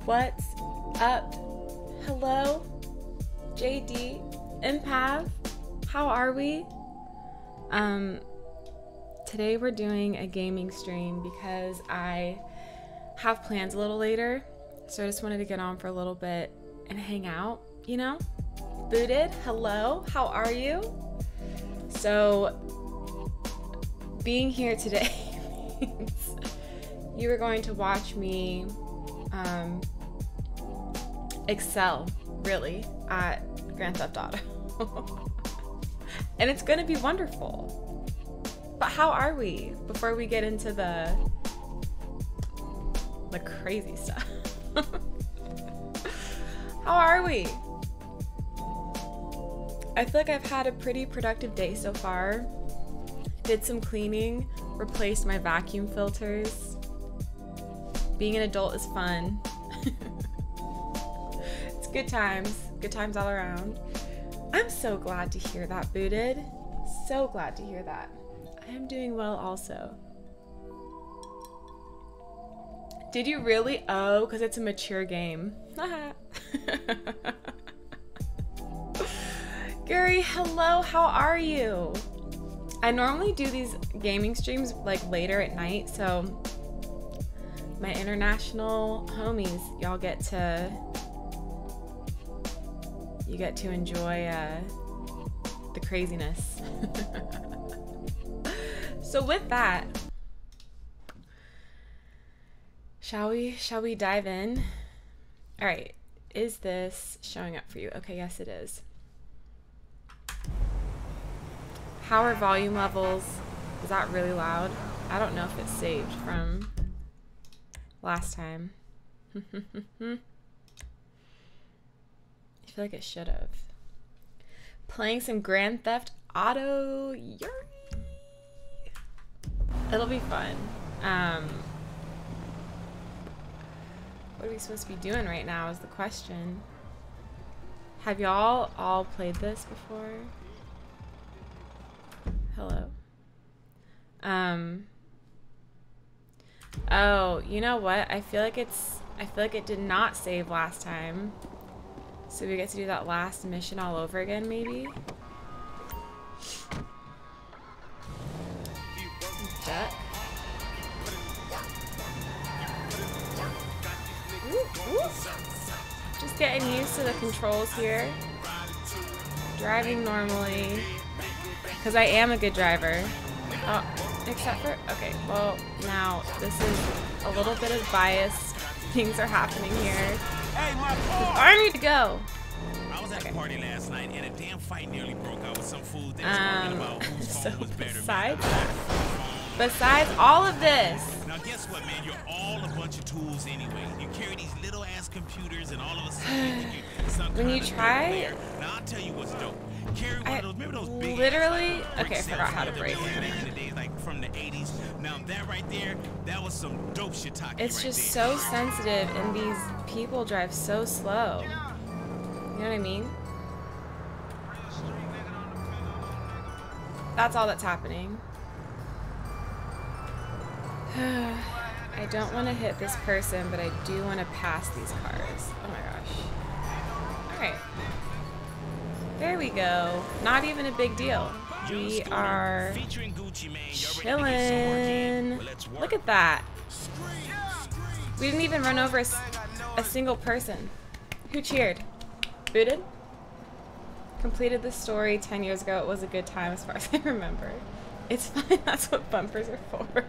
What's up? Hello, JD, Empath. How are we? Today we're doing a gaming stream because I have plans a little later, so I just wanted to get on for a little bit and hang out, you know? Booted, hello, how are you? So, being here today means you are going to watch me excel, really, at Grand Theft Auto. And it's gonna be wonderful. But how are we before we get into the crazy stuff? How are we? I feel like I've had a pretty productive day so far. Did some cleaning, replaced my vacuum filters. Being an adult is fun. It's good times all around. I'm so glad to hear that, Booted. So glad to hear that. I am doing well also. Did you really? Oh, because it's a mature game. Gary, hello, how are you? I normally do these gaming streams like later at night, so my international homies, y'all get to enjoy the craziness. So with that, shall we dive in? All right, is this showing up for you? Okay, yes it is. How are volume levels? Is that really loud? I don't know if it's saved from last time. I feel like it should have. Playing some Grand Theft Auto. Yuri. It'll be fun. What are we supposed to be doing right now is the question. Have y'all all played this before? Hello. Oh, you know what? I feel like it did not save last time. So we get to do that last mission all over again, maybe? Duck. Ooh, ooh. Just getting used to the controls here. Driving normally. Because I am a good driver. Oh, except for... Okay, well, now this is a little bit of biased. Things are happening here. Hey, my boy! I need to go. I was at a party last night and a damn fight nearly broke out with some food that was arguing about whose phone was better. Besides all of this. Now guess what, man? You're all a bunch of tools anyway. You carry these little ass computers and all of a sudden you think you're some when kind you of try, player. Now I'll tell you what's dope. Carry one of those, remember those big literally, like, okay, I forgot how to break. Back in the days, like from the 80s. Now that right there, that was some dope shit talking. It's right just there. so sensitive and these people drive so slow. You know what I mean? That's all that's happening. I don't want to hit this person, but I do want to pass these cars. Oh my gosh. Alright. There we go. Not even a big deal. We are chilling. Look at that. We didn't even run over a single person. Who cheered? Booted? Completed the story 10 years ago. It was a good time as far as I remember. It's fine. That's what bumpers are for.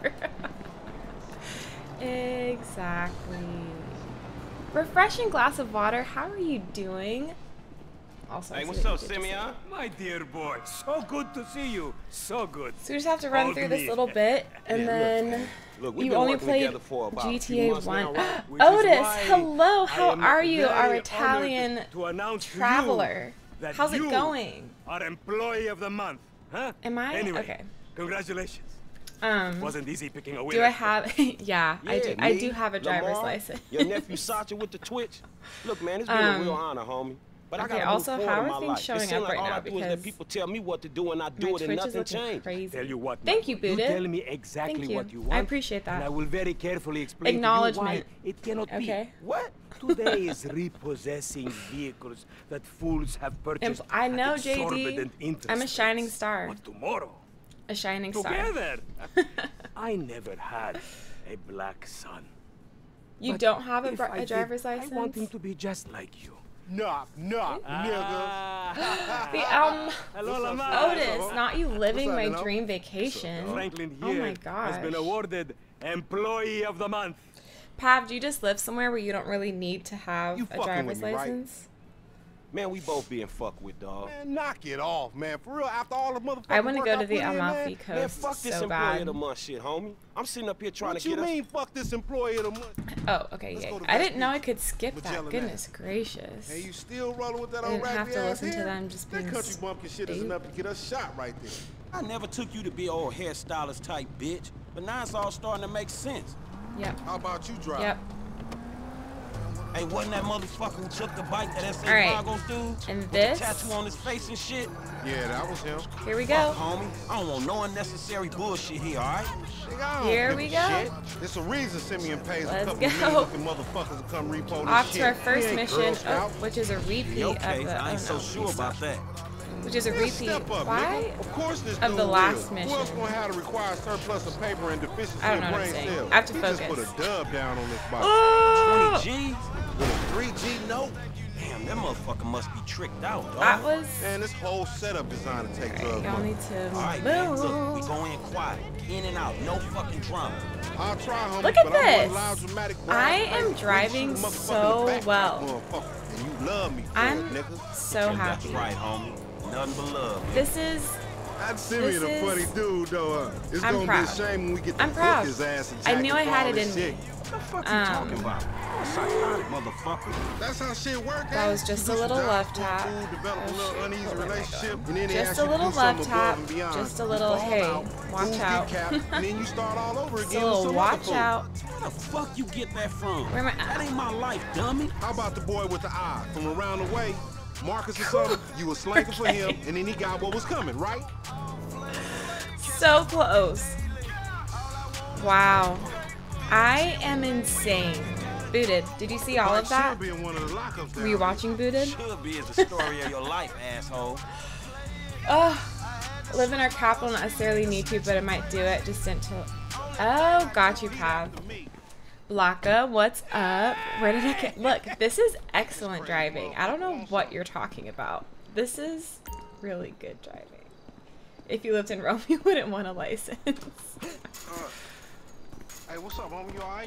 Exactly. Refreshing glass of water. How are you doing? Also, hey, what's up, Simeon? My dear boy, so good to see you. So good. So we just have to run through this little bit, and then look, you only played GTA 1. Otis, hello. How are you, our Italian traveler? How's it going? Our employee of the month, huh? Am I? Anyway, okay. Congratulations. Wasn't easy picking a winner. Do I have? Yeah, I do have a driver's license. Your nephew Sacha with the Twitch. Look, man, it's been a real honor, homie. But okay, I also, how are things showing up right now? Because people tell me what to do and I do it and nothing changes. Tell you what. Thank you, Booted. You tell me exactly what you want. I appreciate that. And I will very carefully explain Acknowledgement. to you why it cannot be. Okay. What? Today is repossessing vehicles that fools have purchased. I know, at exorbitant JD. interest I'm a shining rates. star. But tomorrow, A shining star. together, I never had a black son. You But don't have if I a driver's did, license? I want him to be just like you. Knock, nigga. Otis, not you living What's my up, Nino? dream vacation. Franklin Oh my here has been gosh. awarded Employee of the Month. Pav, do you just live somewhere where you don't really need to have You a fucking driver's with me, right? license? Man, we both being fucked with, dog. Man, knock it off, man. For real, after all the motherfuckers I want to work go to I the put in, Amalfi man. Man, Coast fuck this so employee of bad. the month shit, homie. I'm sitting up here trying What to you get us. mean, fuck this employee of the month? Oh, okay, Let's yeah. go to I West didn't know I Beach. could skip Magellan that. Goodness gracious. Hey, you still rolling with that I old didn't have raggedy to ass listen to hair? them just That being country bumpkin shit is stupid. enough to get us shot right there. I never took you to be old hairstylist type bitch, but now it's all starting to make sense. Yep. How about you drive? Yep. Hey, wasn't that motherfucker who took the bike that S.A. All right. Vargo's dude? And With this? the tattoo on his face and shit? Yeah, that was him. Here we Fuck, go. homie. I don't want no unnecessary bullshit here, all right? Nigga, I don't Here give we a go. Shit. There's a reason Simeon pays Let's a couple go. million-looking motherfuckers to come repo this Off shit. to our We first ain't mission, Girl Scout. which is a repeat In your of case, the. I ain't so no, sure about that. Which is a Man, repeat. step up, Why? nigga. Of course this of dude the last will. mission? Who else gonna have to require surplus of paper and deficiency I don't know of what I'm brain saying. cells? I have to He just put focus. a dub down on this bike. Oh! 20 G's? With a 3G note? Damn, that motherfucker must be tricked out, dog. That was. Man, this whole setup designed to take Alright, drugs. y'all money. need to All right, man, look, we move. go in quiet, in and out, no fucking drama. I'll try, homie, Look at but I'm this. one loud, dramatic I brown am face. driving You shoot a motherfucker so in the back, well. motherfucker, and you love me for I'm it, nigga. so And that's happy. right, homie. Nothing but love. This is. That Simeon This a funny is- dude, though. It's I'm gonna proud. be a shame when we get to I'm book proud. his ass and I jack knew him I for had all it this in shit. me. What the fuck you talking about? Oh, psychotic motherfucker. That's how shit work. That was just a little love tap. Develop a Oh, little shit. uneasy Oh, where am I relationship, going? and then they Just ask a you to little do love something tap, above and beyond. just a You little, fall hey, out, watch fools out. get capped, and then you start all over Just a again with little some watch other fool. out. Where the fuck you get that from? Where am I That at? ain't my life, dummy. How about the boy with the eye from around the way? Marcus or something, you was slanking for him, and then he got what was coming, right? So close. Wow. I am insane. Booted. Did you see all of that? Should be in one of the lockups Were you watching Booted? Should be is the story of your life, asshole. Oh, live in our capital, not necessarily need to, but it might do it just until. Oh, got you, Pav. Blanca, what's up? Where did I get? Look, this is excellent driving. I don't know what you're talking about. This is really good driving. If you lived in Rome, you wouldn't want a license. Hey, what's up, homie? You alright?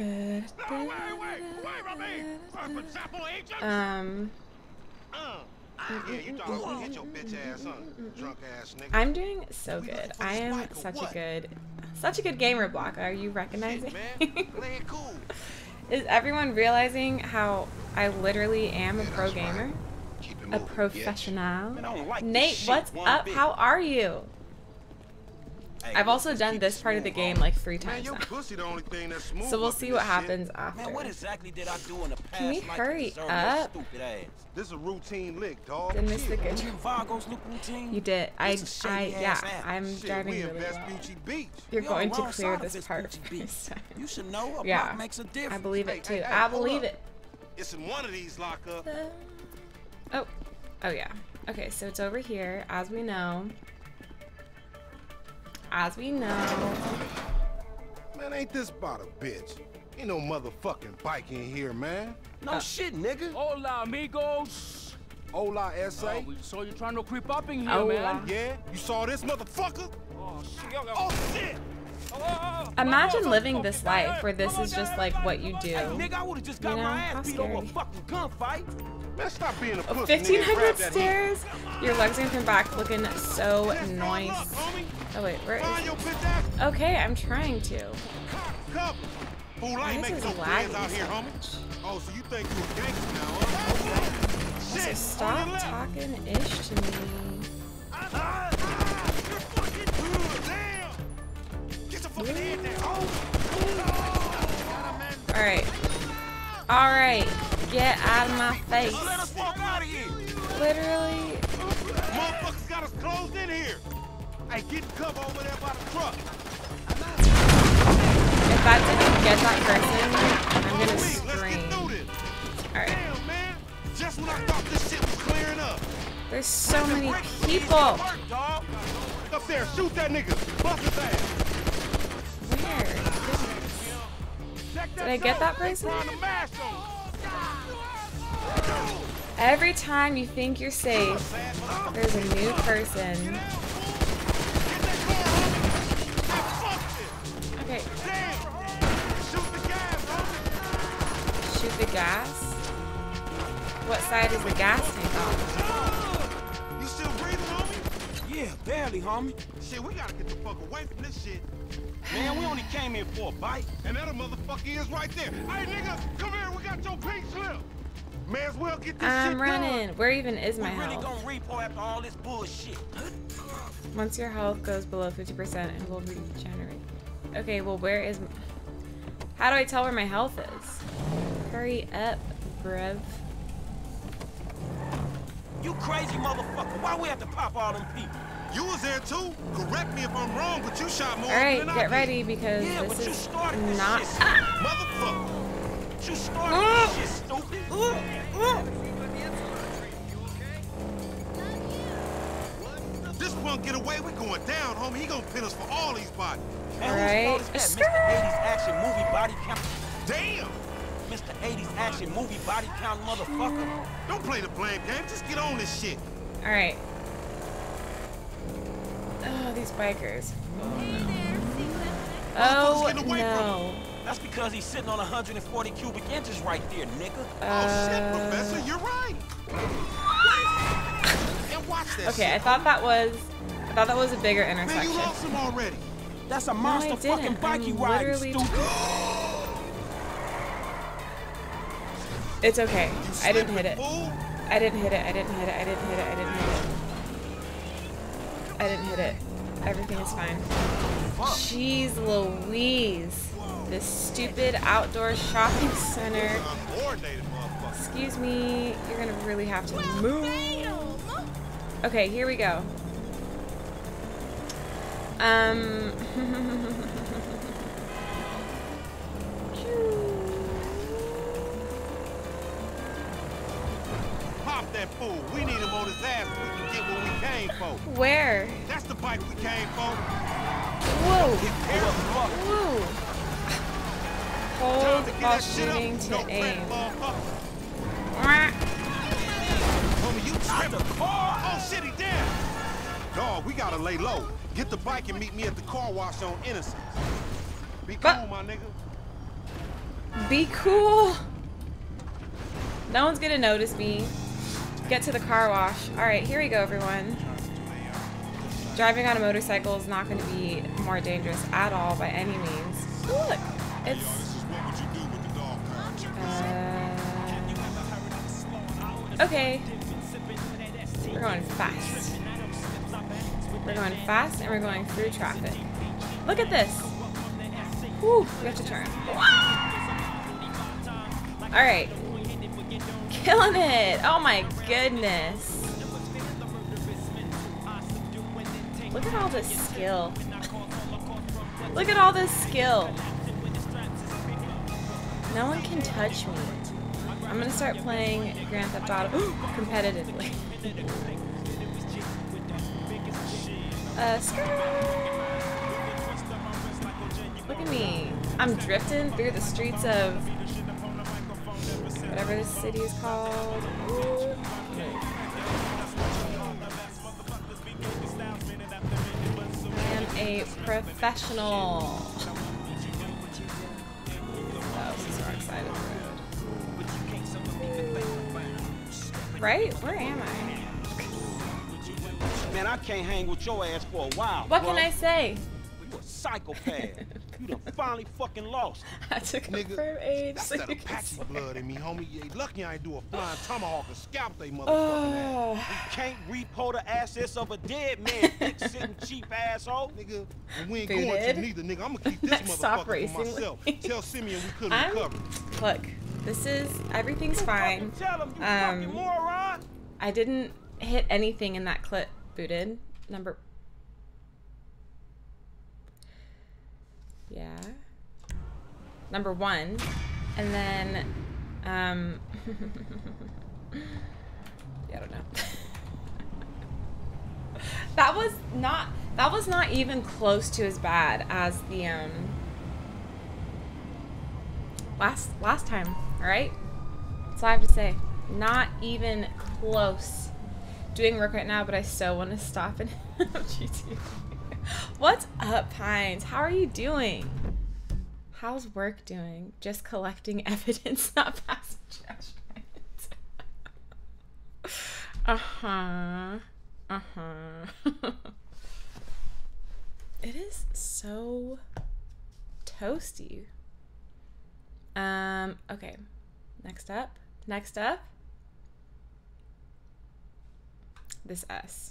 Yeah, you thought I was gonna hit your bitch ass, huh? Drunk ass nigga. I'm doing so good. I am such a good gamer, Blanca. Are you recognizing? Man, play it cool. Is everyone realizing how I literally am a pro gamer? Keep it A moving, professional? I don't like this Nate, shit what's one up? bit. How are you? Hey, I've also let's done keep this it part of the smooth, game homie. like 3 Man, times your now. pussy the only thing that's smooth. So we'll up see in what this happens shit. after. Man, what exactly did I do in the past we life to hurry deserve your up? stupid ass? This is a routine lick, dog. Didn't miss the Chill. good. Vargo's new routine? You did. It's a shady Yeah. ass app. I'm Shit, driving we in really well. Vespucci Beach. You're We going on to wrong clear side of this this part Gucci Beach. first time. You should know a Yeah. block makes a difference. I believe Hey, it too. hey, I hold believe up. it. It's in one of these lockups. Oh. Oh yeah. Okay, so it's over here, as we know. As we know. Man, ain't this about a bitch? Ain't no motherfucking bike in here, man. No shit, nigga. Hola, amigos. Hola, S.A. We saw you trying to creep up in here, Hola. man. Yeah? You saw this motherfucker? Oh, shit. Oh, shit! Imagine living this life where this is just like what you do. Hey, nigga, I would've just got You know, my how ass beat over a scary. fucking gunfight. Man, stop being a Oh, pussy, nigga, and 1,500 grab that heat. stairs? Your legs gonna come back looking so Let's roll nice. up, homie. Oh wait, where Find is your bitch ass. Okay, I'm trying to. Cover. Fool, I Why ain't is making this no plans lagging out here, so homie. much? Oh, so you think you a gangster now, huh? So Shit, stop on the left. talking ish to me. You're fucking damn. Get your fucking head down. Alright. Alright. Get out of my face. Let us walk out of here. Literally. Motherfuckers got us closed in here. Hey, get in cover over there by the truck. If that didn't get that person, I'm gonna Please, let's get scream. through this. Alright. Just when I thought this shit was clearing up. There's so many people. Up there, shoot that nigga. Bust his ass. Where? Did I get that person? Every time you think you're safe, there's a new person. Okay. Shoot the gas? What side is the gas tank on? You still breathing, homie? Yeah, barely, homie. Shit, we gotta get the fuck away from this shit. Man, we only came here for a bite. And that motherfucker is right there. Hey, nigga, come here. We got your pink slip. May as well get this shit I'm done. running. Where even is my We really health? gonna repo after all this bullshit. Once your health goes below 50%, it will regenerate. Okay, well, where is... How do I tell where my health is? Hurry up, bruv. You crazy motherfucker. Why we have to pop all them people? You was there too. Correct me if I'm wrong, but you shot more Alright, than I get did. ready because Yeah, but this you is started this not... shit. Motherfucker. You started this shit, stupid. This punk get away, we going down, homie. He gonna pin us for all these bodies. Man, Alright. whose fault is that? Mr. 80s action movie body count. Damn. Mr. 80s action movie body count motherfucker. Don't play the blame game. Just get on this shit. Alright. Oh, these bikers. Oh, getting away from no. That's because he's sitting on 140 cubic inches right there, nigga. Oh shit, Professor, you're right. And watch that Okay, I shit. thought that was a bigger Man, you intersection. lost him already. That's a No, I monster fucking didn't. bike you I'm riding, literally... stupid. It's okay. I didn't hit it. Fool. I didn't hit it. I didn't hit it. I didn't hit it. I didn't hit it. I didn't hit it. Everything is fine. Jeez Louise. This stupid outdoor shopping center. Uncoordinated motherfucker. Excuse me. You're gonna really have to move. Okay, here we go. Pop that fool. We need him on his ass so we can get what we came for. Where? That's the bike we came for. Whoa. Fuck. Woo. Time Hold to get while that shit up. shooting No to credit, aim. motherfucker. Mwah. Homie, you tripping. Oh, shit, he dead. Dog, we gotta lay low. Get the bike and meet me at the car wash on Innocence. Be cool, But- my nigga. Be cool. No one's gonna notice me. Get to the car wash. Alright, here we go, everyone. Driving on a motorcycle is not going to be more dangerous at all by any means. Look, it's... okay. We're going fast. We're going fast and we're going through traffic. Look at this. Whew, we have to turn. Alright. Killing it! Oh my goodness. Look at all this skill. Look at all this skill. No one can touch me. I'm gonna start playing Grand Theft Auto competitively. Look at me. I'm drifting through the streets of whatever this city is called. I am a professional. Oh, this is so excited. Right? Where am I? Man, I can't hang with your ass for a while. What bro. can I say? You a psychopath. You done finally fucking lost. I had to confirm age. That's So that you can Apache say. blood in me, homie. You lucky I ain't do a flying tomahawk and scalp they motherfucking ass. Oh. Can't repo the assets of a dead man, dick sitting cheap asshole. Nigga, and we ain't Booted. going to neither, nigga. I'm gonna keep this Stop motherfucker racing for with myself. me. Tell Simeon we couldn't I'm- recover. Look, this is everything's fine. Tell him, you fucking moron. I didn't hit anything in that clip. Booted. Number one. And then, Yeah, I don't know. That was not even close to as bad as the last time, all right? That's all I have to say. Not even close. Doing work right now, but I so want to stop and GT. What's up, Pines? How are you doing? How's work doing? Just collecting evidence, not passing judgment. It is so toasty. Okay. Next up. This S.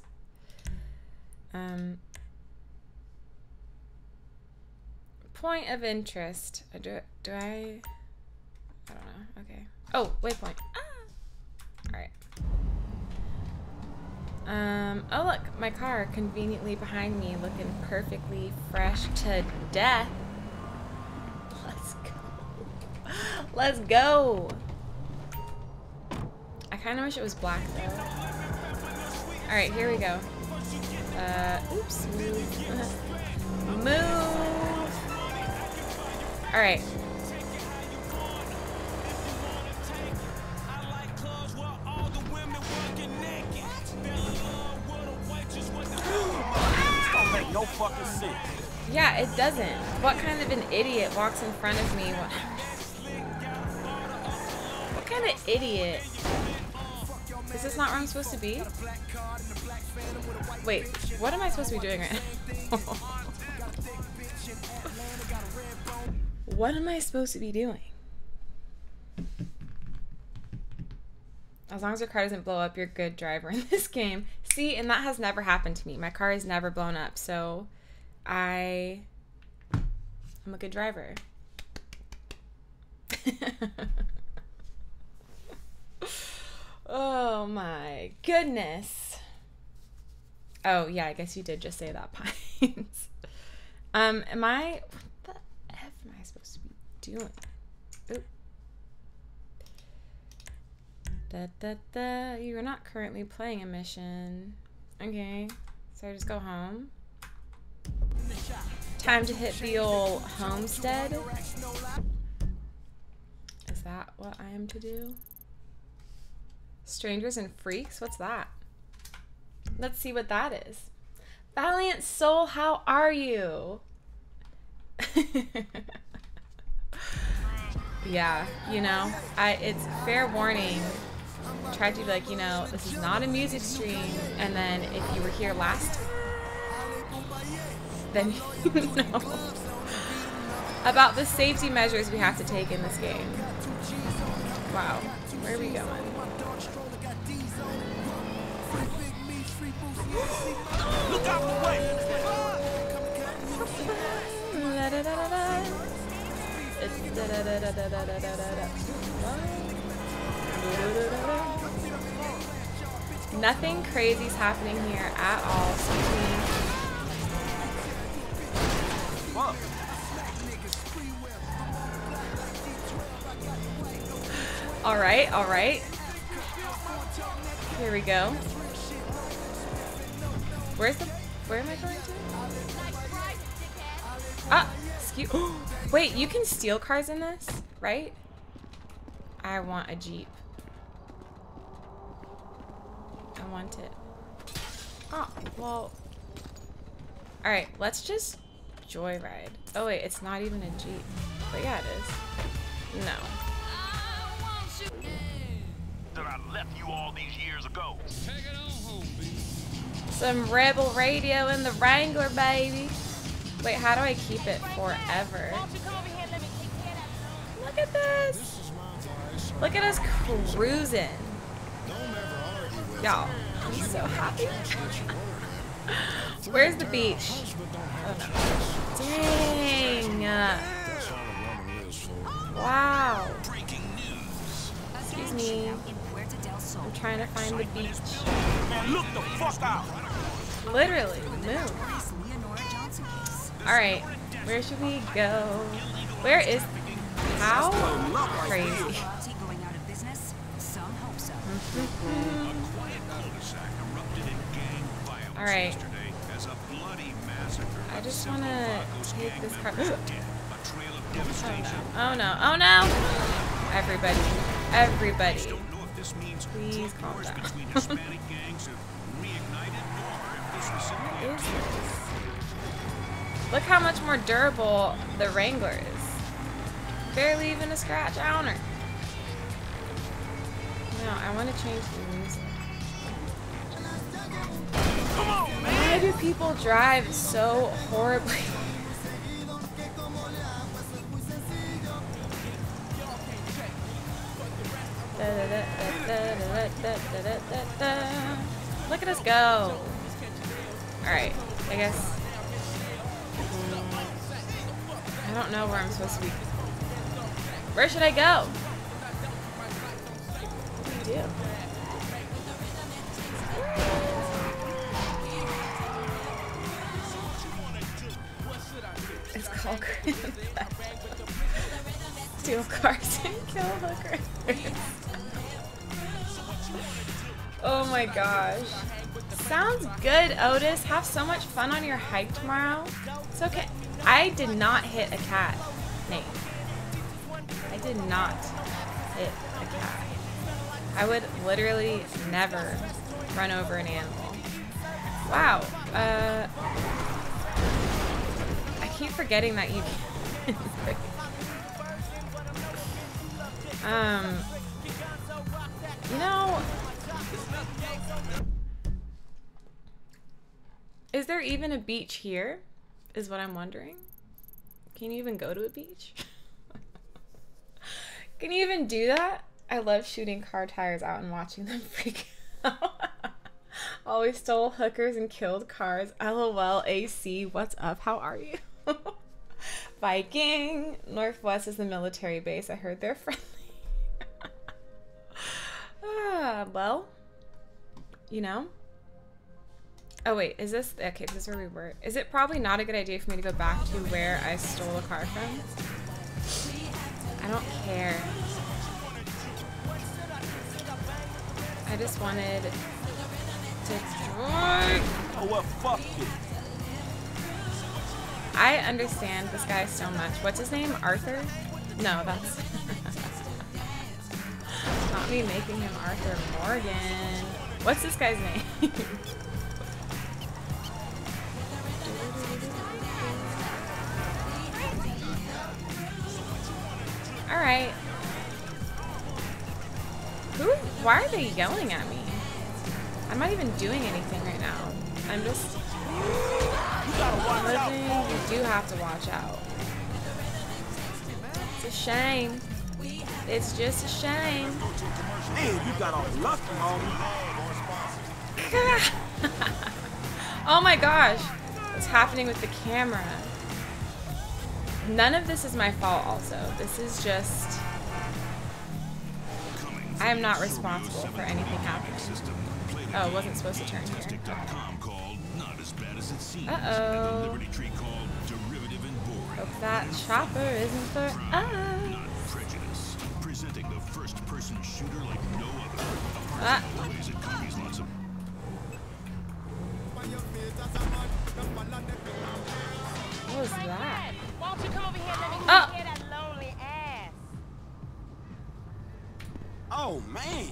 Point of interest. Do I don't know. Okay. Oh, waypoint. Alright. Oh look, my car conveniently behind me looking perfectly fresh to death. Let's go. I kind of wish it was black though. Alright, here we go. Oops. Move. Alright. No fucking sense. Yeah, it doesn't. What kind of an idiot walks in front of me? What kind of idiot? Is this not where I'm supposed to be? Wait, what am I supposed to be doing right now? What am I supposed to be doing? As long as your car doesn't blow up, you're a good driver in this game. See, and that has never happened to me. My car has never blown up, so I'm a good driver. Oh my goodness. Oh yeah, I guess you did just say that, Pines. What the F am I supposed to be doing? Oop. You are not currently playing a mission. Okay, so I just go home. Time to hit the old homestead. Is that what I am to do? Strangers and Freaks? What's that? Let's see what that is. Valiant Soul, how are you? Yeah, you know, it's fair warning. Tried to be like, you know, this is not a music stream, and then if you were here last, then you know about the safety measures we have to take in this game. Wow, where are we going? Look out the way! Nothing crazy's happening here at all. All right. Here we go. Where am I going to? Ah, excuse. Wait, you can steal cars in this, right? I want a Jeep. I want it. Oh, well. Alright, let's just joyride. Oh wait, it's not even a Jeep. But yeah, it is. No. That I left you all these years ago. Take it on home, baby. Some Rebel Radio in the Wrangler, baby. Wait, how do I keep it forever? Look at this. Look at us cruising. Y'all, I'm so happy. Where's the beach? Oh, no. Dang. Wow. Excuse me. I'm trying to find the beach. Man, look the fuck out! Literally, move. Alright, where should we go? Where is... How crazy. Alright. I just want to take this car. Oh no. Oh no! Everybody. Everybody. Please calm down. What is this? Look how much more durable the Wrangler is. Barely even a scratch on her. No, I want to change the music. Why do people drive so horribly? Look at us go. Alright, I guess. I don't know where I'm supposed to be. Where should I go? What do you do? It's called steal cars and kill hookers. Oh my gosh. Sounds good, Otis. Have so much fun on your hike tomorrow. It's okay. I did not hit a cat, Nate. I did not hit a cat. I would literally never run over an animal. Wow. I keep forgetting that you can. You know, is there even a beach here? Is what I'm wondering. Can you even go to a beach? Can you even do that? I love shooting car tires out and watching them freak out. Always stole hookers and killed cars. LOL AC. What's up? How are you? Viking. Northwest is the military base. I heard they're friendly. Well, you know. Oh wait, is this okay? This is where we were. Is it probably not a good idea for me to go back to where I stole a car from? I don't care. I just wanted to drive. Oh well, fuck you. I understand this guy so much. What's his name? Arthur? No, that's not me making him Arthur Morgan. What's this guy's name? Alright. Why are they yelling at me? I'm not even doing anything right now. I'm just living. You do have to watch out. It's a shame. It's just a shame. Man, you got off lucky, homie. Oh my gosh. What's happening with the camera? None of this is my fault also. This is just... I am not responsible for anything happening. Oh, it wasn't supposed to turn here. Uh-oh. Hope that chopper isn't for us. Presenting the first-person shooter like no other. Ah. What was that? Won't you come over here and let me Oh. hear that lonely ass? Oh man.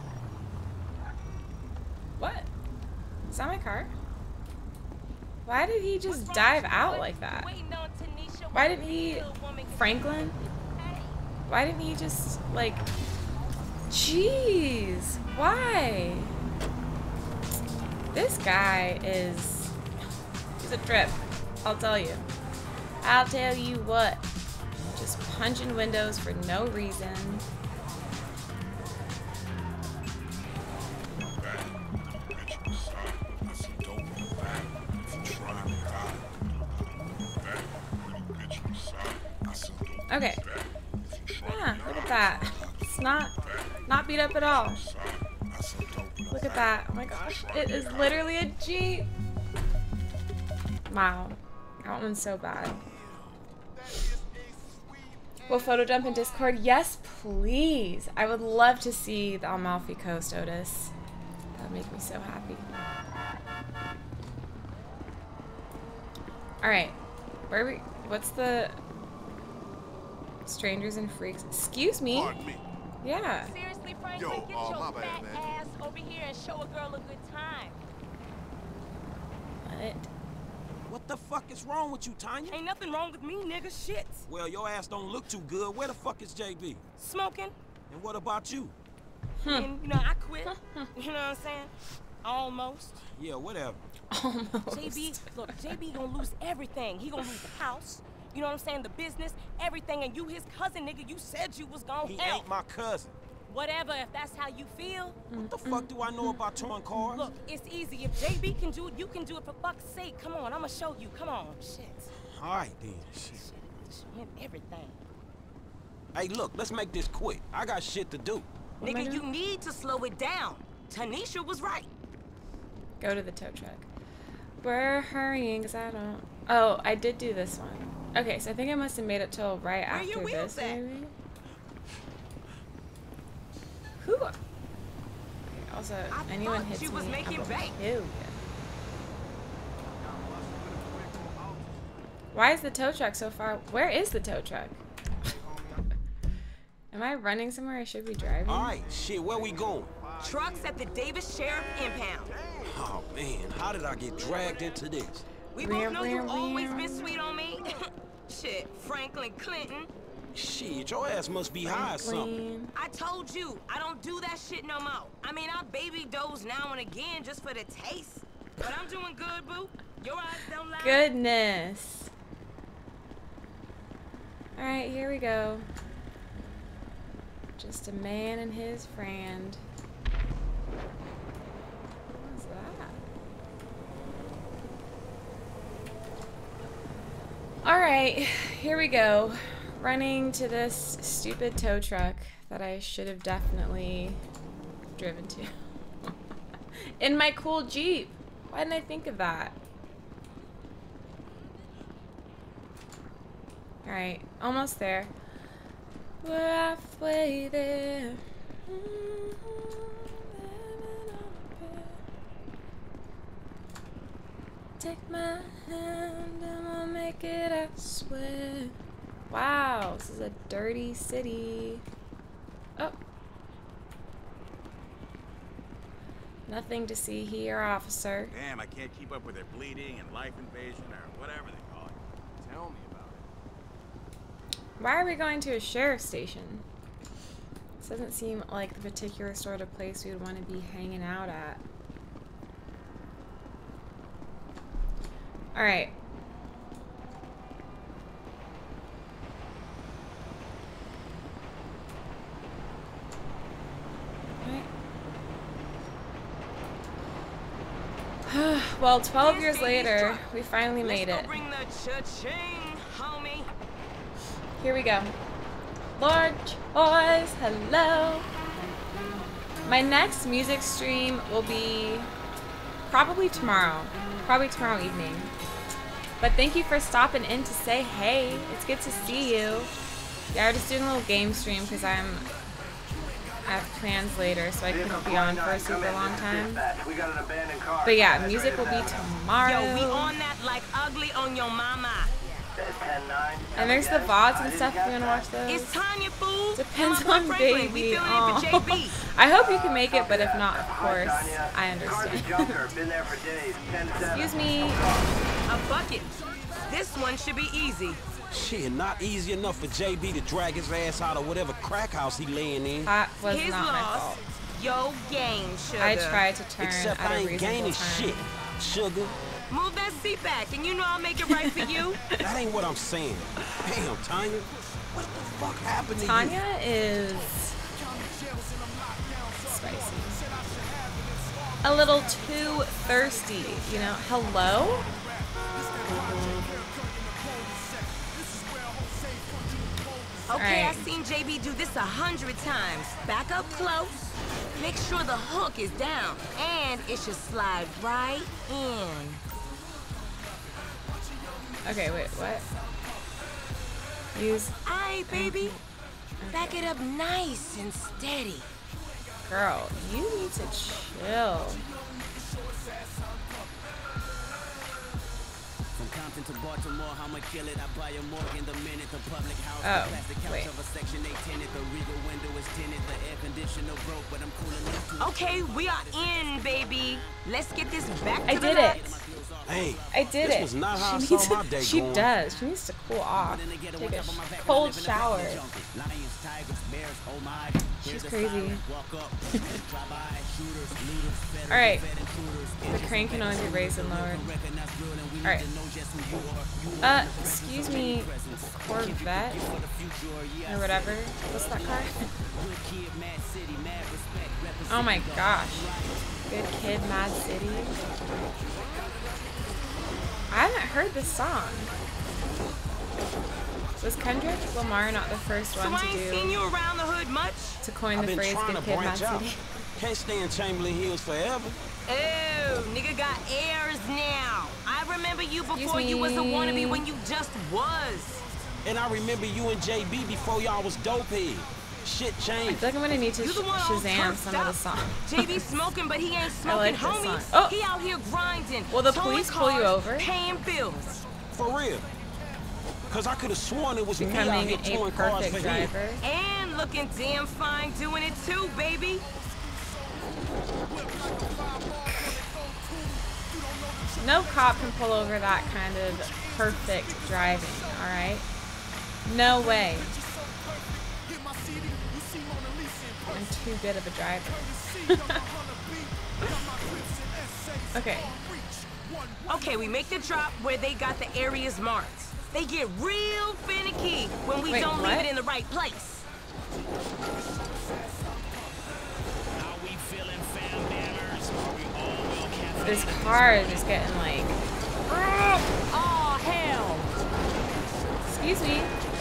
What? Is that my car? Why did he just dive out like that? Why didn't he... Franklin? Why didn't he just, like... Jeez! Why? This guy is... He's a trip. I'll tell you. I'll tell you what. Just punching windows for no reason. Okay. Yeah, look at that. It's not beat up at all. Look at that. Oh my gosh. It is literally a Jeep. Wow. That one's so bad. Will photo dump in Discord? Yes, please. I would love to see the Amalfi Coast, Otis. That would make me so happy. Alright. Where are we? What's the... Strangers and freaks? Excuse me? Pardon me. Yeah. Seriously, Franklin, Yo, get your my bad, fat man. ass over here and show a girl a good time. What? What the fuck is wrong with you, Tanya? Ain't nothing wrong with me, nigga. Shit. Well, your ass don't look too good. Where the fuck is JB? Smoking. And what about you? And, you know, I quit. You know what I'm saying? Almost. Yeah, whatever. Almost. JB, look, JB gonna lose everything. He gonna lose the house. You know what I'm saying? The business, everything. And you his cousin, nigga. You said you was gonna He help. ain't my cousin. Whatever, if that's how you feel. What the fuck do I know about towing cars? Look, it's easy. If JB can do it, you can do it, for fuck's sake. Come on, I'ma show you. Come on. Shit. All right, then. Shit. Shit, everything. Hey, look, let's make this quick. I got shit to do. What am I Nigga, you doing? need to slow it down. Tanisha was right. Go to the tow truck. We're hurrying because I don't... Oh, I did do this one. Okay, so I think I must have made it till right Where your after wheels this, at? maybe? Who? Okay, also, I anyone thought hits you was me, making I will bank. kill you. Why is the tow truck so far? Where is the tow truck? Am I running somewhere I should be driving? All right, shit, where we going? Trucks at the Davis Sheriff Impound. Oh, man, how did I get dragged into this? We both know you always been sweet on me. Shit, Franklin Clinton. Shit, your ass must be high or something. Clean. I told you, I don't do that shit no more. I mean, I baby doze now and again just for the taste. But I'm doing good, boo. Your eyes don't lie. Goodness. Alright, here we go. Just a man and his friend. What was that? Alright, here we go. Running to this stupid tow truck that I should have definitely driven to. In my cool Jeep. Why didn't I think of that? Alright, almost there. We're halfway there. Take my hand and we'll make it, I swear. Wow, this is a dirty city. Oh. Nothing to see here, officer. Damn, I can't keep up with their bleeding and life invasion or whatever they call it. Tell me about it. Why are we going to a sheriff's station? This doesn't seem like the particular sort of place we would want to be hanging out at. Alright. Well, 12 years later, we finally made it. Bring the cha-ching, homie. Here we go. Lord boys, hello. My next music stream will be probably tomorrow evening. But thank you for stopping in to say hey. It's good to see you. Yeah, we're just doing a little game stream because I have plans later, so I couldn't be on for a super long time. But yeah, music will be tomorrow. Yo, we on that like ugly on your mama. And there's the VODs and stuff if you want to watch those. It's Tanya, fool. Depends Come on Franklin. baby. We filling in for JB. I hope you can make it, but if not, of course, I understand. Excuse me. A bucket. This one should be easy. Shit, not easy enough for JB to drag his ass out of whatever crack house he laying in. That was His not my loss. fault. Yo game, sugar. I tried to turn Except at I a ain't reasonable gaining time. shit, sugar. Move that seat back, and you know I'll make it right for you. That ain't what I'm saying. Damn, Tanya. What the fuck happened to Tanya is spicy. A little too thirsty, you know. Hello? Okay, Alright. I've seen JB do this 100 times. Back up close. Make sure the hook is down, and it should slide right in. Okay, wait, what? Use. Aight, baby. Back it up nice and steady. Girl, you need to chill. From Compton to Baltimore, I'ma kill it. I buy a Morgan the minute the public house. Oh, the plastic couch wait. of a section 8 tenant. The regal window is tinted. The air conditioner broke, but I'm cool enough to. Okay, we are in, baby. Let's get this back to I the did lights. it. Hey, I did this it. was not how I She saw needs my day she going. does. She needs to cool off. Take a cold shower. She's crazy. Alright. The crane can only be raised and lowered. Alright. Excuse me, Corvette? Or whatever. What's that car? Oh my gosh. Good Kid, Mad City. I haven't heard this song. Was Kendrick Lamar not the first one So I ain't seen you around the hood much? to coin I've the been phrase trying Good to Kid, Mad branch out. City? Can't stay in Chamberlain Hills forever. Oh, nigga got airs now. I remember you before you was a wannabe when you just was. And I remember you and JB before y'all was dope head. Shit I changed. feel like I'm gonna need to You the one all Shazam turfed some of the up. songs. JB smoking, but he ain't smoking, like this homie. song. Oh. He out here grinding. Will the towing police pull you cars, over? Paying bills. For real. Cause I could have sworn it was me out Becoming here a towing cars for perfect him. driver. And looking damn fine doing it too, baby. No cop can pull over that kind of perfect driving, alright? No way. I'm too good of a driver. Okay. Okay, we make the drop where they got the areas marked. They get real finicky when we Wait, don't what? leave it in the right place. How we feeling, fam banners? Are we all well caffeinated? This car is just getting like, Oh, hell. excuse me.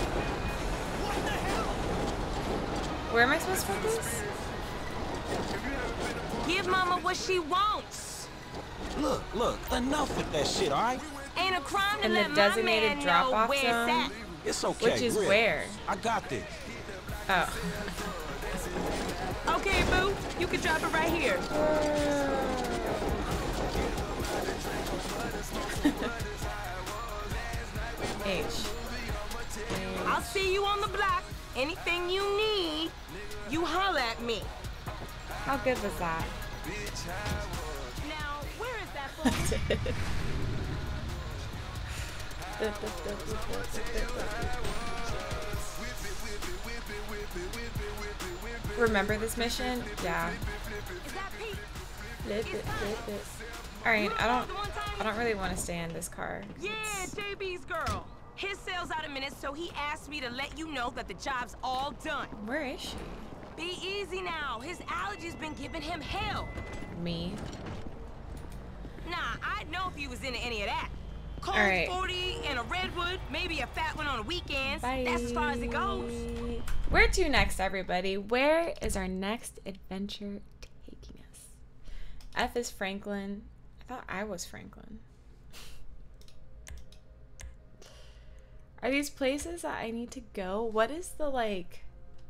Where am I supposed to put this? Give mama what she wants. Look, enough with that shit, alright? Ain't a crime to In the let my designated man know drop-off where it's zone? at. It's okay, Which is Griff. where? I got this. Oh. Okay, boo, you can drop it right here. H. I'll see you on the block. Anything you need, you holler at me. How good was that? Now, where is that phone? Remember this mission? Yeah. Is that Pete? Alright, I don't really want to stay in this car. Yeah, JB's girl. His sale's out a minute, so he asked me to let you know that the job's all done. Where is she? Be easy now. His allergies been giving him hell. Me. Nah, I'd know if you was into any of that. Cold All right. 40 and a redwood, maybe a fat one on the weekends. Bye. That's as far as it goes. Where to next, everybody? Where is our next adventure taking us? F is Franklin. I thought I was Franklin. Are these places that I need to go? What is the, like...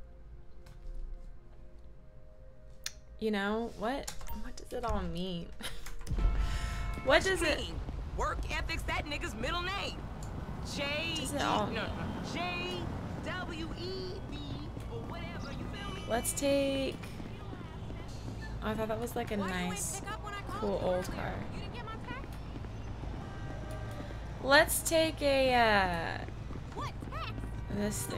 You know, what does it all mean? What does it... Work ethics, that nigga's middle name. J-W-E-B or whatever, you feel me? Let's take... Oh, I thought that was like a nice, cool old car. Let's take a, this thing.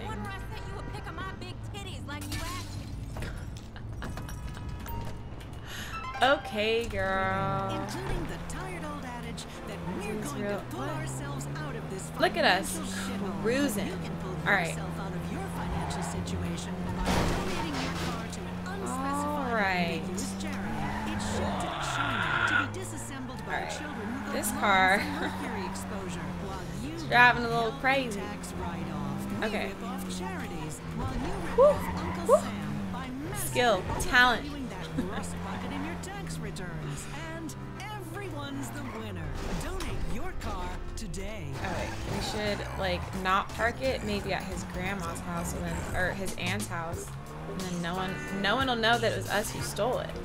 Okay, girl. Including the tired old adage that we're going to pull ourselves out of this. Look at us cruising. You can pull All right. yourself out of your financial situation by donating your car to an unspecified Right. ambiguous charity. It's shipped to China to be disassembled by Alright. children who This have car mercury exposure, while you is driving a little get crazy. tax write-off. We Okay. rip off charities, while you rip Woo. off Uncle Woo. Sam by massively Skill, talent. devaluing that rust bucket in your tax returns, and everyone's the winner. Donate your car today. Alright, we should like not park it maybe at his grandma's house and then, or his aunt's house, and then no one will know that it was us who stole it.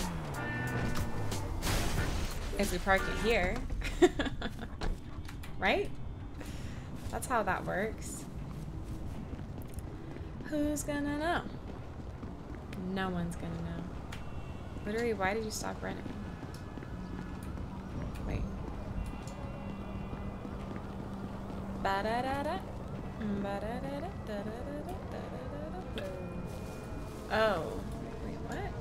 If we park it here. Right? That's how that works. Who's gonna know? No one's gonna know. Literally, why did you stop running? Wait. Ba-da-da-da. Ba-da-da-da. Da-da-da-da. Oh. Wait, what?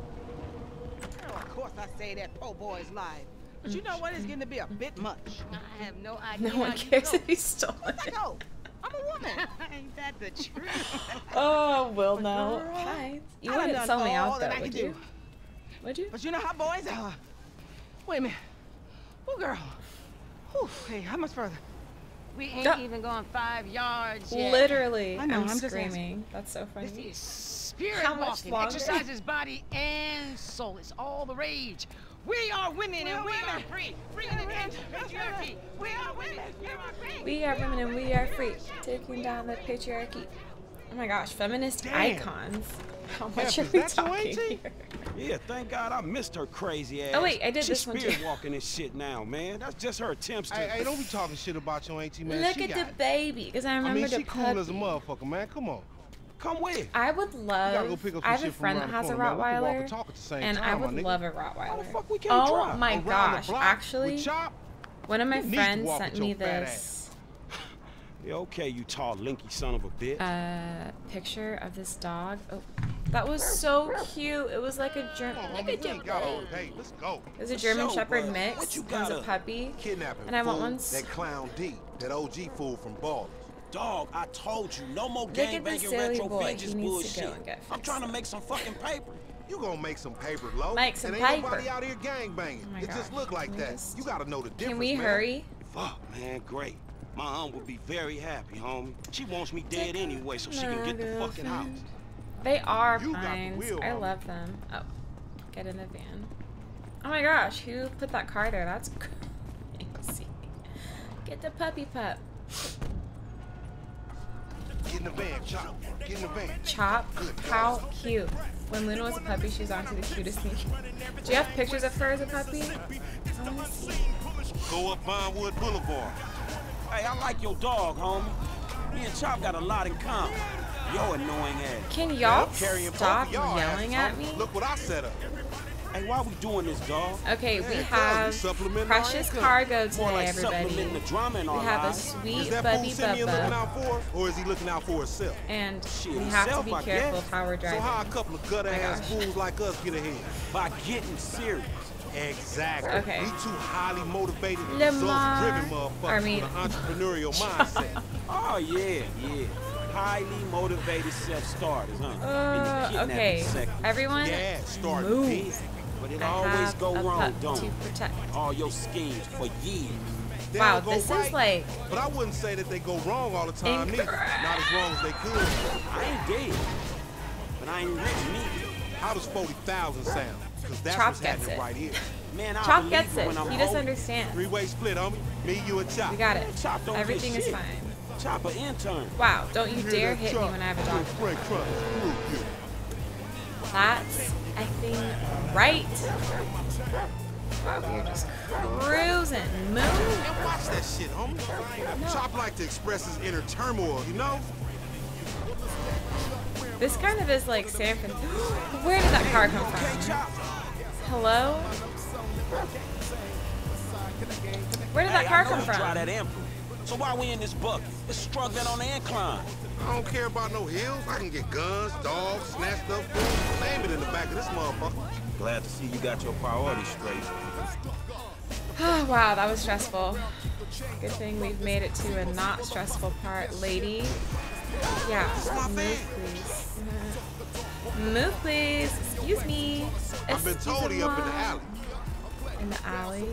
Oh, of course I say that po' boy's live. But you know what? It's getting to be a bit much. I have no idea. No one cares if he stole it. Where'd I go? I'm a woman. Ain't that the truth? Oh, will know. Hi. You wouldn't sell me out though, that I would can you? do. Would you? But you know how boys are. Wait a minute. Oh, girl. Whew. Hey, how much further? We ain't even gone 5 yards yet. Literally, I know, I'm I'm just screaming. That's so funny. This is spirit How much walking. longer? Exercises body and soul. It's all the rage. We are women and we are free. Free in the end of patriarchy. We are women. We are free. We are women and we are free. Taking down the patriarchy. Oh my gosh, feminist icons. How much are we talking here? Yeah, thank God I missed her crazy ass. Oh wait, I did She's this one too. spirit walking and shit now, man. That's just her attempts to. Hey, don't be talking shit about your auntie, man. Look She at got the it. baby, because I remember I mean, the she cool puppy. as a motherfucker, man. Come on. Come with. I would gotta love. go pick up I some have a shit from friend that around the has a corner, man. We can walk and Rottweiler, talk at the same and I time, would my nigga. love a Rottweiler. How the fuck we can't Oh drive? my Around the gosh! block Actually, with Chop? one of my You need to friends walk sent with me your fat this Yeah, okay, you tall, linky son of a bitch. picture of this dog. Oh, that was so cute. It was like a German, like a We ain't got all German. day. Let's go. It was a German So, Shepherd but mix. what you It was a got puppy, Kidnapping. and I want fool. one. That clown D, that OG fool from Ballers. Dog, I told you, no more Look at gang this banging silly retro boy. vengeance He needs to go bullshit. and get I'm fixed trying to up. make some fucking paper. You gonna make some paper, low. Make some and ain't paper. nobody out here gang banging. Oh my it just gosh, look like can we that. just- You gotta know the difference, Can we man. hurry? Fuck, man, great. My aunt would be very happy, homie. She wants me dead anyway so she can get the fucking house. They are You got the pines. wheel, I homie. love them. Oh, get in the van. Oh my gosh, who put that car there? That's crazy. Get the puppy pup. Get in the van, Chop. Get in the van. Chop. How cute. When Luna was a puppy, she was onto the cutest thing. Do you have pictures of her as a puppy? I wanna see. Go up Vinewood Boulevard. Hey, I like your dog, homie. Me and Chop got a lot in common. Yo annoying ass. Can y'all I'm carrying both stop of y'all yelling asses, at me? homie. Look what I set up. Hey, why we doing this, dog? Okay, we Yeah, dog, have you supplementing Precious our income. Cargo More today, like everybody. supplementing the drama in We our have a lives. Is sweet that Bubby fool Simeon looking Bubba. out for us, or is he looking out for himself? And Shit, we have to himself, be I careful guess. of how we're So driving. how a couple of gut-ass gosh. fools like us get ahead? By getting serious. Exactly. Okay. We two highly motivated, Lamar- results-driven motherfuckers I mean- with an entrepreneurial mindset. Oh, yeah. Highly motivated self-starters, huh? In the kidnapping Okay, sector. everyone, Yeah, start move. big. But it I always have go a wrong, pup don't to it? protect. All your schemes for years. They Wow, don't go this right, is like But I wouldn't say that they go wrong all the time neither. Incorrect. Not as wrong as they could. I ain't dead, but I ain't rich neither. How does 40,000 sound? Because that's Chop what's gets happening it. right here. Man, I Chop believe gets you it. when I'm He doesn't old. understand. Three-way split, homie. Me, you, and Chop. We got it. Chop don't Everything get is shit. fine. Chop an intern. Wow, don't you hear dare that, hit me Chop? when I have a dog. Frank Trump. Real good. That's a thing, right? Wow, we're just cruising. Move. And watch that shit, homie. Chop like to express his inner turmoil, you know? This kind of is like San Francisco. Where did that car come Okay, from? Chop. Hello? Where did that Hey, car I know come you try from? that ample. So why we in this bucket? It's struggling on the incline. I don't care about no hills. I can get guns, dogs, snatched up food. Name it in the back of this motherfucker. Glad to see you got your priorities straight. Oh, wow, that was stressful. Good thing we've made it to a not stressful part. Lady. Yeah, move please. Move please. Excuse me. I've been told he up in the alley. in the alley.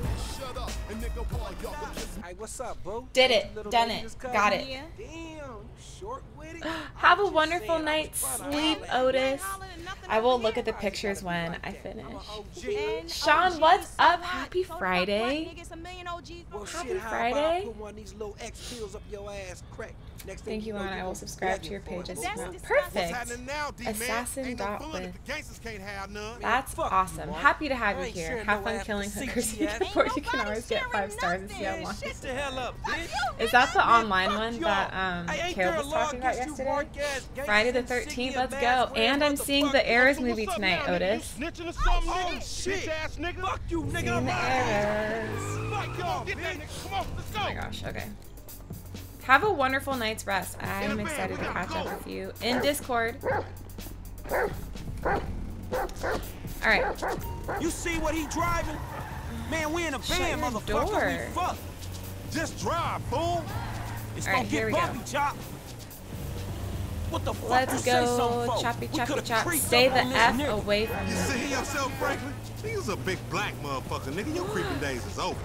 Hey, what's up, boo? Did it. Done it. Got it. Damn, short with it. Have a wonderful night's sleep, Otis. I will look at the pictures when I finish. Sean, what's up? Happy Friday. Happy Friday. Thank you, and I will subscribe to your page as well. Perfect. Assassin.with. That's awesome. Happy to have you here. Have fun killing hookers. You can always get 5 stars and see how long. Is that the online one that Caleb was talking about yesterday? Friday the 13th. Let's go. And I'm seeing the Errors movie tonight, Otis. Seeing the Errors. Oh my gosh. Okay. Have a wonderful night's rest. I'm excited to catch up with you in Discord. Alright. You see what he driving? Man, we in a van, motherfucker. We fuck. Just drive, fool. It's gonna get bumpy, Chop. What the fuck? Let's go, choppy, choppy, chop. Stay the F away from me. You see yourself, Franklin? He's a big black motherfucker, nigga. Your creeping days is over.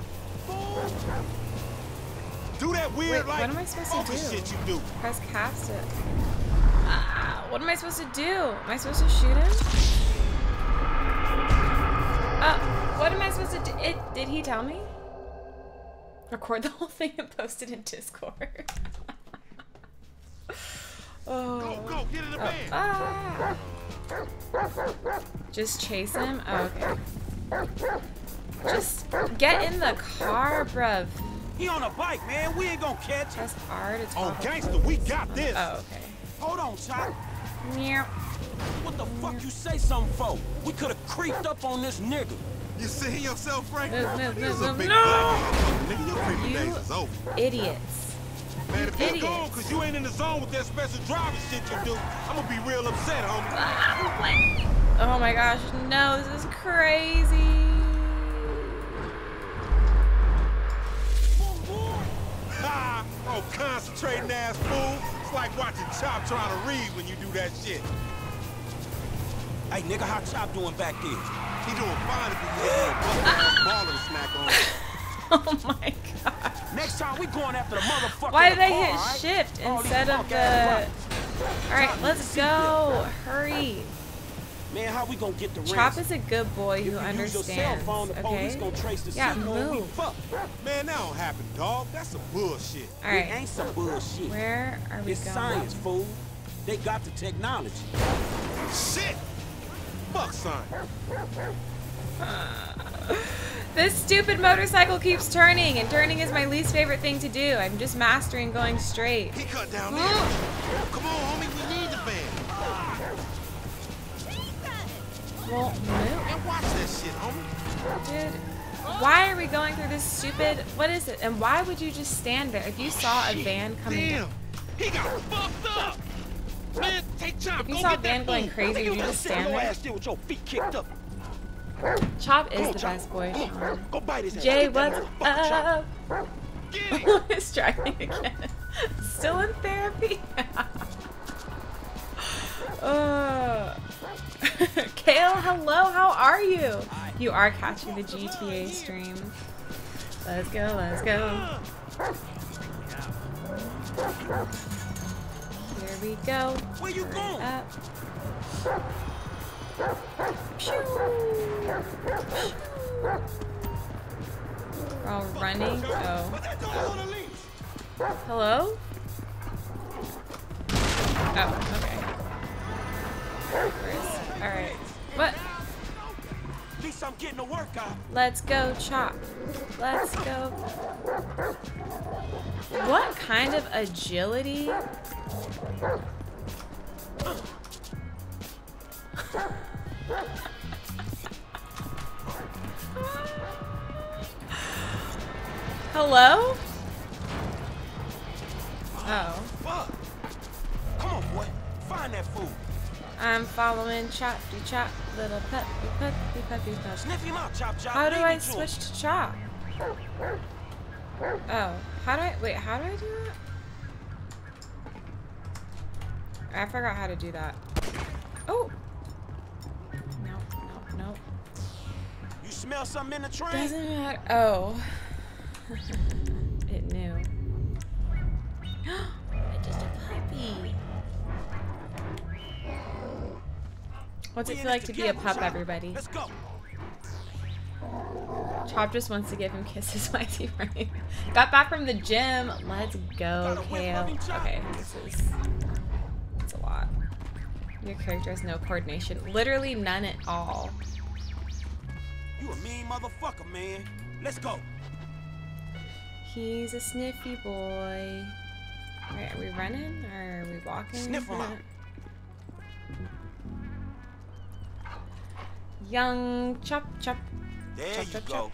Do that weird what am I supposed to do? Shit you do. Press caps to... what am I supposed to do? Am I supposed to shoot him? What am I supposed to do? Did he tell me? Record the whole thing and post it in Discord. Go, get in the van. Just chase him? Oh, okay. Just get in the car, bruv. He on a bike, man. We ain't gonna catch him. Press R to talk. Oh, gangster, we got this. Oh, okay. Hold on, Chop. Yeah. What the fuck you say something for? We could have creeped up on this nigga. You see yourself, Franklin? Move, a big no! Nigga, your creeping days is over. Idiots. Man, if you're gone because you ain't in the zone with that special driving shit you do, I'm gonna be real upset, homie. Oh my gosh, no, this is crazy. Oh, concentrating ass fool. It's like watching Chop trying to read when you do that shit. Hey, nigga, how Chop doing back there? He doing fine if he had a ball of snack on. Oh my god. Next time we going after the motherfucker. Why did I hit shift instead of the... Alright, let's go. Hurry. Man, how we gonna get the rest? Chop is a good boy who understands, okay? Yeah, move. Man, that don't happen, dog. That's some bullshit. Alright. It ain't some bullshit. Where are we it's going? Science, fool. They got the technology. Shit! Fuck, son. This stupid motorcycle keeps turning, and turning is my least favorite thing to do. I'm just mastering going straight. He cut down there. Come on, homie, we need the van. Well, move. And watch this shit, homie. Dude, why are we going through this stupid... What is it? And why would you just stand there if you saw a van coming? Damn, he got fucked up. Man, take Chop. If you saw a van going crazy, would you just stand there? With your feet kicked up. Chop is the best boy, Sean. Go bite his Jay, what's up? He's driving again. Still in therapy? Kale, hello, how are you? You are catching the GTA stream. Let's go, let's go. Here we go. Where you going? Up. We're all running. Oh. Hello? Oh, okay. Alright. What? At least I'm getting a workout. Let's go, Chop. Let's go. What kind of agility? Hello? Oh. Fuck. Come on, boy. Find that fool. I'm following Choppy Chop, little puppy, puppy, puppy, puppy. Sniff him out, Chop Chop. How do I switch to Chop? Oh, how do I, wait, how do I do that? I forgot how to do that. Oh! No. smell something in the train? Doesn't matter. Oh. It knew. It's just a puppy. What's it feel like to be a pup, everybody? Let's go. Chop just wants to give him kisses while he's running. Got back from the gym. Let's go, Kale. Okay, it's a lot. Your character has no coordination. Literally none at all. You a mean motherfucker, man. Let's go. He's a sniffy boy. Alright, are we running or are we walking? Sniff him out. Young Chop Chop. There Chop, you chop, go. chop.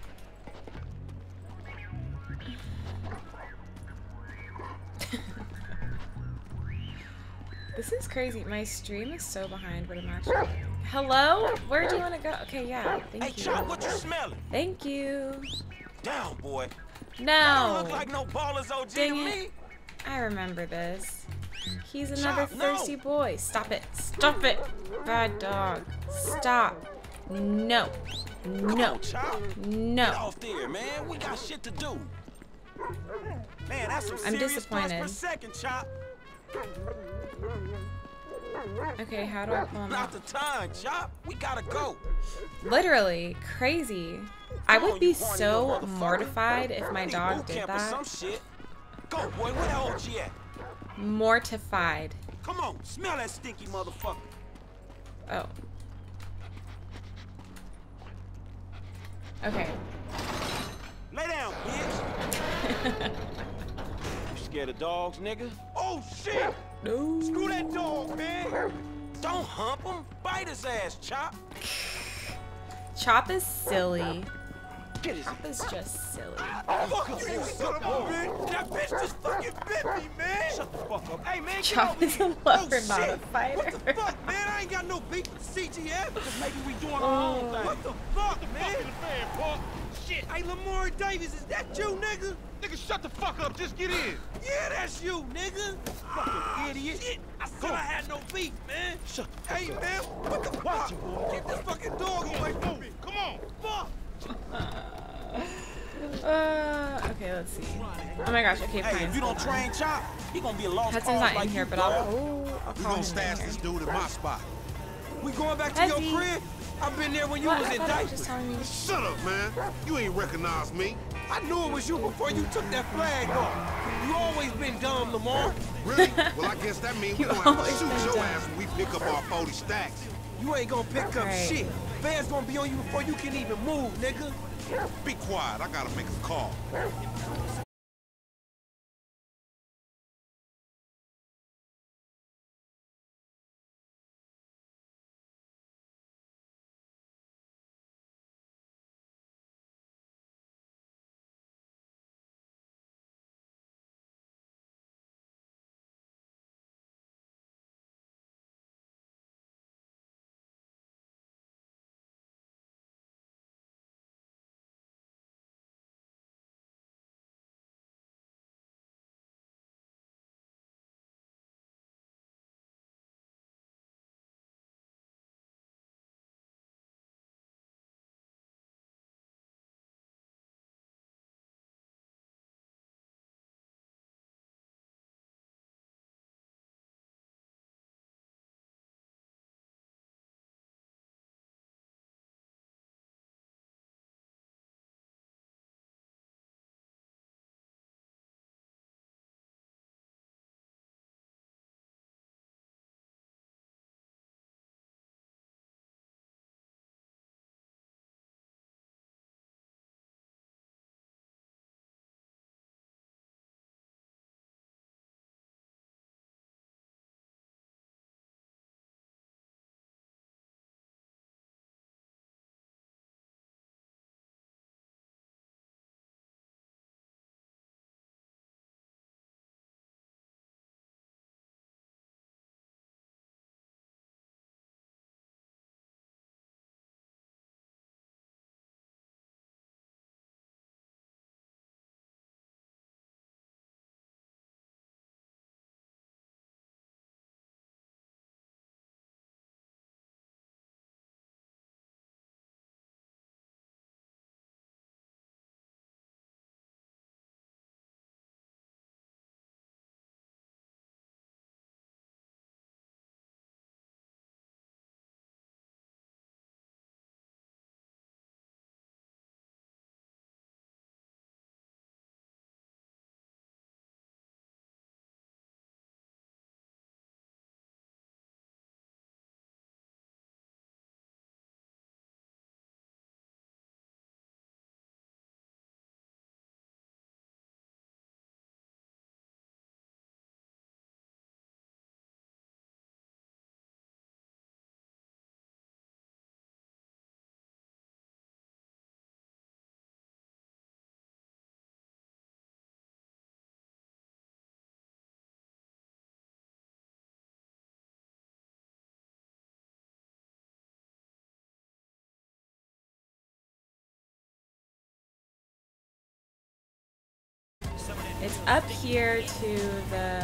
This is crazy. My stream is so behind what I'm actually doing. Hello? Where do you want to go? Okay, yeah. Thank Hey, you. Chop, what you smelling? Thank you. Down, boy. No. That don't look like no baller's OG Dang to it. me. I remember this. He's another Chop, no. thirsty boy. Stop it. Stop it. Bad dog. Stop. No. Come No. on, Chop. Get No. off there, man. We got shit to do. Man, that's some I'm serious disappointed. buzz per second, Chop. Okay, how do I pull him Not out? the time, Chop. We gotta go. Literally crazy. I Come would on, be you horny so little motherfucker. mortified if my Need dog boot did camp or some that. shit. Go, boy. Where the OG at? Mortified. Come on, smell that stinky motherfucker. Oh. Okay. Lay down, bitch. You scared of dogs, nigga? Oh, shit! No. Screw that dog, man! Don't hump him. Bite his ass, Chop. Chop is silly. Get his Chop is just silly. Fuck you, son of a bitch! That bitch just fucking bit me, man! Shut the fuck up. Hey, man, get Chop over is here. a lover, Oh, not a shit. fighter. What the fuck, man? I ain't got no beef with CGF. Cause maybe we doing our own thing. What the fuck, man? Shit. Hey, Lamar Davis, is that you, nigga? Nigga, shut the fuck up. Just get in. Yeah, that's you, nigga. Fucking idiot. Shit. I said I had no beef, man. Shut the fuck up. Hey, man, what the fuck? Get this fucking dog away from me. Come on. Fuck. Okay, let's see. Oh my gosh, okay, fine. Hey, if you don't train Chop, he gonna be a lost Hudson's cause not like in here, you, but dog. I'll We call gonna him stash in this here. dude at my spot. We going back to Hezzy. your crib? I've been there when you What? was I in thought you were diapers. just telling me. Shut up, man. You ain't recognize me. I knew it was you before you took that flag off. You always been dumb, Lamar. Really? Well, I guess that means we You gonna have to always shoot been your dumb. ass when we pick up our 40 stacks. You ain't gonna pick up Right. shit. Fans gonna be on you before you can even move, nigga. Be quiet. I gotta make a call. It's up here to the...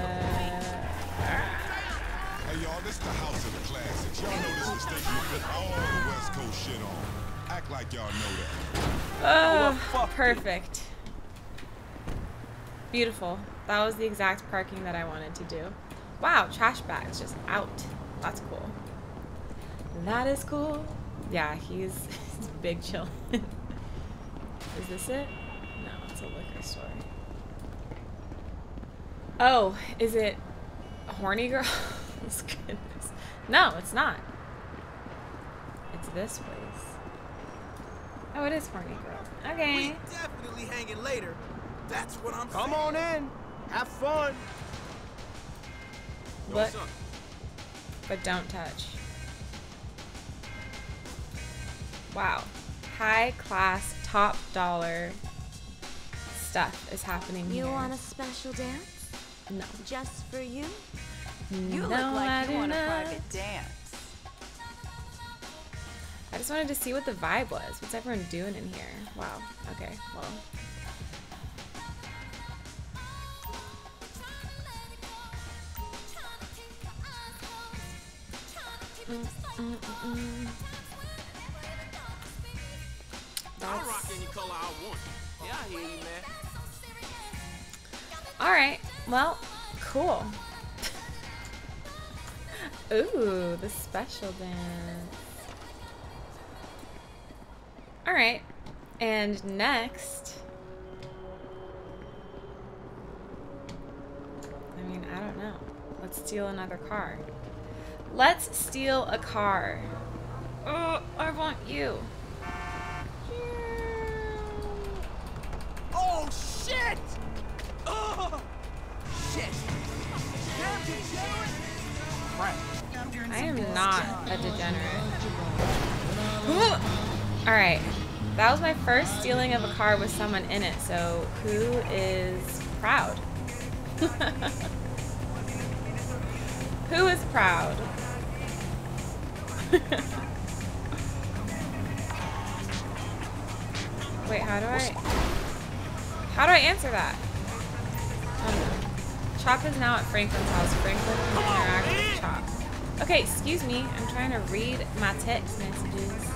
Hey y'all, this the house of the classics. Y'all know this is the station to put all the West Coast shit on. Act like y'all know that. Oh, perfect. Beautiful. That was the exact parking that I wanted to do. Wow, trash bags just out. That's cool. That is cool. Yeah, he's big chill. Is this it? No, it's a liquor store. Oh, is it Horny Girl? Goodness. No, it's not. It's this place. Oh, it is Horny Girl. Okay. We definitely hanging later. That's what I'm saying. Come on in. Have fun. But don't touch. Wow. High class, top dollar stuff is happening here. You want a special dance? No. Just for you? You look like you want a private dance. I just wanted to see what the vibe was. What's everyone doing in here? Wow. Okay, well. I'll rock any color I want. Yeah, I hear you, man. Alright, well, cool. Ooh, the special dance. Alright, and next... I mean, I don't know. Let's steal another car. Let's steal a car. Oh, I want you. Oh, shit! Oh, shit! I am not a degenerate. Alright. That was my first stealing of a car with someone in it, so who is proud? Who is proud? Wait, how do I answer that? Oh no. Chop is now at Franklin's house. Franklin can interact with Chop. Okay, excuse me. I'm trying to read my text messages.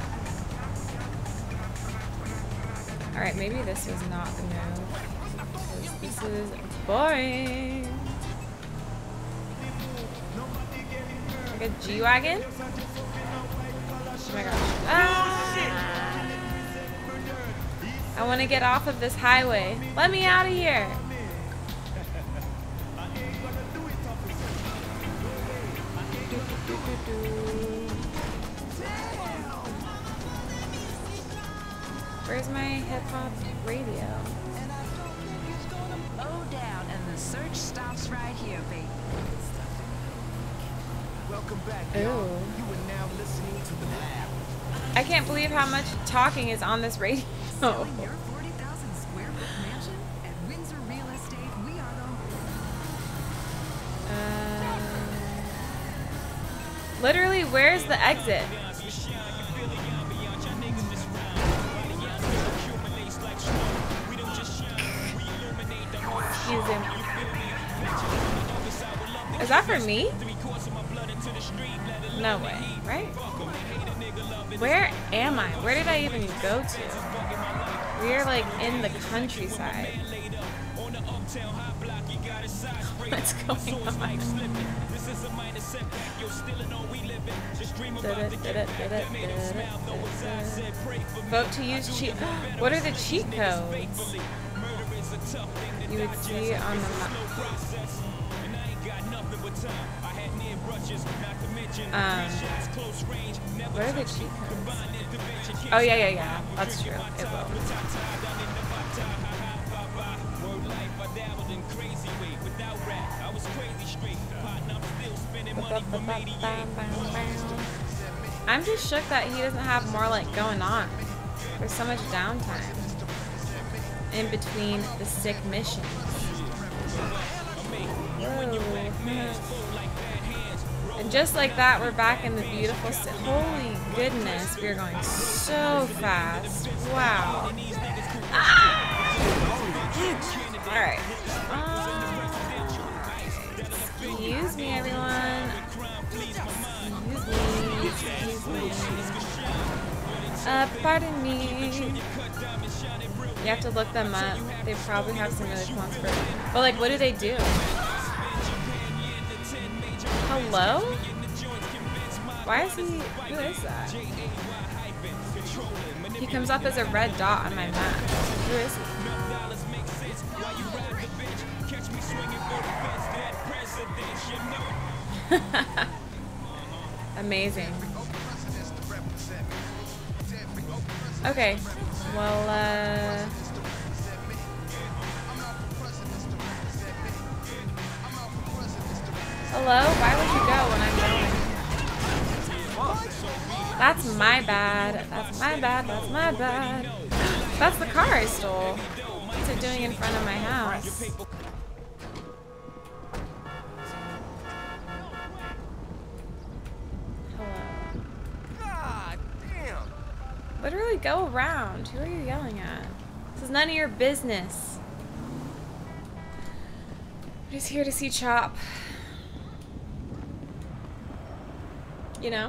Alright, maybe this was not the move. This is boring. Like a G-Wagon? Oh my gosh. Ah! I want to get off of this highway. Let me out of here. Where's my hip-hop radio? Oh, down, and the search stops right here, baby. Welcome back, Ooh. y'all. You are now listening to the lab. I can't believe how much talking is on this radio. Selling your 40,000 square foot mansion at Windsor Real Estate. We are the Literally, where's the exit? Excuse him. Is that for me? No way, right? Where am I? Where did I even go to? We are like in the countryside. What's going on? Vote to use cheat. What are the cheat codes? You would see on the map. What are the cheat codes? Oh yeah. That's true. It will. I'm just shook that he doesn't have more like going on. There's so much downtime in between the sick missions. Whoa. And just like that, we're back in the beautiful city. Holy goodness, we're going so fast. Wow. Ah! Alright. Pardon me. You have to look them up. They probably have some really cool for. But like, what do they do? Hello? Why is he? Who is that? He comes up as a red dot on my map. Who is he? Amazing. Okay. Well, hello? Why would you go when I'm going? That's my bad. That's my bad. That's my bad. That's the car I stole. What's it doing in front of my house? Literally go around. Who are you yelling at? This is none of your business. I'm just here to see Chop. You know?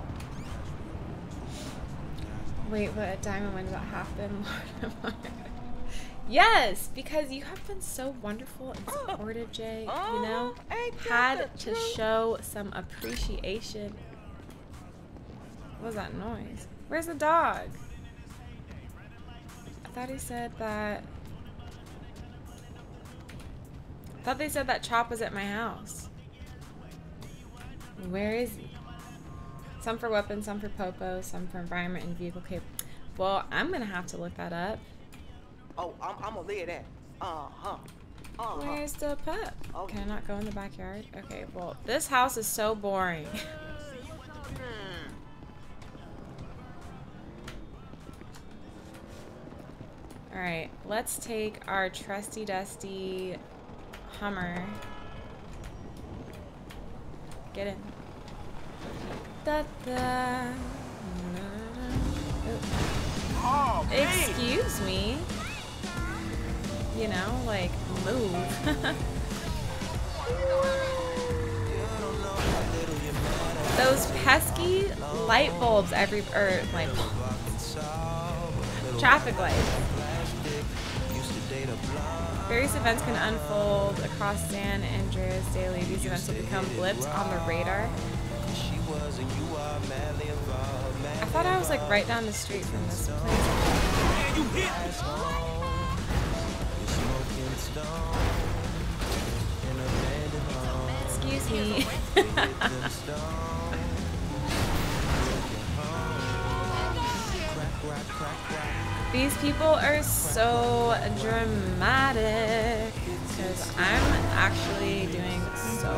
Wait, what? Diamond wins about half been Lord. Yes, because you have been so wonderful and supportive, Jay. You know? Had to show some appreciation. What was that noise? Where's the dog? I thought he said that. I thought they said that Chop was at my house. Where is he? Some for weapons, some for popo, some for environment and vehicle cap. Well, I'm gonna have to look that up. Oh, I'm gonna leave that. Where's the pup? Can I not go in the backyard? Okay, well, this house is so boring. Alright, let's take our trusty dusty Hummer. Get in. Da, da, oh, excuse me. You know, like, move. Those pesky light bulbs light bulbs. Traffic lights. Various events can unfold across San Andreas daily. These events will become blips on the radar. I thought I was like right down the street from this place. Excuse me. These people are so dramatic because I'm actually doing so.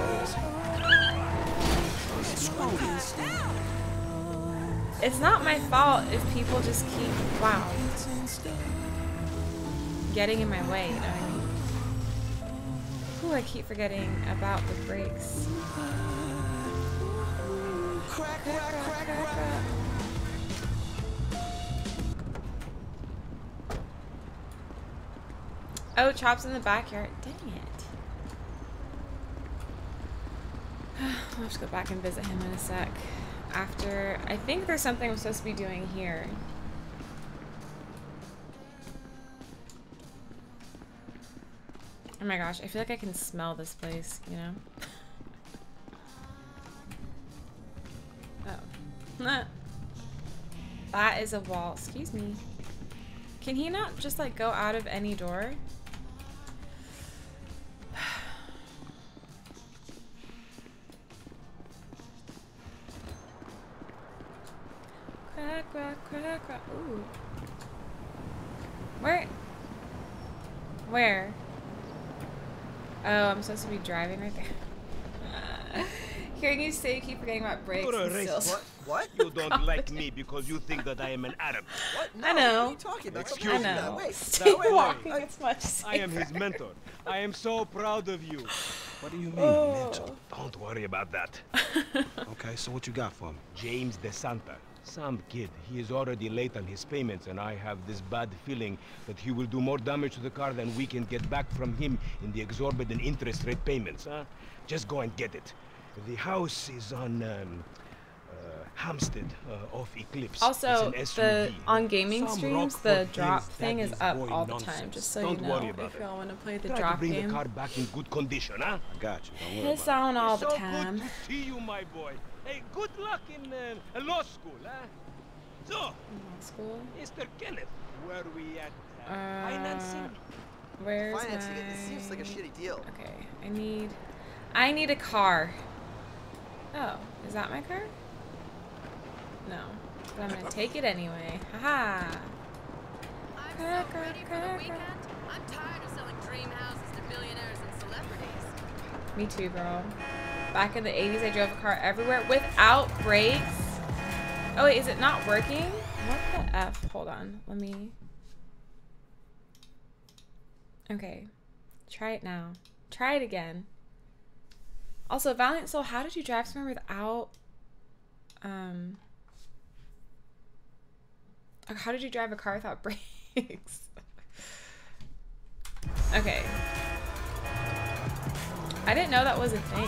It's not my fault if people just keep, wow, getting in my way, you know what I mean? Ooh, I keep forgetting about the brakes. Crap, crap, crap, crap. Oh, Chop's in the backyard. Dang it. I'll have to go back and visit him in a sec. After, I think there's something I'm supposed to be doing here. Oh my gosh, I feel like I can smell this place, you know? Oh. That is a wall. Excuse me. Can he not just like go out of any door? Crack, crack, crack, crack. Ooh. Where? Where? Oh, I'm supposed to be driving right there. Hearing you say you keep forgetting about brakes. What? You don't like me because you think that I am an Arab. What? No, I know. What are you talking about? Excuse me. I know. Wait, Stay walking. It's much safer. I am his mentor. I am so proud of you. What do you mean, mentor? Don't worry about that. Okay, so what you got for me? James DeSanta. Some kid. He is already late on his payments, and I have this bad feeling that he will do more damage to the car than we can get back from him in the exorbitant interest rate payments, huh? Just go and get it. The house is on, Hampstead off Eclipse. Also, It's the an SUV. on gaming Some streams, Rockford the drop Hills thing is daddy's up boy all the nonsense. time, just so Don't you worry know, about if it. y'all want to play the Try to drop bring game. the car back in good condition, huh? I got you. Don't worry Piss about on all the so time. good to see you, my boy. Hey, good luck in law school, huh? So, Law school. Mr. Kenneth, where we at? Financing. Where's Financing my... it seems like a shitty deal. Okay, I need a car. Oh, is that my car? No, but I'm gonna take it anyway. Haha. I'm so ready for the weekend. I'm tired of selling dream houses to billionaires and celebrities. Me too, girl. Back in the 80s, I drove a car everywhere without brakes. Oh wait, is it not working? What the F? Hold on, let me... Okay, try it now. Try it again. Also, Valiant Soul, how did you drive somewhere without, how did you drive a car without brakes? Okay. I didn't know that was a thing.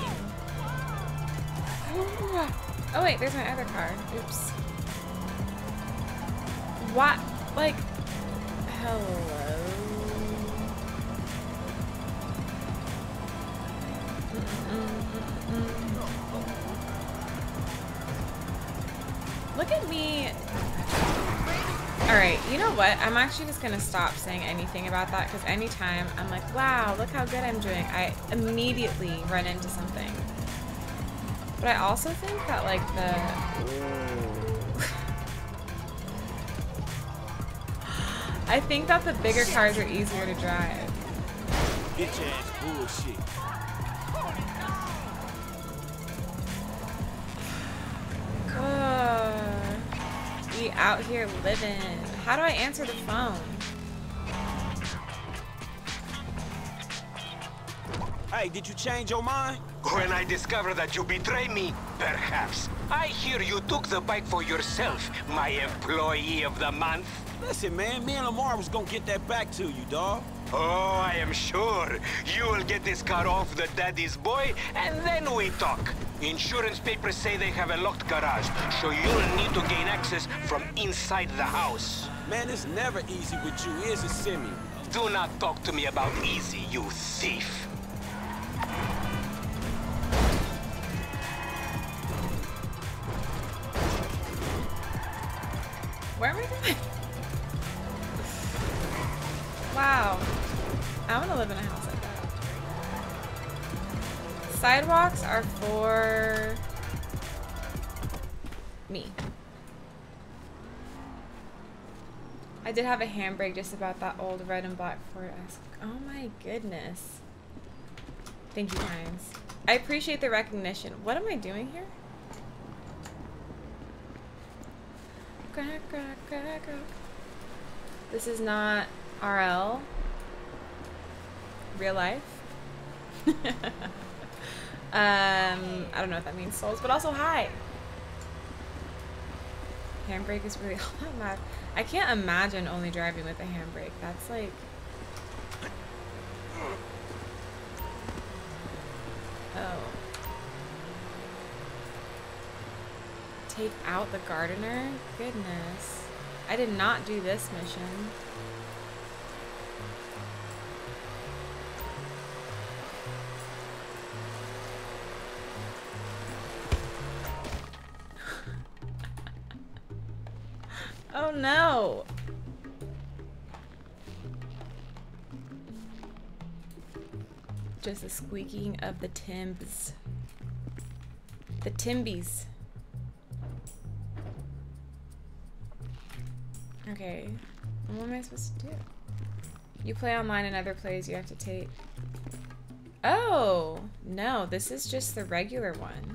Oh wait, there's my other car. Oops. What? Like, hello? Look at me. Alright, you know what? I'm actually just gonna stop saying anything about that because anytime I'm like, wow, look how good I'm doing, I immediately run into something. But I also think that like I think that the bigger cars are easier to drive. Bitch ass bullshit. We out here living. How do I answer the phone? Hey, did you change your mind? When I discover that you betray me, perhaps. I hear you took the bike for yourself, my employee of the month. Listen, man, me and Lamar was gonna get that back to you, dawg. Oh, I am sure. You will get this car off the daddy's boy, and then we talk. Insurance papers say they have a locked garage, so you'll need to gain access from inside the house. Man, it's never easy with you, is it, Simi? Do not talk to me about easy, you thief. Where am I going? Wow. I want to live in a house like that. Sidewalks are for me. I did have a handbrake just about that old red and black Ford Escort. Oh my goodness. Thank you, Hines. I appreciate the recognition. What am I doing here? This is not RL. Real life. I don't know what that means, souls, but also hi. Handbrake is really all that matters. I can't imagine only driving with a handbrake. That's like... Oh. Take out the gardener? Goodness. I did not do this mission. Oh no! Just the squeaking of the Timbs. The Timbies. Okay, what am I supposed to do? You play online and other plays you have to take. Oh, no, this is just the regular one.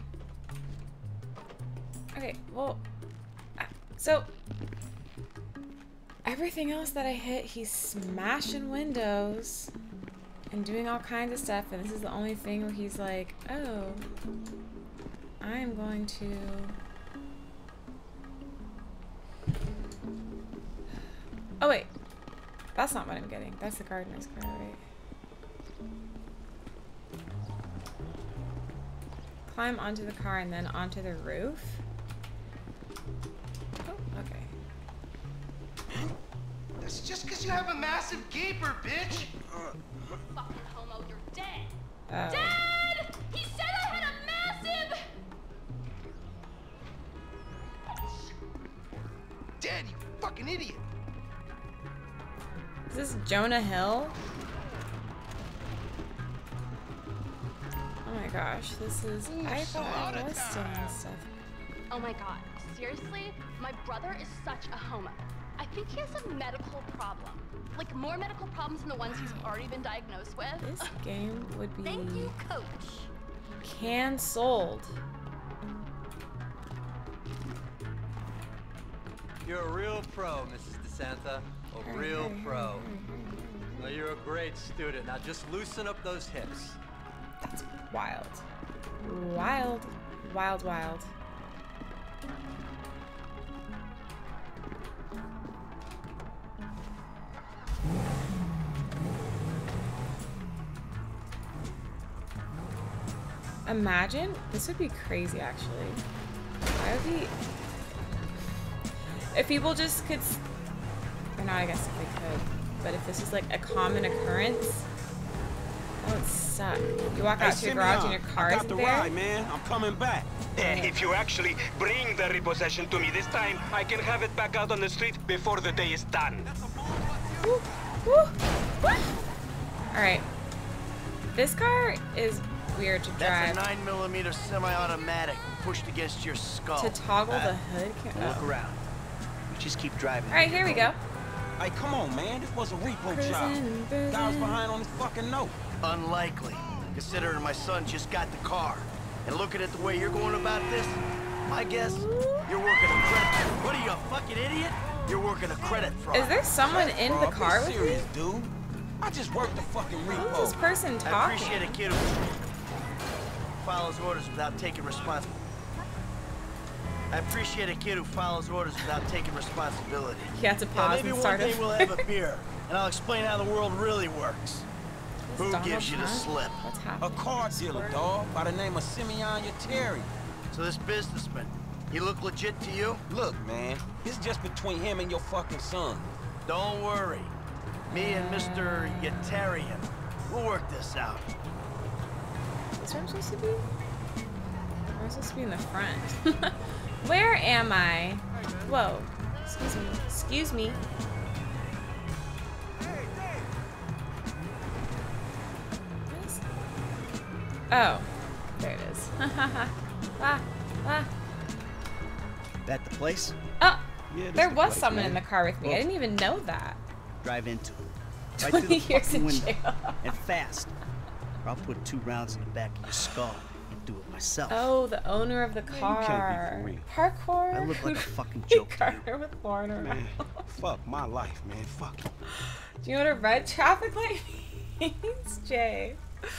Okay, well, so everything else that I hit, he's smashing windows and doing all kinds of stuff, and this is the only thing where he's like, oh, I'm going to... Oh wait, that's not what I'm getting. That's the gardener's car, right? Climb onto the car and then onto the roof. Oh, okay. That's just because you have a massive gaper, bitch. Fucking homo, you're dead. Oh. Dad! He said I had a massive... Dad, you fucking idiot. Is this Jonah Hill? Oh my gosh, this is... I thought I was still in stuff. Oh my god, seriously? My brother is such a homo. I think he has a medical problem. Like, more medical problems than the ones he's already been diagnosed with. This game would be... Thank you, coach. Cancelled. You're a real pro, Mrs. DeSanta. A real pro. Well, you're a great student. Now just loosen up those hips. That's wild. Wild. Wild, wild. Imagine, this would be crazy actually. Why would be... If people just could... Or not, I guess if they could. But if this is like a common occurrence, that would suck. You walk out to your garage and your car isn't there. Ride, man. I'm coming back. If you actually bring the repossession to me this time, I can have it back out on the street before the day is done. Woo, woo, woo. All right. This car is weird to drive. That's a 9mm semi-automatic pushed against your skull. To toggle the hood. Look around. You just keep driving. All right, here we go. Hey, come on, man. This was a repo job. Guy was behind on his fucking note. Unlikely, considering my son just got the car. And looking at the way you're going about this, my guess, you're working a credit. What are you, a fucking idiot? You're working a credit fraud. Is there someone in the car with me? Dude. I just worked the fucking repo. Who's this person talking? I appreciate a kid who follows orders without taking responsibility. without taking responsibility. You have to pause maybe and start one it. day we'll have a beer, and I'll explain how the world really works. Who Donald gives you the Trump? slip? What's A happening? car dealer, dog, by the name of Simeon Yateri. So this businessman, he look legit to you? Look, man, it's just between him and your fucking son. Don't worry. Me and Mr. Yetarian, we'll work this out. Is where I'm supposed to be? I'm supposed to be in the front. Where am I? Whoa. Excuse me. Excuse me. What is... Oh. There it is. Ah. That the place? Oh. Yeah, There the was place, someone man. in the car with me. I didn't even know that. Drive into it. Right 20 through the years fucking in window. jail. And fast. Or I'll put 2 rounds in the back of your skull and do it myself. Oh, the owner of the car. can't be Parkour. I look like a fucking joke to you. Carter with foreigner. Man, fuck my life, man. Fuck it. Do you know what a red traffic light means, Jay?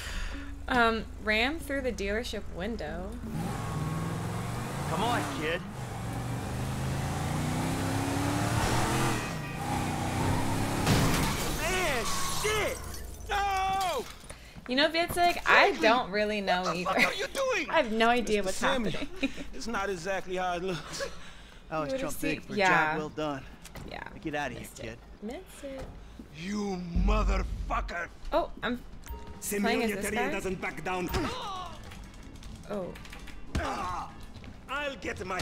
Ram through the dealership window. Come on, kid. Man, shit! No! You know, Vitzig, I don't really know either. What the fuck are you doing? I have no idea Mr. what's Samuel, happening. It's not exactly how it looks. I always You jump would've big seen- for a yeah. job well done. Yeah. Get out of here, Missed kid. it. Missed it. You motherfucker! Oh, I'm playing as this guy? doesn't back down. Oh. I'll get my...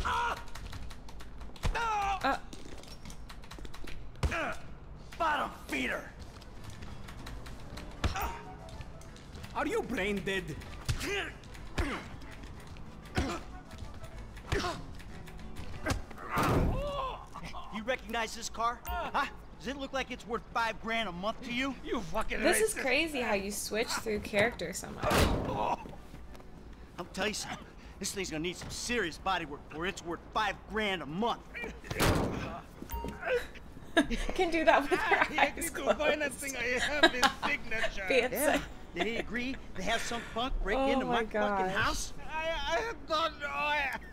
Bottom feeder! Are you brain dead? You recognize this car? Huh? Does it look like it's worth $5 grand a month to you? You fucking This is crazy how you switch through characters so much. I'll tell you something. This thing's gonna need some serious body work for it's worth $5 grand a month. You can do that with your eyes closed. financing, I have his signature. Vitzig. Did he agree to have some punk break Oh into my my fucking gosh. house? I don't know.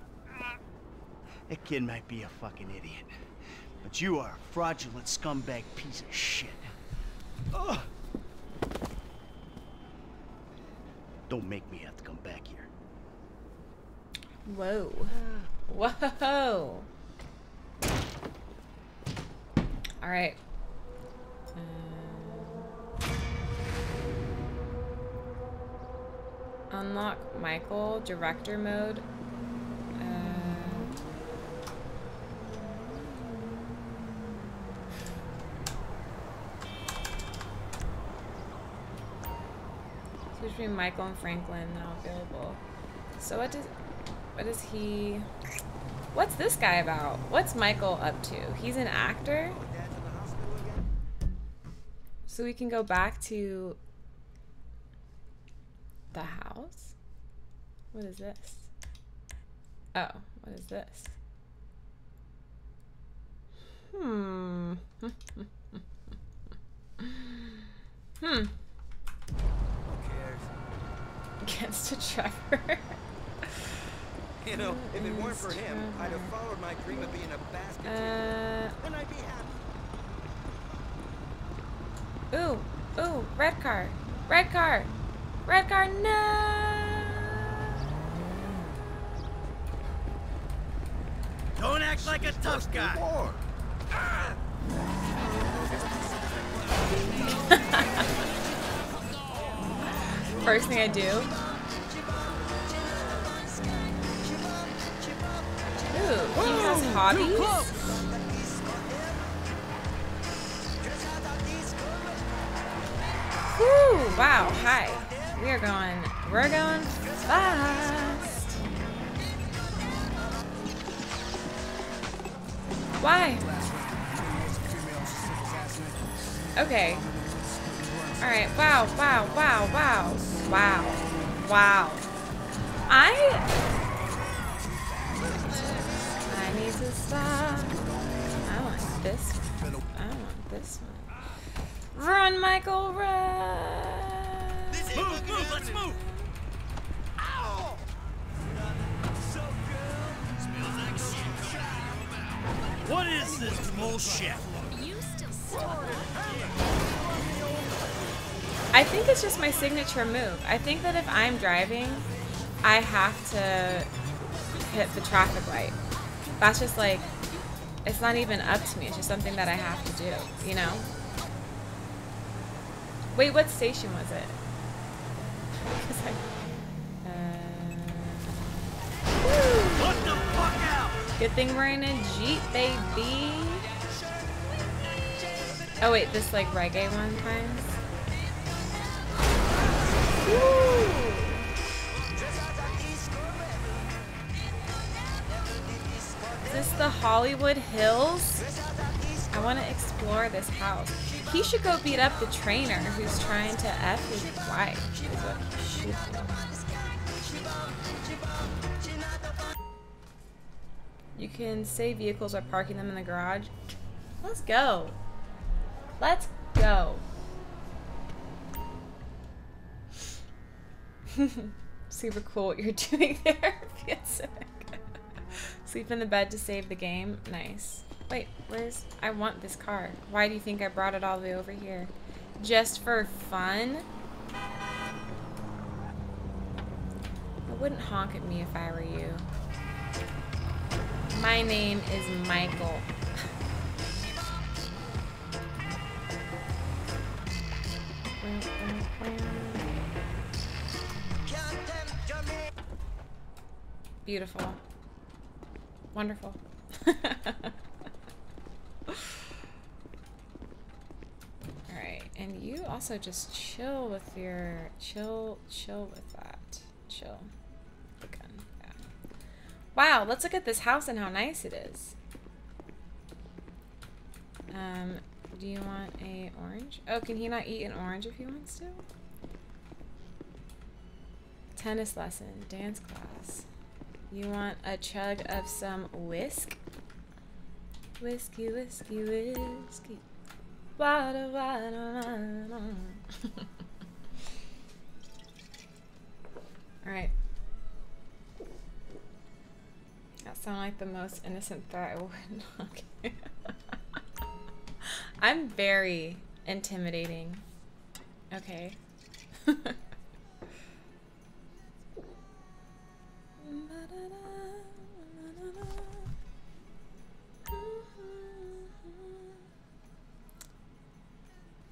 That kid might be a fucking idiot, but you are a fraudulent scumbag piece of shit. Ugh. Don't make me have to come back here. Whoa. Whoa. All right. Unlock Michael director mode. Switch between Michael and Franklin now available. So what is he? What's this guy about? What's Michael up to? He's an actor? So we can go back to the house? What is this? Oh, what is this? Hmm. Hmm. Against a Trevor. You know, if it weren't for him, I'd have followed my dream of being a basket and I'd be happy. Ooh, ooh, red car. Red car. Red car, no! Don't act like a tough guy. First thing I do. Ooh, he has hobbies? Woo! Wow, hi. We're going fast. Why? Okay. Alright, wow, wow, wow, wow. Wow. Wow. I need to stop. I want this one. I want this one. Run, Michael, run! Move, move, let's move! Ow! What is this bullshit? You still stuck. I think it's just my signature move. I think that if I'm driving, I have to hit the traffic light. That's just like, it's not even up to me. It's just something that I have to do, you know? Wait, what station was it? What the fuck out? Good thing we're in a Jeep, baby. Oh wait, this like reggae one times. Woo! Is this the Hollywood Hills? I want to explore this house. He should go beat up the trainer who's trying to F his wife, is what he should do. You can save vehicles by parking them in the garage. Let's go. Let's go. Super cool what you're doing there. Sleep in the bed to save the game. Nice. Wait, where's... I want this car. Why do you think I brought it all the way over here? Just for fun? I wouldn't honk at me if I were you. My name is Michael. Beautiful. Wonderful. Alright, and you also just chill with your... Chill with that. Chill. The gun. Yeah. Wow, let's look at this house and how nice it is. Do you want a orange? Oh, can he not eat an orange if he wants to? Tennis lesson, dance class. You want a chug of some whisk? Whiskey, whiskey, whiskey. Water, water, water. Alright. That sounded like the most innocent threat I would. Okay. I'm very intimidating. Okay.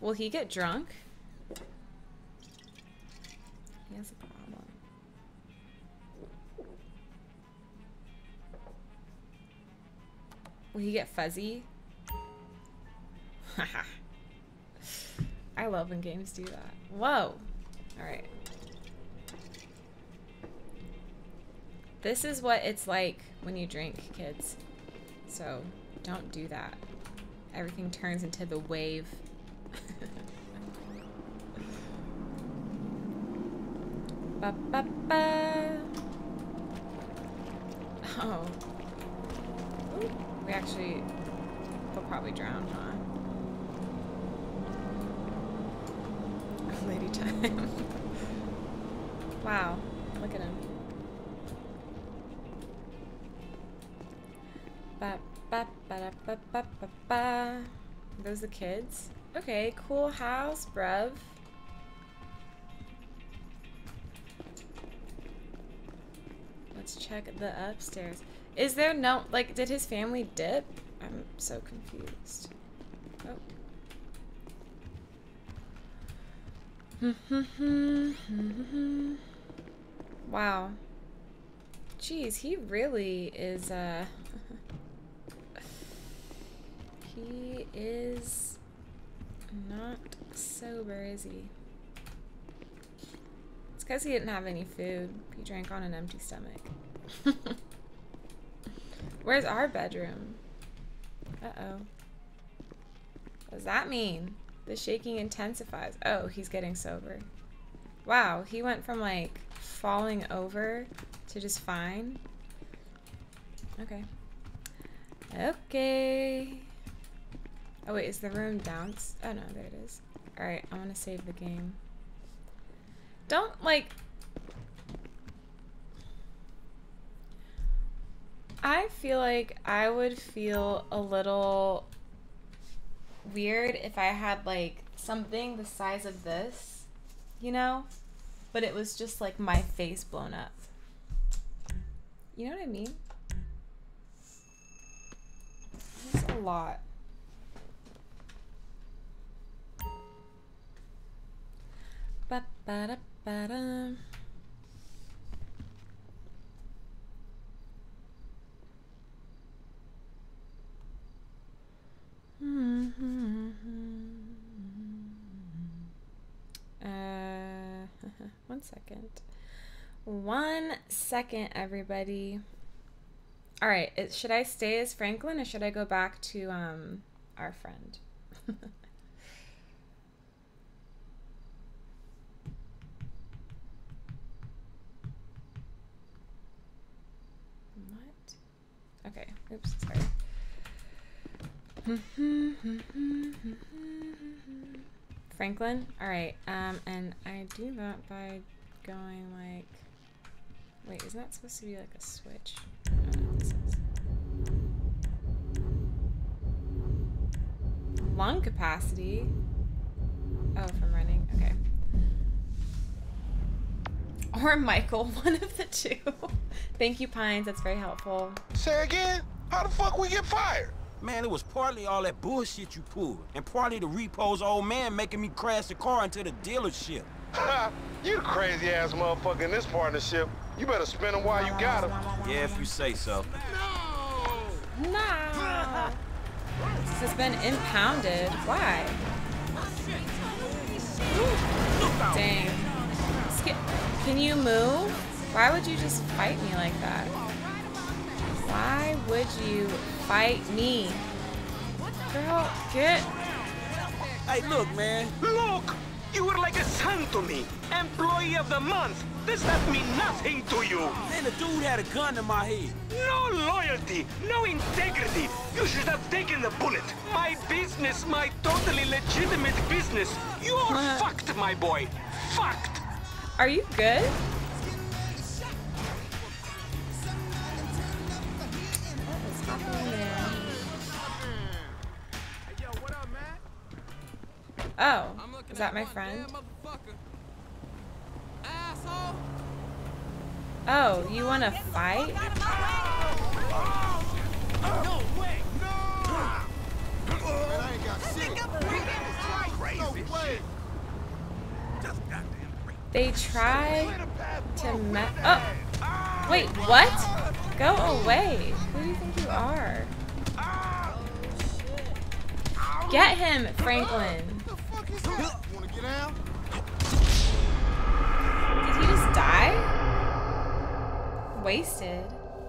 Will he get drunk? He has a problem. Will he get fuzzy? I love when games do that. Whoa. Alright. This is what it's like when you drink, kids. So, don't do that. Everything turns into the wave. Ba, ba, ba. Oh. Ooh, we actually... He'll probably drown, huh? Lady time. Wow. Look at him. Ba, ba, ba, da, ba, ba, ba, ba. Are those the kids? Okay, cool house, bruv. Let's check the upstairs. Is there no, like, did his family dip? I'm so confused. Oh. Wow. Jeez, he really is, he is not sober, is he? It's because he didn't have any food. He drank on an empty stomach. Where's our bedroom? Uh-oh. What does that mean? The shaking intensifies. Oh, he's getting sober. Wow, he went from like falling over to just fine. Okay. Okay. Oh wait, is the room down? Oh no, there it is. Alright, I want to save the game. Don't like... I feel like I would feel a little weird if I had like something the size of this, you know, but it was just like my face blown up. You know what I mean? It's a lot. Ba ba da ba da. One second. 1 second, everybody. All right, should I stay as Franklin or should I go back to our friend? What? Okay, oops, sorry. Franklin? Alright, and I do that by going like... Wait, isn't that supposed to be like a switch? I don't know what this is. Lung capacity? Oh, from running, okay. Or Michael, one of the two. Thank you, Pines, that's very helpful. Say again? How the fuck we get fired? Man, it was partly all that bullshit you pulled, and partly the repo's old man making me crash the car into the dealership. Ha! You the crazy-ass motherfucker in this partnership. You better spend them while you got them. Yeah, if you say so. Nah! This has been impounded. Why? Dang. Can you move? Why would you just fight me like that? Why would you fight me? Girl, get... Hey, look, man. Look! You were like a son to me. Employee of the month. Does that mean nothing to you? Man, the dude had a gun to my head. No loyalty, no integrity. You should have taken the bullet. My business, my totally legitimate business. You're fucked, my boy. Fucked. Are you good? What's happening there? Oh, is that my friend? Oh, you want to fight? No way! No! Man, I ain't got shit. crazy shit. Just goddamn crazy. They try to oh! Wait, what? Go away. Who do you think you are? Get him, Franklin. Wanna get out? Did he just die? Wasted.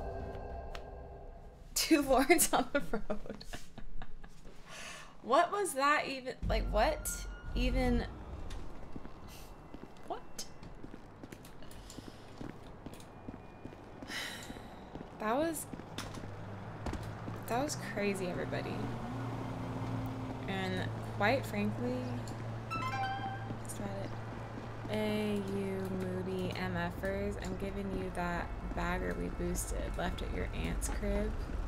2 lords on the road. What was that even? Like, what? Even... What? That was crazy, everybody. And quite frankly, is that it? Hey, you moody MFers, I'm giving you that bagger we boosted, left at your aunt's crib.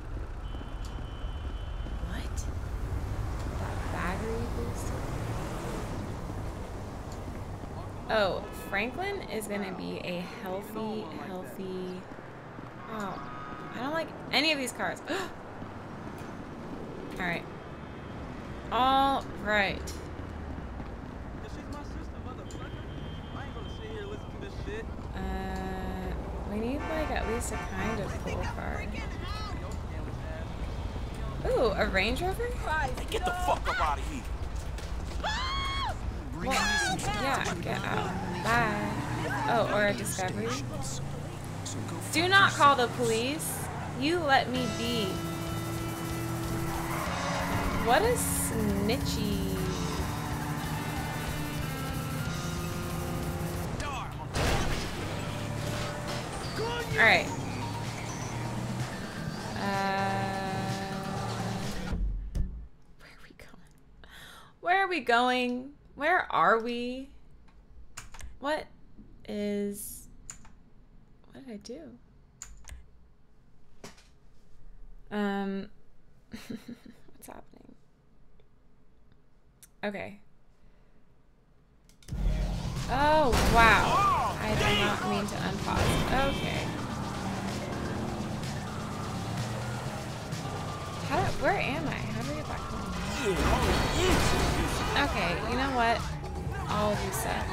What? That bagger we boosted? Oh, Franklin is gonna be a healthy... Oh, I don't like any of these cars. Alright. Alright. We need like at least a kind of cool car. Ooh, a Range Rover? Hey, get the fuck up out of here. Well, yeah, get out. Bye. Oh, or a Discovery. Do not call the police. You let me be. What a snitchy. Alright. Where are we going? Where are we? What did I do? What's happening? Okay. Oh, wow. I did not mean to unpause. Okay. Where am I? How do I get back home? Okay, you know what? All of you suck.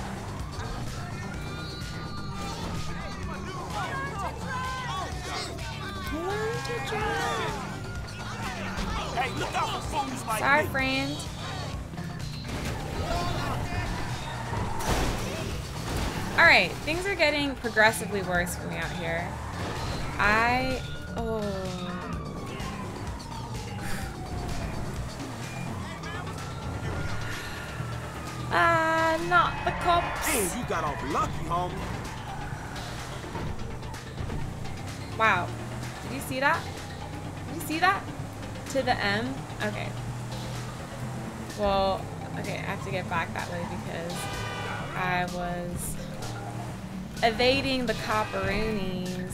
Hey, look out for fools like Sorry, me. friend. Alright, things are getting progressively worse for me out here. Not the cops. Hey, you got off lucky, homie. Wow. Did you see that? Did you see that? To the M? Okay. Well, okay, I have to get back that way because I was evading the copperoonies.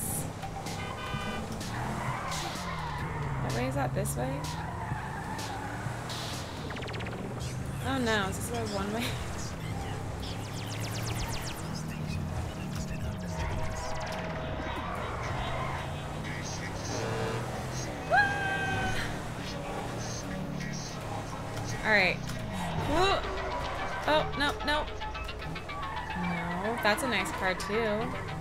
What way is that? This way? Oh no, is this a one-way? Alright. Oh, no, no. No, that's a nice car too.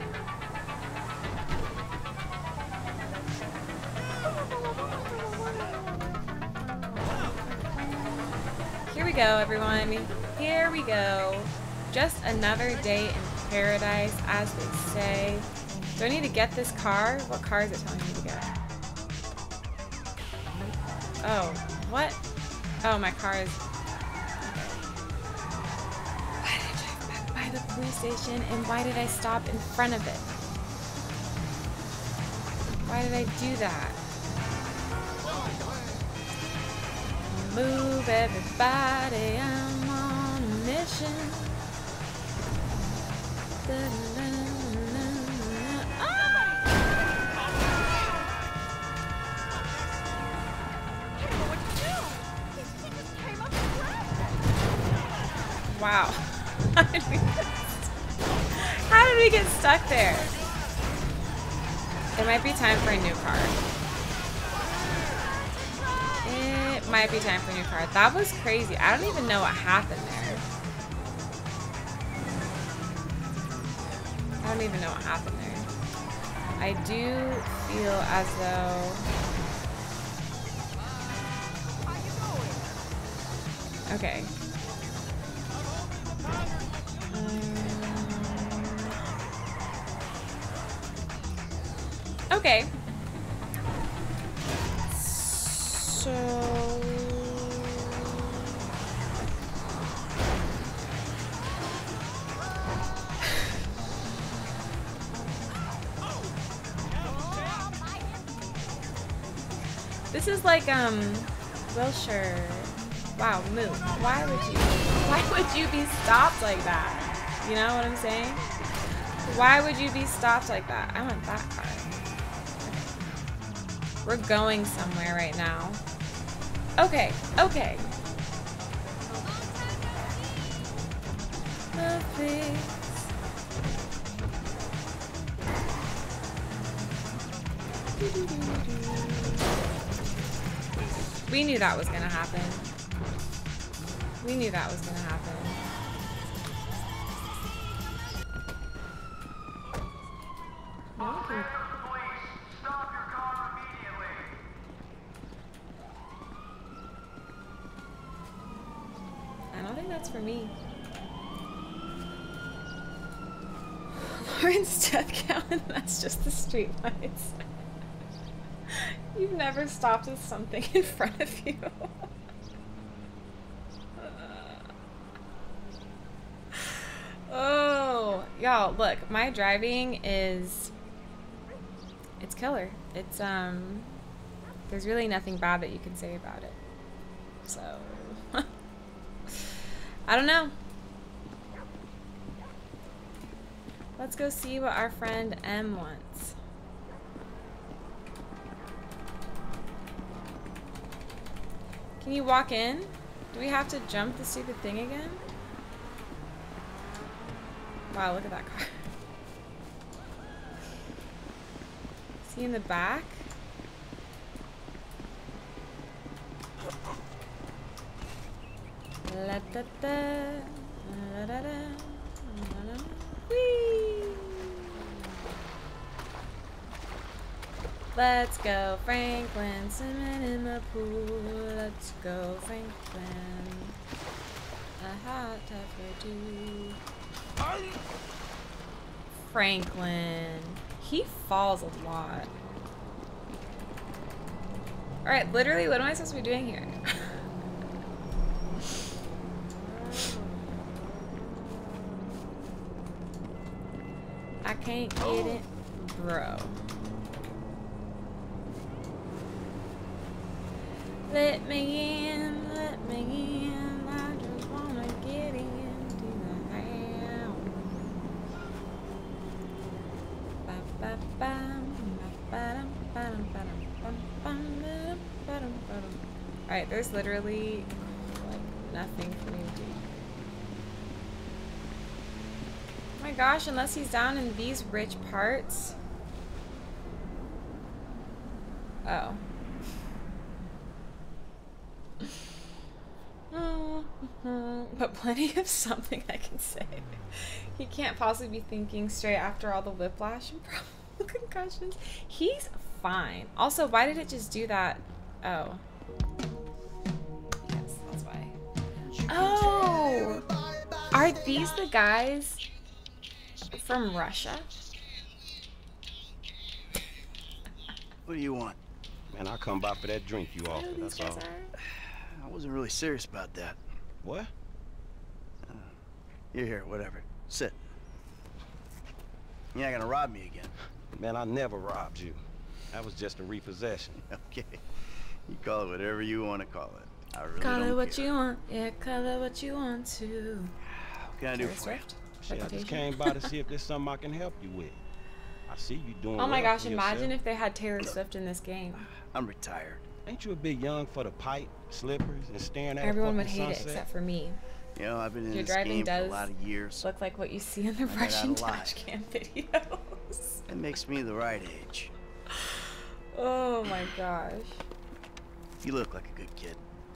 Here we go, everyone. Here we go. Just another day in paradise, as they say. Do I need to get this car? What car is it telling me to get? Oh, what? Oh, my car is... Why did I drive back by the police station and why did I stop in front of it? Why did I do that? Move everybody, I'm on a mission. Wow. How did we get stuck there? It might be time for a new car. It might be time for a new car. That was crazy. I don't even know what happened there. I don't even know what happened there. I do feel as though... Okay. Okay. So... This is like, Wilshire. Wow, move. Why would you be stopped like that? You know what I'm saying? Why would you be stopped like that? I want that car. We're going somewhere right now. Okay, okay. We knew that was gonna happen. We knew that was gonna happen. No one can... I don't think that's for me. Lauren's death count, that's just the street lights. You've never stopped with something in front of you. Oh, y'all, look, my driving is, it's killer. It's, there's really nothing bad that you can say about it. So, I don't know. Let's go see what our friend M wants. Can you walk in? Do we have to jump the stupid thing again? Wow, look at that car. Is he in the back? La da da, la da da, la da. Whee! Let's go, Franklin, swimming in the pool. Let's go, Franklin. A hot tub for two. Franklin. He falls a lot. Alright, literally, what am I supposed to be doing here? I can't get it, bro. Let me in, I just wanna get into the house. Alright, there's literally like nothing for me to do. Oh my gosh, unless he's down in these rich parts. Oh. But plenty of something I can say. He can't possibly be thinking straight after all the whiplash and probable concussions. He's fine. Also, why did it just do that? Oh. Yes, that's why. Oh! Are these the guys from Russia? What do you want? Man, I come by for that drink you offered, that's all. I wasn't really serious about that. What? You're here, whatever. Sit. You're not gonna rob me again. Man, I never robbed you. That was just a repossession. Okay. You call it whatever you want to call it. I really Call don't it what care. you want. Yeah, call it what you want to. What can I do for you? Shit, I just came by to see if there's something I can help you with. I see you doing Oh my well gosh, for imagine yourself. if they had Taylor Swift in this game. I'm retired. Ain't you a bit young for the pipe, slippers, and staring at Everyone a would fucking hate sunset? it except for me. You know, I've been in Your this driving game for does a lot of years. look like what you see in the I might Russian not lie. dash cam videos. It makes me the right age. Oh my gosh. You look like a good kid.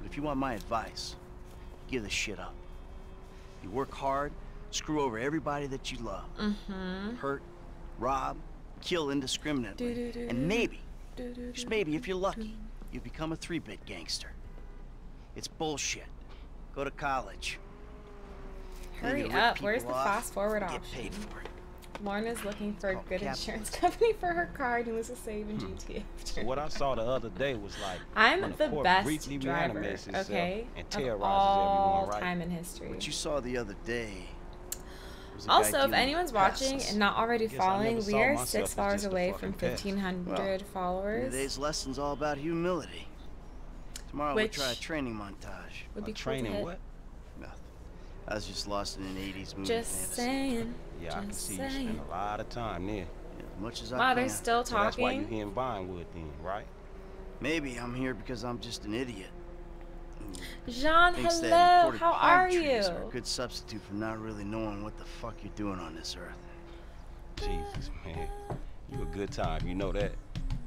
But if you want my advice, give this shit up. You work hard, screw over everybody that you love. Hurt, rob, kill indiscriminately. And maybe, just maybe if you're lucky, you become a 3-bit gangster. It's bullshit. Go to college. Hurry up. Where's the fast forward option? Get paid for it. Lorna's looking for a good insurance company for her car and was a save in GTA. So what I saw the other day was like I'm when the court best briefly driver, reanimates itself okay, and of terrorizes all everyone, right? time in history. What you saw the other day was a guy Also, if dealing anyone's with watching pests. and not already Guess I following, never we saw are myself 6 as followers just a away fucking from pest. 1,500 followers. Today's lesson's all about humility. Tomorrow we'll Which try a training montage. would be cool to training hit. what? Nothing. I was just lost in an 80s movie Just fantasy. saying. Yeah, I can Just see you saying. spend a lot of time there. Yeah, as much as I Wow, can. they're still So that's why you talking. here in Vinewood then, right? Maybe I'm here because I'm just an idiot. Jean, Thinks that hello. imported How pine are trees you? are a good substitute for not really knowing what the fuck you're doing on this earth. Jesus, man. You a good time, you know that.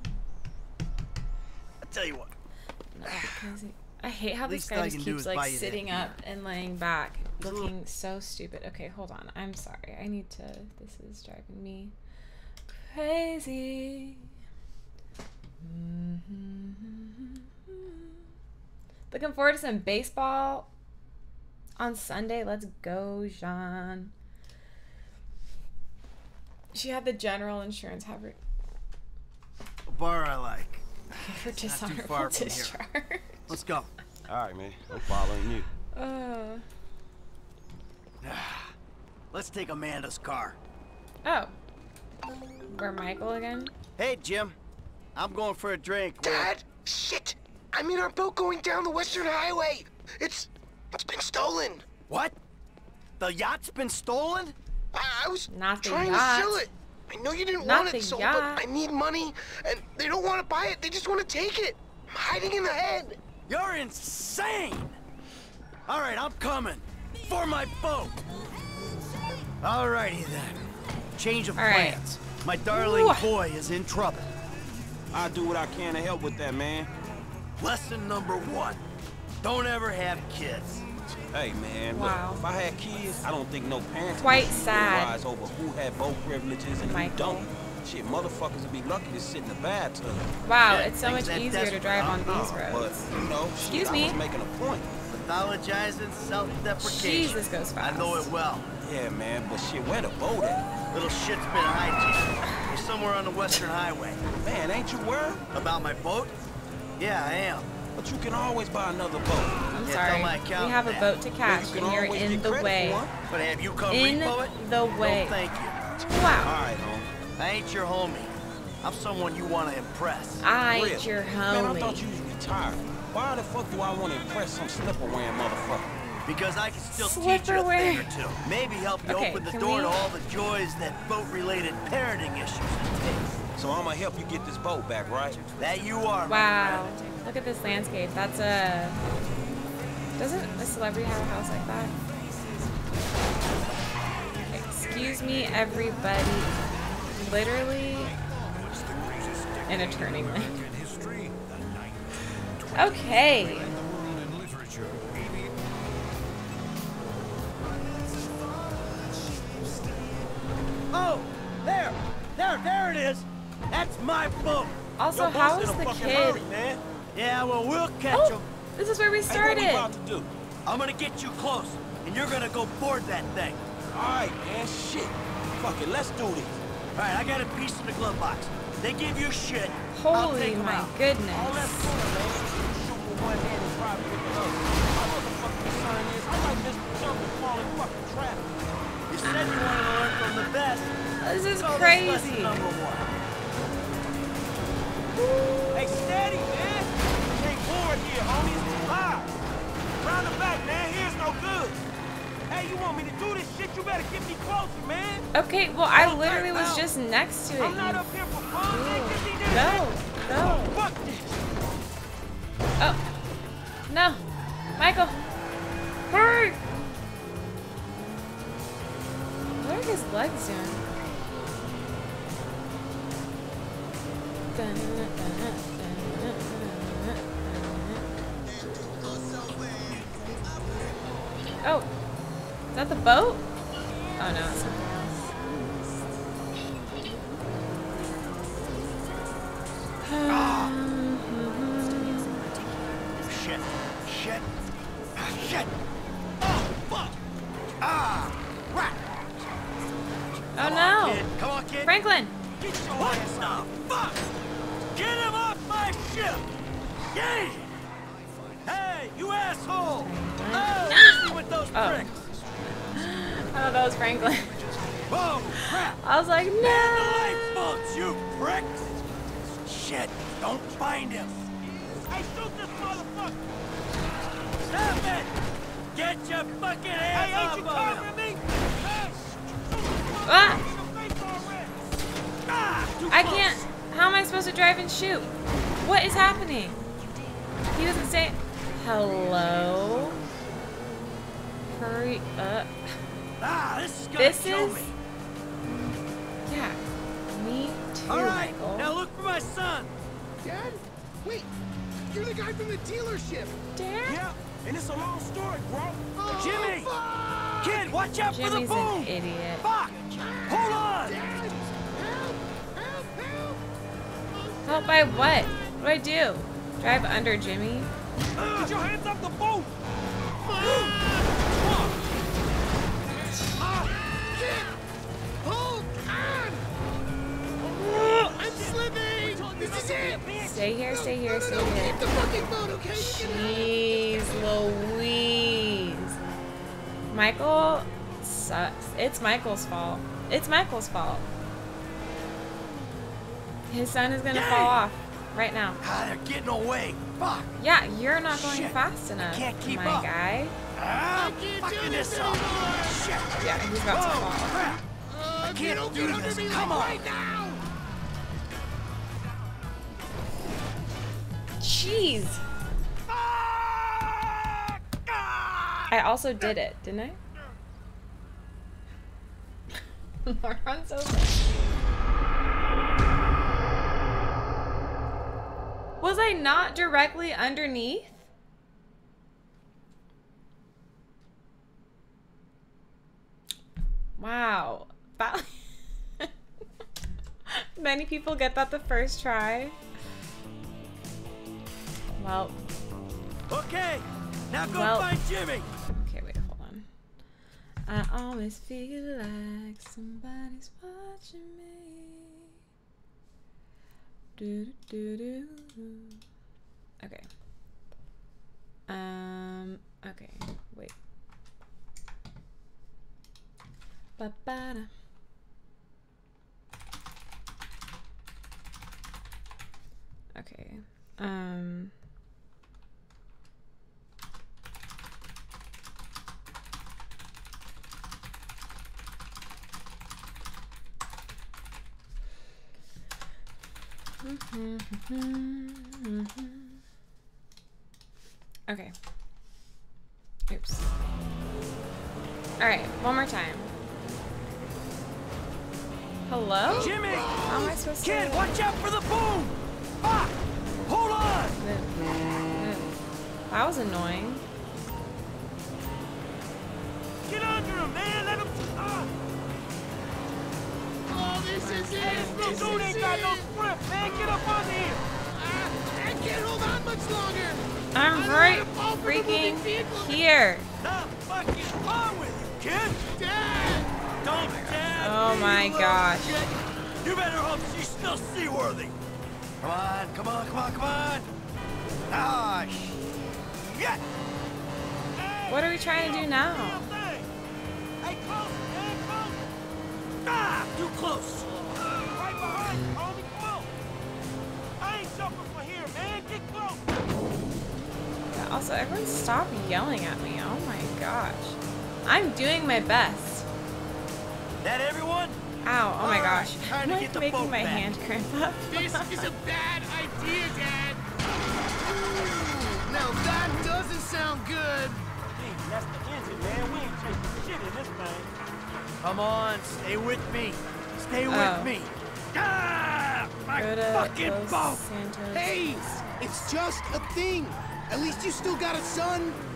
I tell you what. No, because I hate how this Least guy I just can do keeps is buy like you that sitting beer. up and laying back, looking so stupid. Okay, hold on. I'm sorry. I need to. This is driving me crazy. Looking forward to some baseball on Sunday. Let's go, Jean. She had the general insurance have her A bar I like. for Not too dishonorable far from discharge. here. Let's go. All right, man. I'm following you. Let's take Amanda's car. Oh. We're Michael again? Hey, Jim. I'm going for a drink. Dad! Shit! I'm in our boat going down the Western Highway! It's been stolen! What? The yacht's been stolen? I was Not the trying yacht. to sell it! I know you didn't Not want the it sold, yacht. but I need money, and they don't want to buy it, they just want to take it! I'm hiding in the head! You're insane! All right, I'm coming. For my boat! Alrighty then. Change of All right. plans. My darling Ooh. boy is in trouble. I'll do what I can to help with that, man. Lesson number 1. Don't ever have kids. Hey, man, Wow. look, if I had kids, I don't think no parents Quite would sad. rise over who had both privileges and Michael. who don't. Shit, motherfuckers would be lucky to sit in the bathtub. Wow, Yeah, it's so much things that easier to desperate, drive huh? on these But, roads. you know, Excuse shit, me. I was making a point. Pathologizing self-deprecation. Jesus goes I fast. know it well. Yeah, man, but shit, where the boat at? Little shit's been hijacked. We're somewhere on the Western Highway. Man, ain't you worried? About my boat? Yeah, I am. But you can always buy another boat. I'm Yeah, sorry. tell my We accountant have a that. boat to catch, can and you're always in get the credit way. for one. But have you come In repo it? the way. No, thank you. Wow. All right, home. I ain't your homie. I'm someone you want to impress. I Really? ain't your Man, I thought homie. you was retired. Why the fuck do I want to impress some slipper-wearing motherfucker? Because I can still teach you a Slipperware. thing or two. Maybe help you Okay, open the can door we- to all the joys that boat-related parenting issues entail. So I'm gonna help you get this boat back, right? That you are, my Wow. friend. Look at this landscape. That's a... Doesn't a celebrity have a house like that? Excuse me, everybody. Literally in a turning lane. Okay. Oh, there it is. That's my boat. Also, Your how boat's is in a the fucking kid? hurry, man. Yeah, well, we'll catch Oh, him. this is where we Hey, what started. we about to do? I'm gonna get you close, and you're gonna go board that thing. All right, man. Shit. Fuck it. Let's do this. All right, I got a piece in the glove box. They give you shit. I'll Holy take 'em my out. All that's goodness. cool, man. Shoot with one hand and probably pick it up. My motherfucking concern is I like Mr. Jump and fall in fucking traffic. You said you wanted to learn from the best. This is So that's crazy. lesson number 1. Hey, steady, man. Can't board here, homie. It's too high. Round the back, man. Here's no good. Hey, you want me to do this shit? You better get me closer, man. Okay, well, I Hold literally back was now. just next to it. I'm not you up here for fun, man. Get me fool. there. Go. Fuck this. Oh. No. Michael. Hurry. What are his legs doing? boat. Is that the boat? Oh no, it's something else. Shit. Shit. Shit. Oh, fuck. Rat. Oh no. Kid. Come on, kid. Franklin. Get your ass up. Fuck. Get him off my ship. Yay. Hey, you asshole. Oh, with those pricks. I thought that was Franklin. Whoa, crap. I was like, no. Lifeboats, you pricks. Shit, don't find him. Hey, shoot this motherfucker. Stop it. Get your fucking hands Hey, ain't you off of him. covering me? Ah! I can't. How am I supposed to drive and shoot? What is happening? He doesn't say hello. Hurry up. This is yeah, me too. all right, Michael. now look for my son. Dad? Wait, you're the guy from the dealership. Dad? Yeah, and it's a long story, bro. Oh, Jimmy! fuck! Kid, watch out for the Jimmy's boom! an idiot. Fuck! Hold on! Dad! Help! Help! Help! Help by what? What do I do? Drive under Jimmy? Get your hands off the boat! Kid! Hold on! I'm slipping! This is it! Stay here, stay here, stay No, here. keep the fucking boat, okay? Jeez Louise. Michael sucks. It's Michael's fault. It's Michael's fault. His son is gonna fall off right now. They're getting away. Fuck! Yeah, you're not going Shit. fast enough, Can't keep my up. guy. I'm fucking this up. Shit! Yeah, he's about to fall. Crap! I can't do this. Come on! Right now! Jeez. I also did it, didn't I? Moron's over. Was I not directly underneath? Wow. Many people get that the first try. Well. Okay, now go Well. find Jimmy. Okay, wait, hold on. I always feel like somebody's watching me. Do do do do. Okay. Okay. Wait. Ba ba da. Okay. Okay. Oops. Alright, one more time. Hello? Jimmy! How am I supposed to... Kid, watch out for the boom! Fuck! Hold on! That was annoying. Get under him, man! Let him... Oh, this is it! This dude ain't got no sprint, man! Get up under here! I can't hold on much longer! I'm right freaking here. The fuck is wrong with you, kid? Dad! Don't dad Oh me, my you little gosh. shit. You better hope she's still seaworthy. Come on, come on, come on, come on. Ah, shit. What are we trying to do now? Hey, close, man, close! Ah, too close. Right behind you, homie, come on! I ain't jumping for here, man, get close! Yeah, also, everyone stop yelling at me. Oh my gosh. I'm doing my best. That everyone? Ow, oh my All gosh. right, time I'm to like get the making boat my back. hand cramp up. This is a bad idea, Dad! Now that doesn't sound good! Hey, that's the engine, man. We ain't chasing shit in this thing. Come on, stay with me. Stay Oh. with me. Ah, my Go to fucking Los boat. Santos. Hey! It's just a thing! At least you still got a son!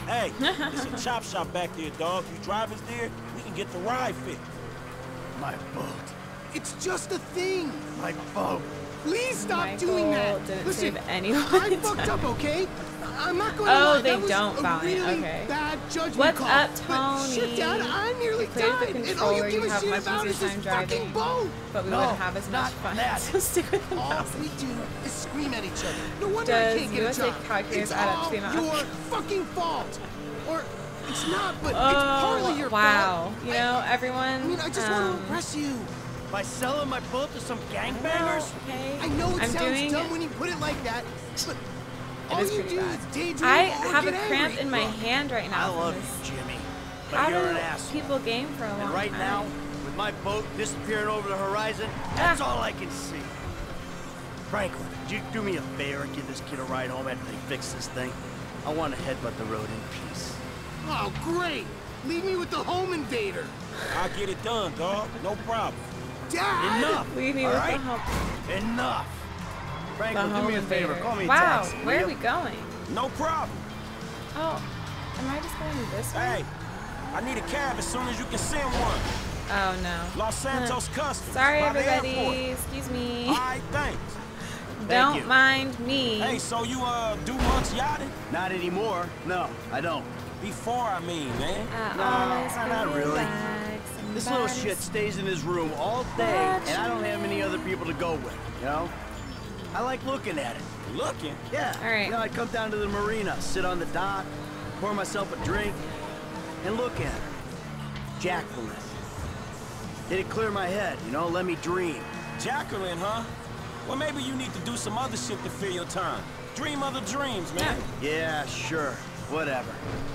Hey, it's a chop shop back there, dog. You drivers there, we can get the ride fixed. My boat. It's just a thing. My boat. Please stop doing that. Didn't Listen, save anyone. I fucked up, okay? I'm not going to Oh, lie. they That was don't, a Valiant. really Okay. bad judgment What's call. up, But Tony? shit, Dad, I nearly You played with died, the and all you controller, give you a have shit much about easier is this time fucking driving. boat. But we No, wouldn't have as much not fun. that. So stick with the All mouse. we do is scream at each other. No wonder I Does can't get a USA job. calculators It's add up all to the amount? your fucking fault. Or it's not, but it's partly your wow. fault. You know, everyone. I mean, I just want to impress you. By selling my boat to some gangbangers? Okay. I know it I'm sounds doing dumb when you put it like that, but all It is you pretty do bad. is daydream I or have a get cramp angry. in my hand right now. I love from this. you, Jimmy. How But you're do an asshole. people game for a long And right time? now, with my boat disappearing over the horizon, that's all I can see. Franklin, could you do me a favor and give this kid a ride home after they fix this thing? I want to headbutt the road in peace. Oh, great! Leave me with the home invader. I'll get it done, dog. No problem. Dad! Enough! Leave me all with right? the home. Enough! Franklin, The do me a home favor. invader. Call me a Wow, taxi. where are will we you? going? No problem. Oh, am I just going this way? Hey, I need a cab as soon as you can send one. Oh no. Los Santos Customs. Sorry, by the everybody. airport. Excuse me. All right, thanks. Don't you. mind me. Hey, so you do much yachting? Not anymore. No, I don't. Before, I mean, man. Not really. This little shit stays in his room all day, and I don't have many other people to go with, you know? I like looking at it. Looking? Yeah. All right. You know, I come down to the marina, sit on the dock, pour myself a drink, and look at her. Jacqueline. Did it clear my head, you know, let me dream. Jacqueline, huh? Well, maybe you need to do some other shit to fill your time. Dream other dreams, man. Yeah, sure. Whatever.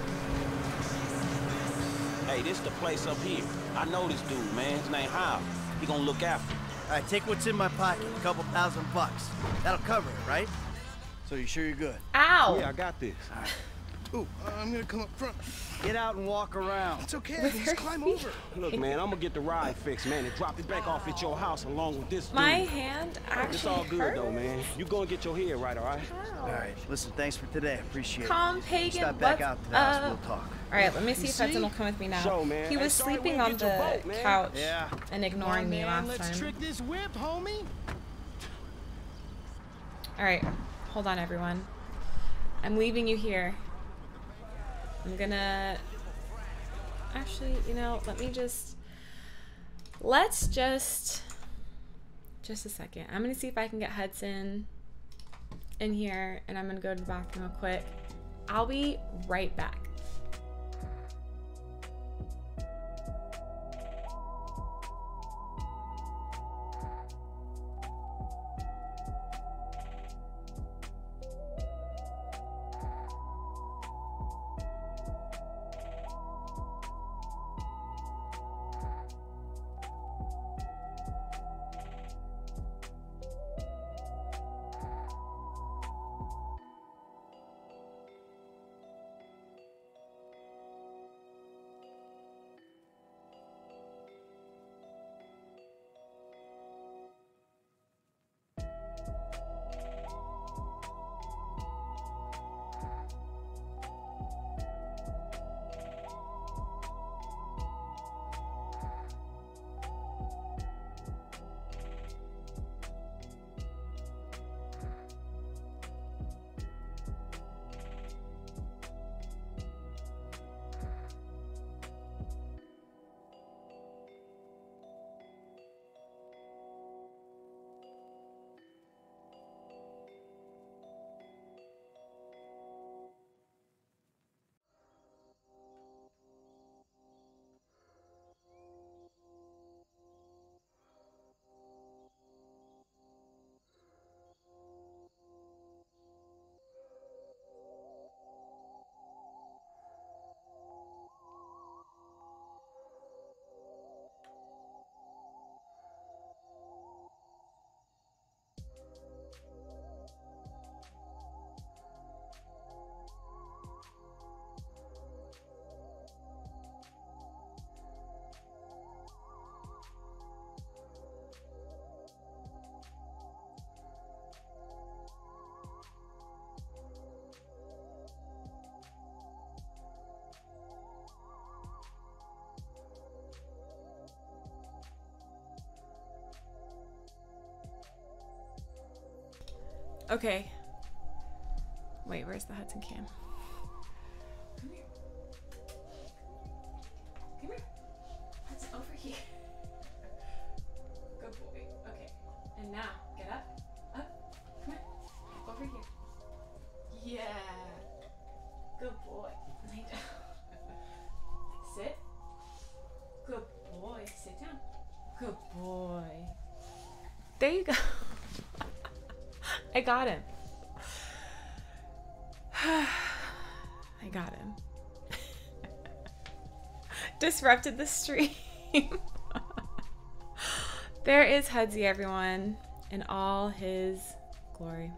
Hey, this the place up here. I know this dude, man. His name Hal. He gonna look after you. All right, take what's in my pocket, a couple $1,000 bucks. That'll cover it, right? So you sure you're good? Ow! Yeah, I got this. All right. Ooh, I'm gonna come up front. Get out and walk around. It's okay, I can just climb over. Look, man, I'm gonna get the ride fixed, man, and drop it back off at your house along with this dude. My hand actually It's all good, hurts. though, man. You go and get your head right, all right? All right, listen, thanks for today. Appreciate it. Calm Pagan. Stop back what's out to the house, up? we'll talk. All right, let me see if Hudson will come with me now. So, man, He hey, was sorry we sleeping didn't on get your the boat, man. couch Yeah. and ignoring me last Let's time. trick this whip, homie. All right, hold on, everyone. I'm leaving you here. I'm gonna... Actually, you know, let's just a second. I'm gonna see if I can get Hudson in here, and I'm gonna go to the bathroom real quick. I'll be right back. Okay. Wait, where's the Hudson cam? Come here. Come here. Hudson, over here. Good boy. Okay. And now, get up. Up. Come here. Over here. Yeah. Good boy. Lay down. Sit. Good boy. Sit down. Good boy. There you go. I got him. I got him. Disrupted the stream. There is Hudsy, everyone, in all his glory.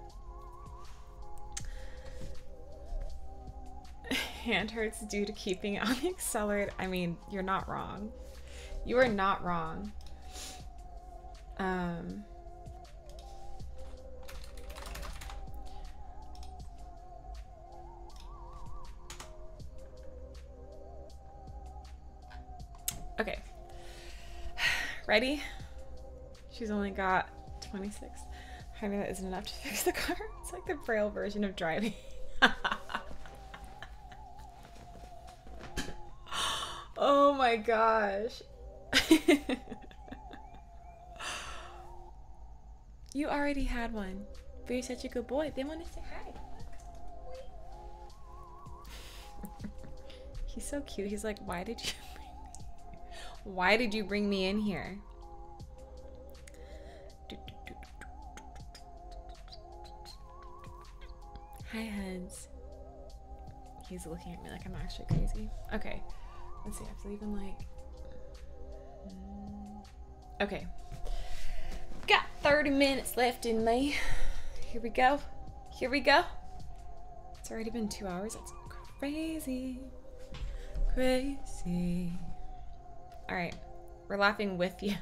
Hand hurts due to keeping on the accelerator. I mean, you're not wrong. You are not wrong. Okay. Ready? She's only got 26. I mean, that isn't enough to fix the car. It's like the Braille version of driving. Oh my gosh. You already had one, but you're such a good boy. They want to say hi. He's so cute. He's like, why did you bring me in here? Hi, Huds. He's looking at me like I'm actually crazy. Okay. Let's see, I have to leave in like... Okay. Got 30 minutes left in me. Here we go. Here we go. It's already been 2 hours. That's crazy. Crazy. Alright. We're laughing with you.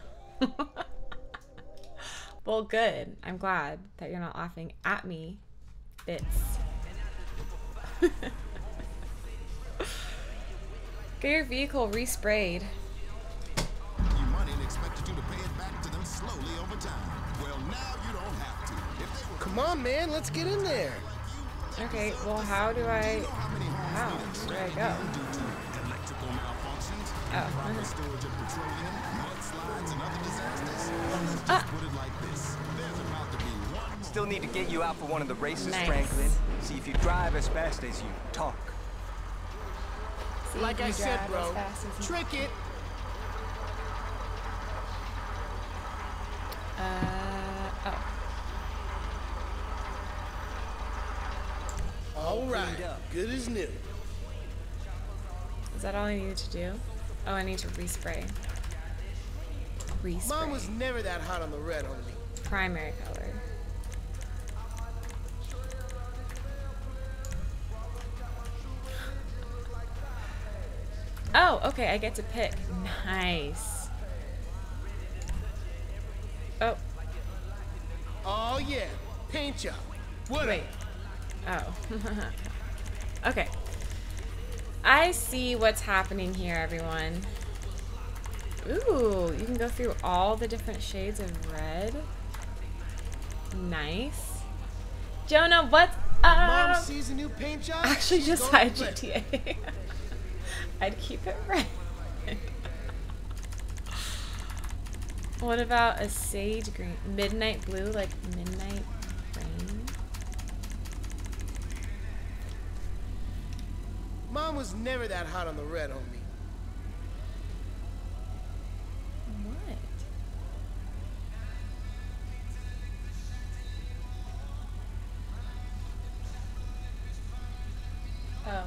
Well, good. I'm glad that you're not laughing at me. Bits. Get your vehicle resprayed. Your money and expected you to pay it back to them slowly over time. Well, now you don't have to. If they were... Come on, man, let's get in there. Okay, well, how do I... How? Where do I go? Electrical malfunctions, oh. storage of petroleum, mudslides, and other disasters. Let's just put it like this. There's about to be one... Still need to get you out for one of the races, Nice. Franklin. See if you drive as fast as you talk. Like I said, bro, trick it. Oh. All right, good as new. Is that all I needed to do? Oh, I need to respray. Respray. Mom was never that hot on the red, homie. Primary color. Oh, okay, I get to pick. Nice. Oh. Oh yeah, paint job. What? Wait. Oh. Okay. I see what's happening here, everyone. Ooh, you can go through all the different shades of red. Nice. Jonah, what's up? Mom sees a new paint job. Actually, she's just gonna hide flip. GTA. I'd keep it red. What about a sage green? Midnight blue, like midnight rain? Mom was never that hot on the red, homie. What? Oh.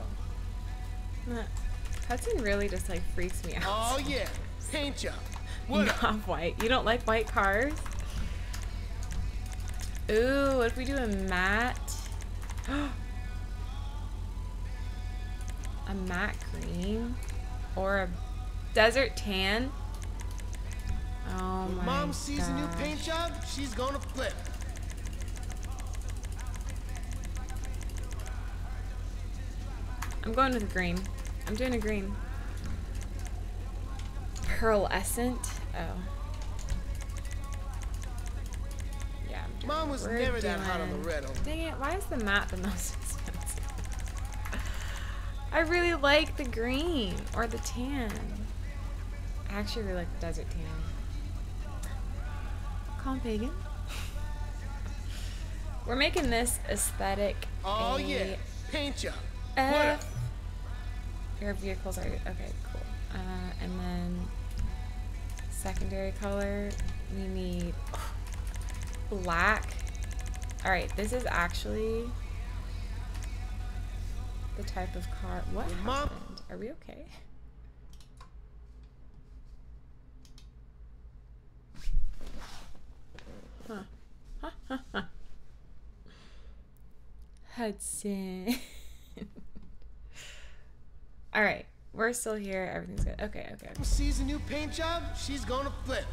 Hudson really just like freaks me out. Oh yeah, paint job. What? Not white. You don't like white cars? Ooh, what if we do a matte? A matte green? Or a desert tan? Oh When my Mom sees a new gosh. paint job, she's gonna flip. I'm going with a green. I'm doing a green. Pearlescent? Oh. Yeah, I'm Mom was never that hot on the red. Dang it, why is the matte the most expensive? I really like the green or the tan. I actually really like the desert tan. Calm Pagan. We're making this aesthetic. Oh yeah, paint job. Your vehicles are okay, cool. And then secondary color, we need black. All right, this is actually the type of car. What happened? Are we okay? Huh. Hudson. All right, we're still here. Everything's good. Okay. Sees a new paint job, she's gonna flip.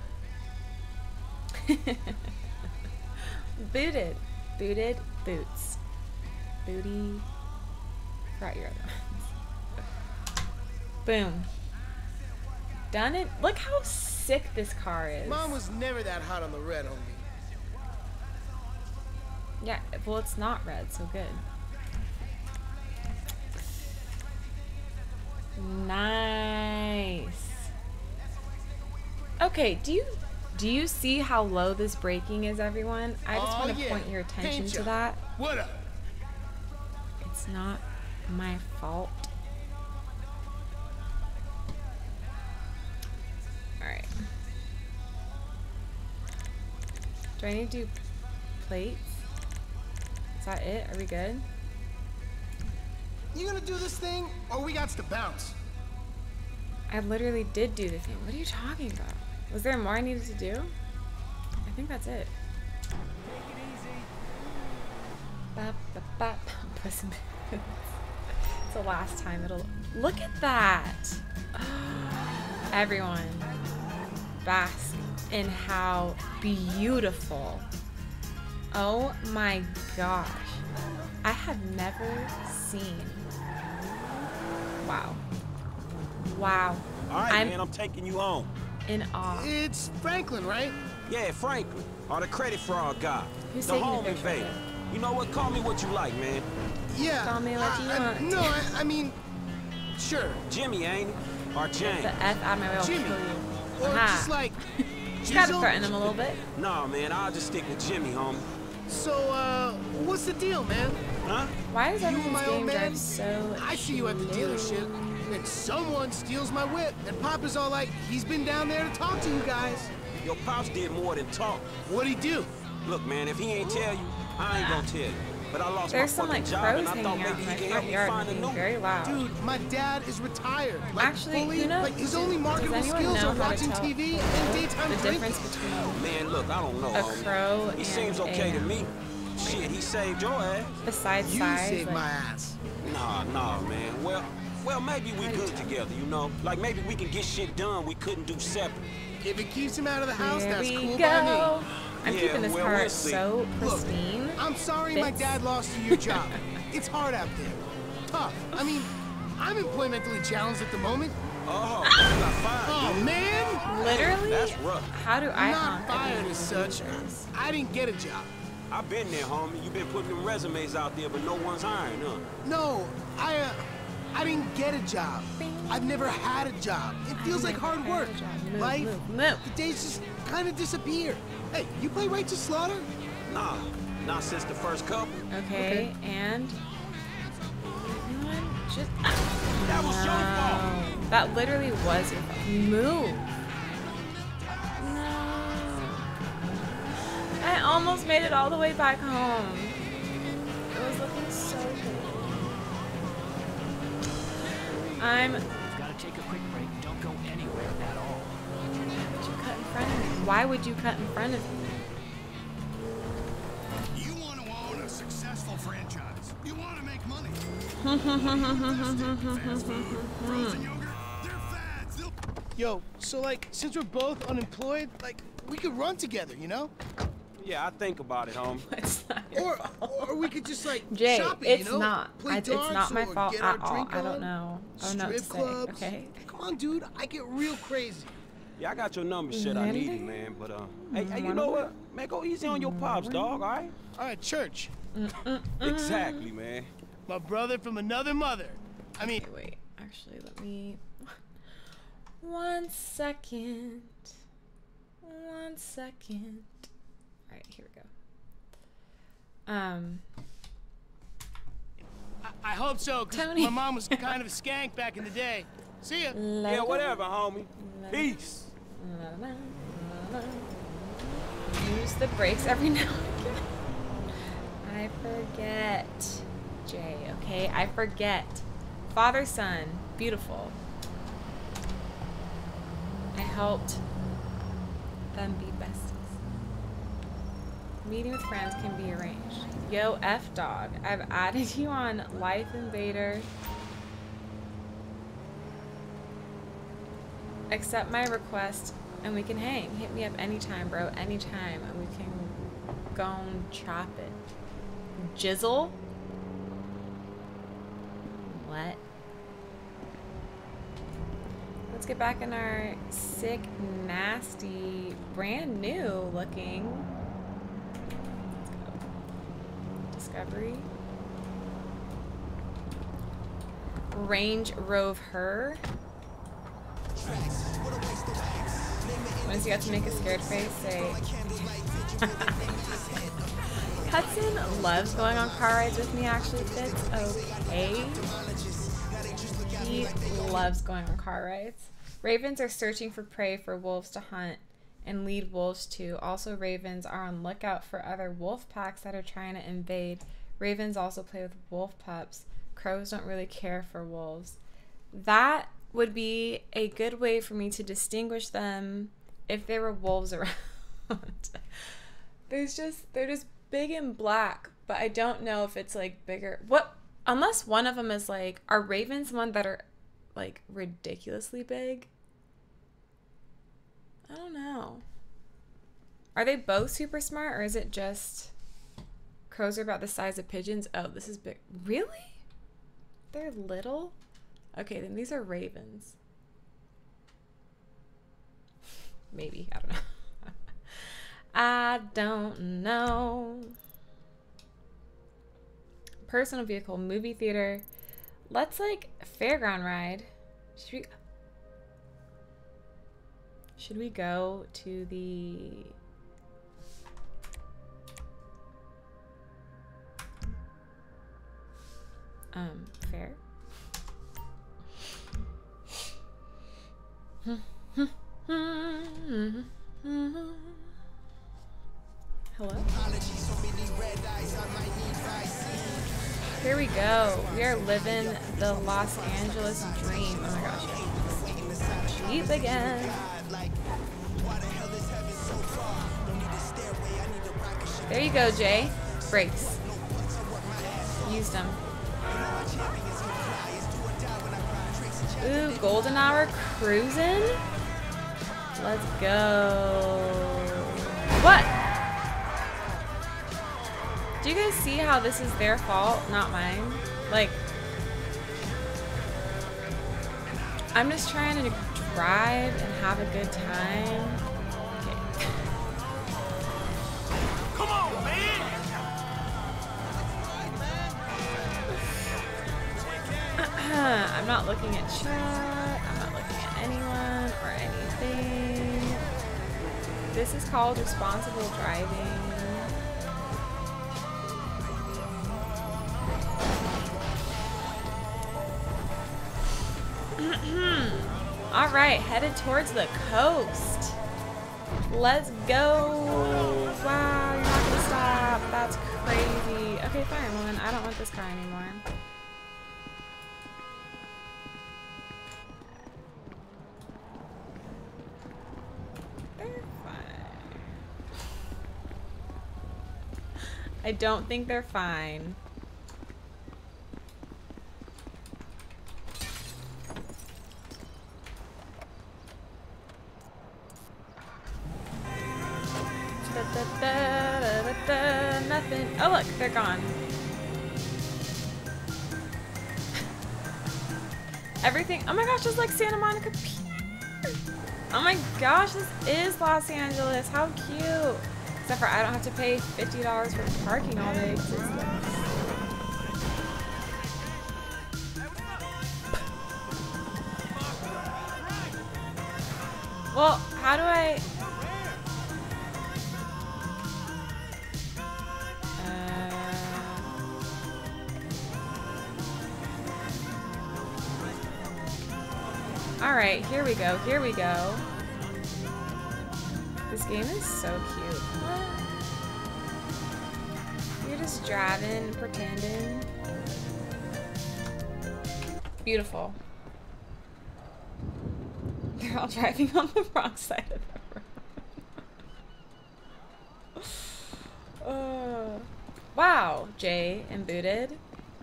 Booted boots. Booty. Forgot your other ones. Boom. Done it. Look how sick this car is. Mom was never that hot on the red, homie. Yeah, well, it's not red, so good. Nice. Okay, do you see how low this braking is, everyone? I just want to point your attention to that. What up? It's not my fault. Alright. Do I need to do plates? Is that it? Are we good? You gonna do this thing, or we got to bounce? I literally did do the thing. What are you talking about? Was there more I needed to do? I think that's it. Puss in Boots. It's the last time it'll... Look at that! Everyone, bask in how beautiful. Oh my gosh. I have never seen... Wow. Wow. All right, man, I'm taking you home. In awe. It's Franklin, right? Yeah, Franklin. Or the credit fraud guy. Who's the taking home the picture? invader. You know what? Call me what you like, man. Yeah. Call me what you want. No, I mean, sure. Jimmy, ain't it? Or James? The F out of my way, I'll Jimmy. kill you. Or Aha. just like... You gotta threaten him a little bit. Nah, man, I'll just stick with Jimmy, homie. So, what's the deal, man? Huh? Why does You everyone's my old game man? drive so... I see you at the dealership, and someone steals my whip, and Papa's all like, he's been down there to talk to you guys. Your pops did more than talk. What'd he do? Look, man, if he ain't tell you, I ain't gonna tell you. But I lost There's my some fucking like job, crows and I thought hanging out maybe in my he can help front me yard find a and new being very loud. Dude, my dad is retired. Like, Actually, fully, who knows? like, his only marketable Does anyone skills know are how to watching tell TV and daytime the drinking. difference between Man, look, I don't know, a homie. crow He and seems okay a, to me. Shit, he saved your ass. Besides You size, saved like, my ass. Nah, man. Well, maybe we good together, you know? Like, maybe we can get shit done we couldn't do separate. If it keeps him out of the house, Here that's we cool go. by me. I'm Yeah, keeping this well, car we'll see. so Look, pristine. I'm sorry my Fits. dad lost you your job. It's hard out there. Tough. I mean, I'm employmentally challenged at the moment. Oh, you got fired. Oh, man! Literally? That's rough. How do I Not honk fired at as such. I didn't get a job. I've been there, homie. You've been putting them resumes out there, but no one's hiring, huh? No, I didn't get a job. I've never had a job. It feels like hard work. Life, the days just kind of disappear. Hey, you play Righteous Slaughter? Nah, not since the first couple. Okay, and just That was your fault. That literally was your fault. Move. No. I almost made it all the way back home. It was looking so good. Gotta take a quick break. Don't go anywhere at all. Why would you cut in front of me? Why would you cut in front of me? You want to own a successful franchise. You want to make money. Fast food, frozen yogurt, they're fads. They'll... Yo, so like, since we're both unemployed, like, we could run together, you know? Yeah, I think about it, homie. It's not your fault. Or we could just like Jay, shopping, it's you know? not. Play It's darts not my or fault get our at all. drink I don't on. know. I don't know what to Strip say. clubs. Okay. Come on, dude. I get real crazy. Yeah, I got your number, shit. I need it, man. But hey, you know what? Man, go easy on your pops, dog. All right? All right, church. Exactly, man. My brother from another mother. I mean, wait. Actually, let me. 1 second. 1 second. All right, here we go. I hope so, because my mom was kind of a skank back in the day. See ya. Yeah, whatever, homie. Peace. Use the brakes every now and again. I forget. Jay, okay? I forget. Father, son. Beautiful. I helped them be besties. Meeting with friends can be arranged. Yo, F-Dog. I've added you on Life Invader. Accept my request and we can hang. Hit me up anytime, bro. Anytime. And we can go and chop it. Jizzle? What? Let's get back in our sick, nasty, brand new looking. Let's go. Discovery. Range Rover. Once you got to make a scared face, say. Hudson loves going on car rides with me, actually. Fitz okay. He loves going on car rides. Ravens are searching for prey for wolves to hunt and lead wolves to. Also, ravens are on lookout for other wolf packs that are trying to invade. Ravens also play with wolf pups. Crows don't really care for wolves. That would be a good way for me to distinguish them if there were wolves around. They're just big and black, but I don't know if it's like bigger. What? Unless one of them is like, are ravens the one that are like ridiculously big? I don't know. Are they both super smart, or is it just crows are about the size of pigeons? Oh, this is big. Really? They're little? Okay, then these are ravens. Maybe. I don't know. I don't know. Personal vehicle, movie theater. Let's like fairground ride. Should we go to the fair? Hello? Here we go. We are living the Los Angeles dream. Oh my gosh. Jeep again. There you go, Jay. Brakes. Used them. Ooh, golden hour cruising. Let's go. What? Do you guys see how this is their fault, not mine? Like, I'm just trying to drive and have a good time. Okay. Come on, man! I'm not looking at chat. I'm not looking at anyone or anything. This is called responsible driving. All right, headed towards the coast. Let's go. Wow, you're not gonna stop. That's crazy. Okay, fine. Well, then I don't want this car anymore. They're fine. I don't think they're fine. Nothing. Oh look, they're gone. Everything. Oh my gosh, it's like Santa Monica Pier. Oh my gosh, this is Los Angeles. How cute. Except for I don't have to pay $50 for parking all day. Well, how do I... Alright, here we go, here we go. This game is so cute. You're just driving, pretending. Beautiful. They're all driving on the wrong side of the road. Wow, Jay and Booted.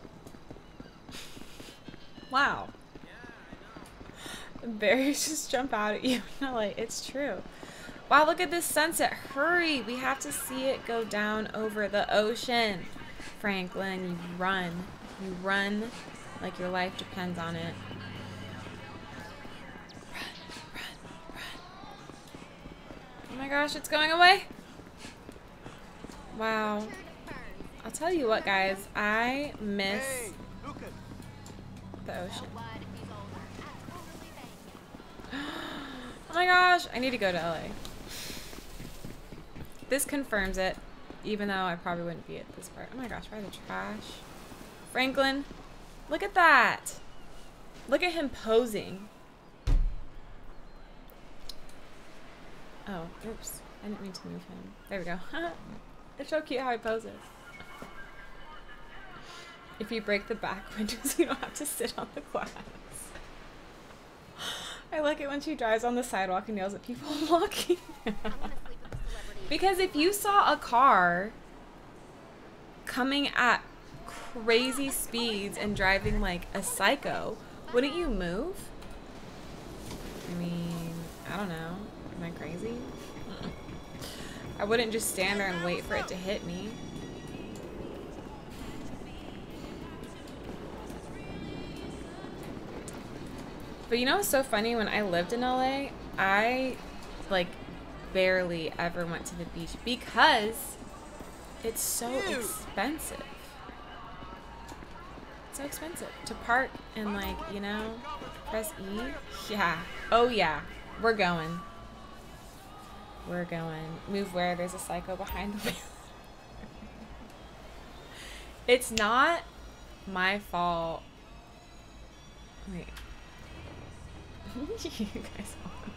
Wow. Bears just jump out at you. No, like, it's true. Wow, look at this sunset. Hurry. We have to see it go down over the ocean. Franklin, you run. You run like your life depends on it. Run. Oh my gosh, it's going away. Wow. I'll tell you what, guys. I miss the ocean. Oh my gosh, I need to go to LA. This confirms it, even though I probably wouldn't be at this part. Oh my gosh, why the trash? Franklin, look at that. Look at him posing. Oh, oops. I didn't mean to move him. There we go. It's so cute how he poses. If you break the back windows, you don't have to sit on the glass. I like it when she drives on the sidewalk and yells at people walking. Because if you saw a car coming at crazy speeds and driving like a psycho, wouldn't you move? I mean, I don't know. Am I crazy? I wouldn't just stand there and wait for it to hit me. But you know what's so funny? When I lived in LA, I like barely ever went to the beach because it's so expensive. It's so expensive to park and, like, you know, press E. Yeah. Oh yeah. We're going. We're going. Move where there's a psycho behind the wheel. It's not my fault. Wait. You guys want?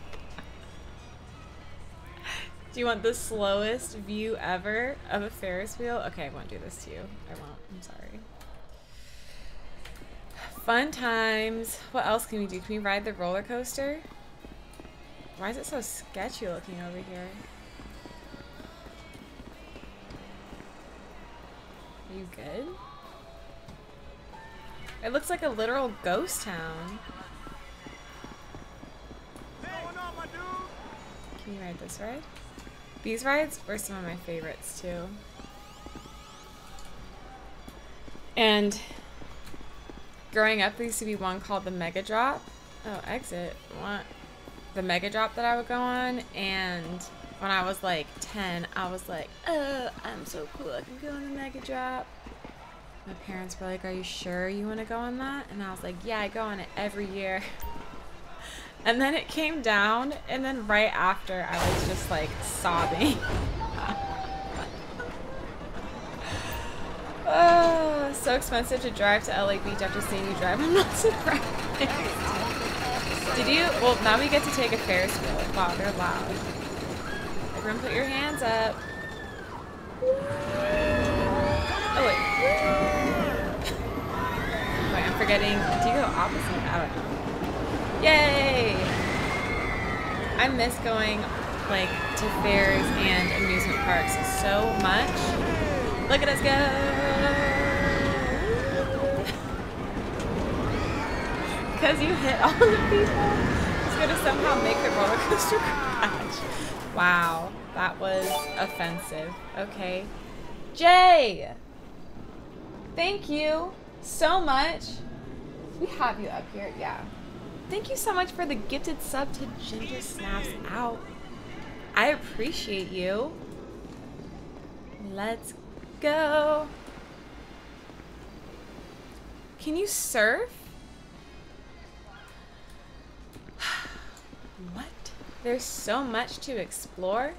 Do you want the slowest view ever of a Ferris wheel? Okay, I won't do this to you. I won't. I'm sorry. Fun times. What else can we do? Can we ride the roller coaster? Why is it so sketchy looking over here? Are you good? It looks like a literal ghost town. Can you ride this ride? These rides were some of my favorites too. And growing up, there used to be one called the Mega Drop. Oh, exit. What? The Mega Drop that I would go on. And when I was like 10, I was like, oh, I'm so cool. I can go on the Mega Drop. My parents were like, are you sure you want to go on that? And I was like, yeah, I go on it every year. And then it came down, and then right after, I was just like sobbing. Oh, so expensive to drive to LA Beach after seeing you drive. I'm not surprised. Did you? Well, now we get to take a Ferris wheel. Wow, they're loud. Everyone put your hands up. Oh, wait. Wait, I'm forgetting. Do you go opposite? I don't know. Yay! I miss going like to fairs and amusement parks so much. Look at us go! Because you hit all the people, it's gonna somehow make the roller coaster crash. Wow, that was offensive. Okay. Jay! Thank you so much. We have you up here, yeah. thank you so much for the gifted sub to Ginger Snaps Out. I appreciate you. Let's go. Can you surf? What? There's so much to explore.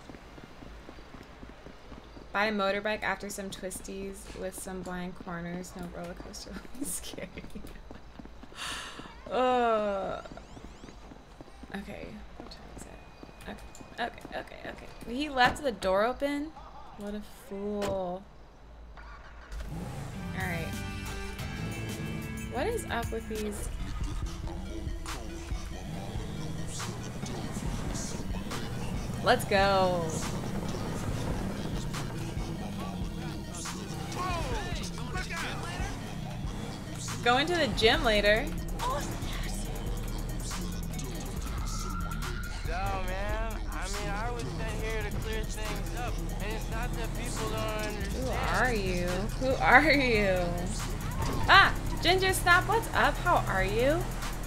Buy a motorbike after some twisties with some blind corners. No roller coaster would be scary. Okay. What time is it? Okay. He left the door open? What a fool. Alright. What is up with these? Let's go. Going to the gym later. No, man. I mean, I was sent here to clear things up, and it's not that people don't understand. Who are you? Who are you? Ah! Ginger Snap, what's up? How are you?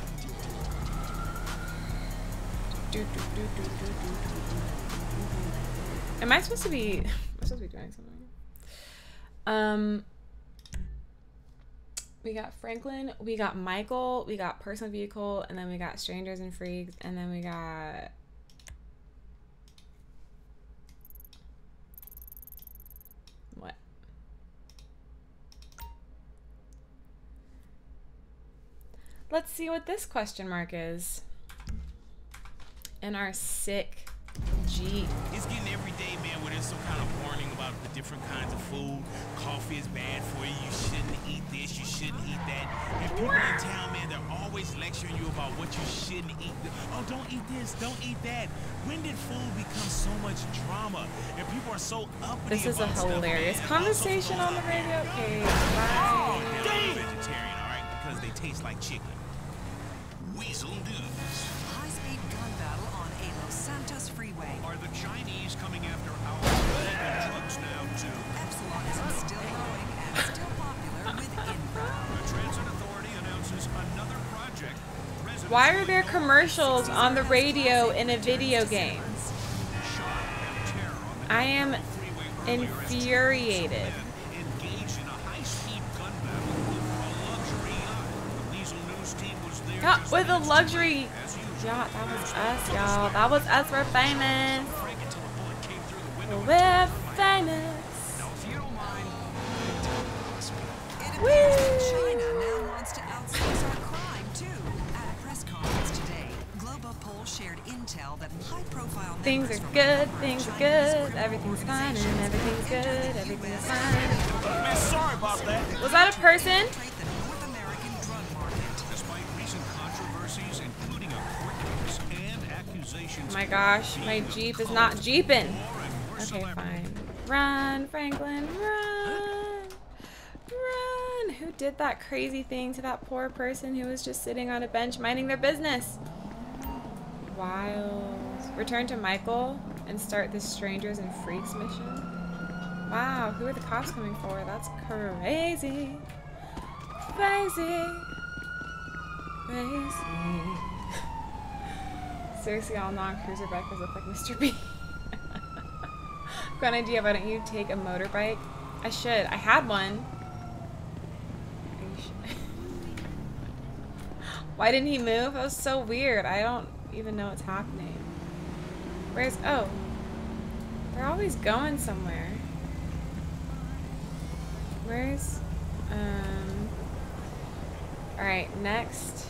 Am I supposed to be... am I supposed to be doing something? We got Franklin, we got Michael, we got Personal Vehicle, and then we got Strangers and Freaks, and then we got... what? Let's see what this question mark is. In our sick Jeep. It's getting every day, man, where there's some kind of warning about the different kinds of food. Coffee is bad for you. You shouldn't eat this. You shouldn't eat that. And people in town, man, they're always lecturing you about what you shouldn't eat. Oh, don't eat this. Don't eat that. When did food become so much drama? And people are so uppity. This is a hilarious conversation on the radio. Okay, bye. They're vegetarian, all right, because they taste like chicken. Weasel News. High-speed gun battle on a Los Santos freeway. Are the Chinese coming after our illegal drugs now, too? Epsilon is still growing and still popular with inbound. The Transit Authority announces another project. Why are there commercials on the radio in a video game? I am infuriated. Engaged in a high-speed gun battle with a luxury yacht. The Weasel News team was there. Yeah, with a luxury. Yeah, that was us, y'all. That was us. We're famous. We're famous. China now wants to outsource our crime too. At a press conference today, Globopoll shared intel that high-profile things are good. Things are good. Everything's fine and everything's good. Everything's fine. Man, sorry about that. Was that a person? Despite recent controversies, including a court case and accusations. Oh my gosh, my Jeep is not Jeeping. Okay, fine. Run, Franklin, run. Run. Who did that crazy thing to that poor person who was just sitting on a bench minding their business? Wild. Return to Michael and start the Strangers and Freaks mission. Wow, who are the cops coming for? That's crazy. Crazy. Crazy. Seriously, all non-cruiser bikers look like Mr. B. Got an idea, why don't you take a motorbike? I should. I had one. Why didn't he move? That was so weird. I don't even know what's happening. Where's... oh. They're always going somewhere. Where's... alright, next.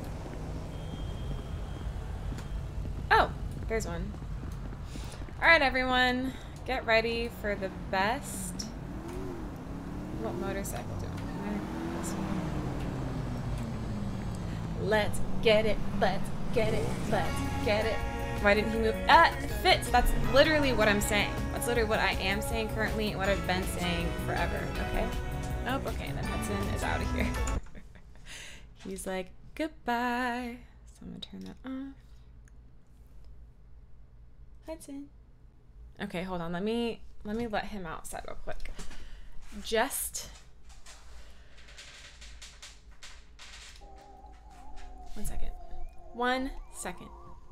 Oh! There's one. Alright, everyone. Get ready for the best... what motorcycle do I want? This one. Let's get it. Let's get it. Let's get it. Why didn't he move? It fits. That's literally what I'm saying. That's literally what I am saying currently and what I've been saying forever. Okay? Nope. Okay. And then Hudson is out of here. He's like, goodbye. So I'm going to turn that off. Hudson. Okay, hold on. Let me let him outside real quick. Just 1 second. 1 second.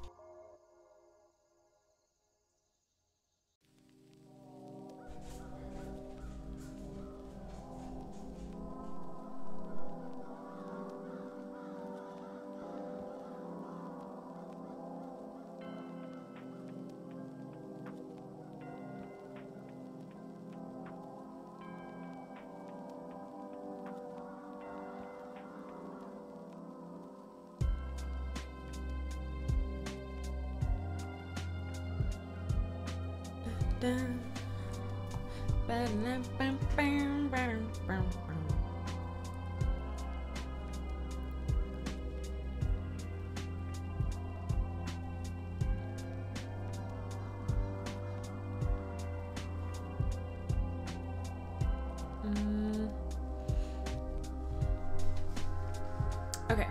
Okay.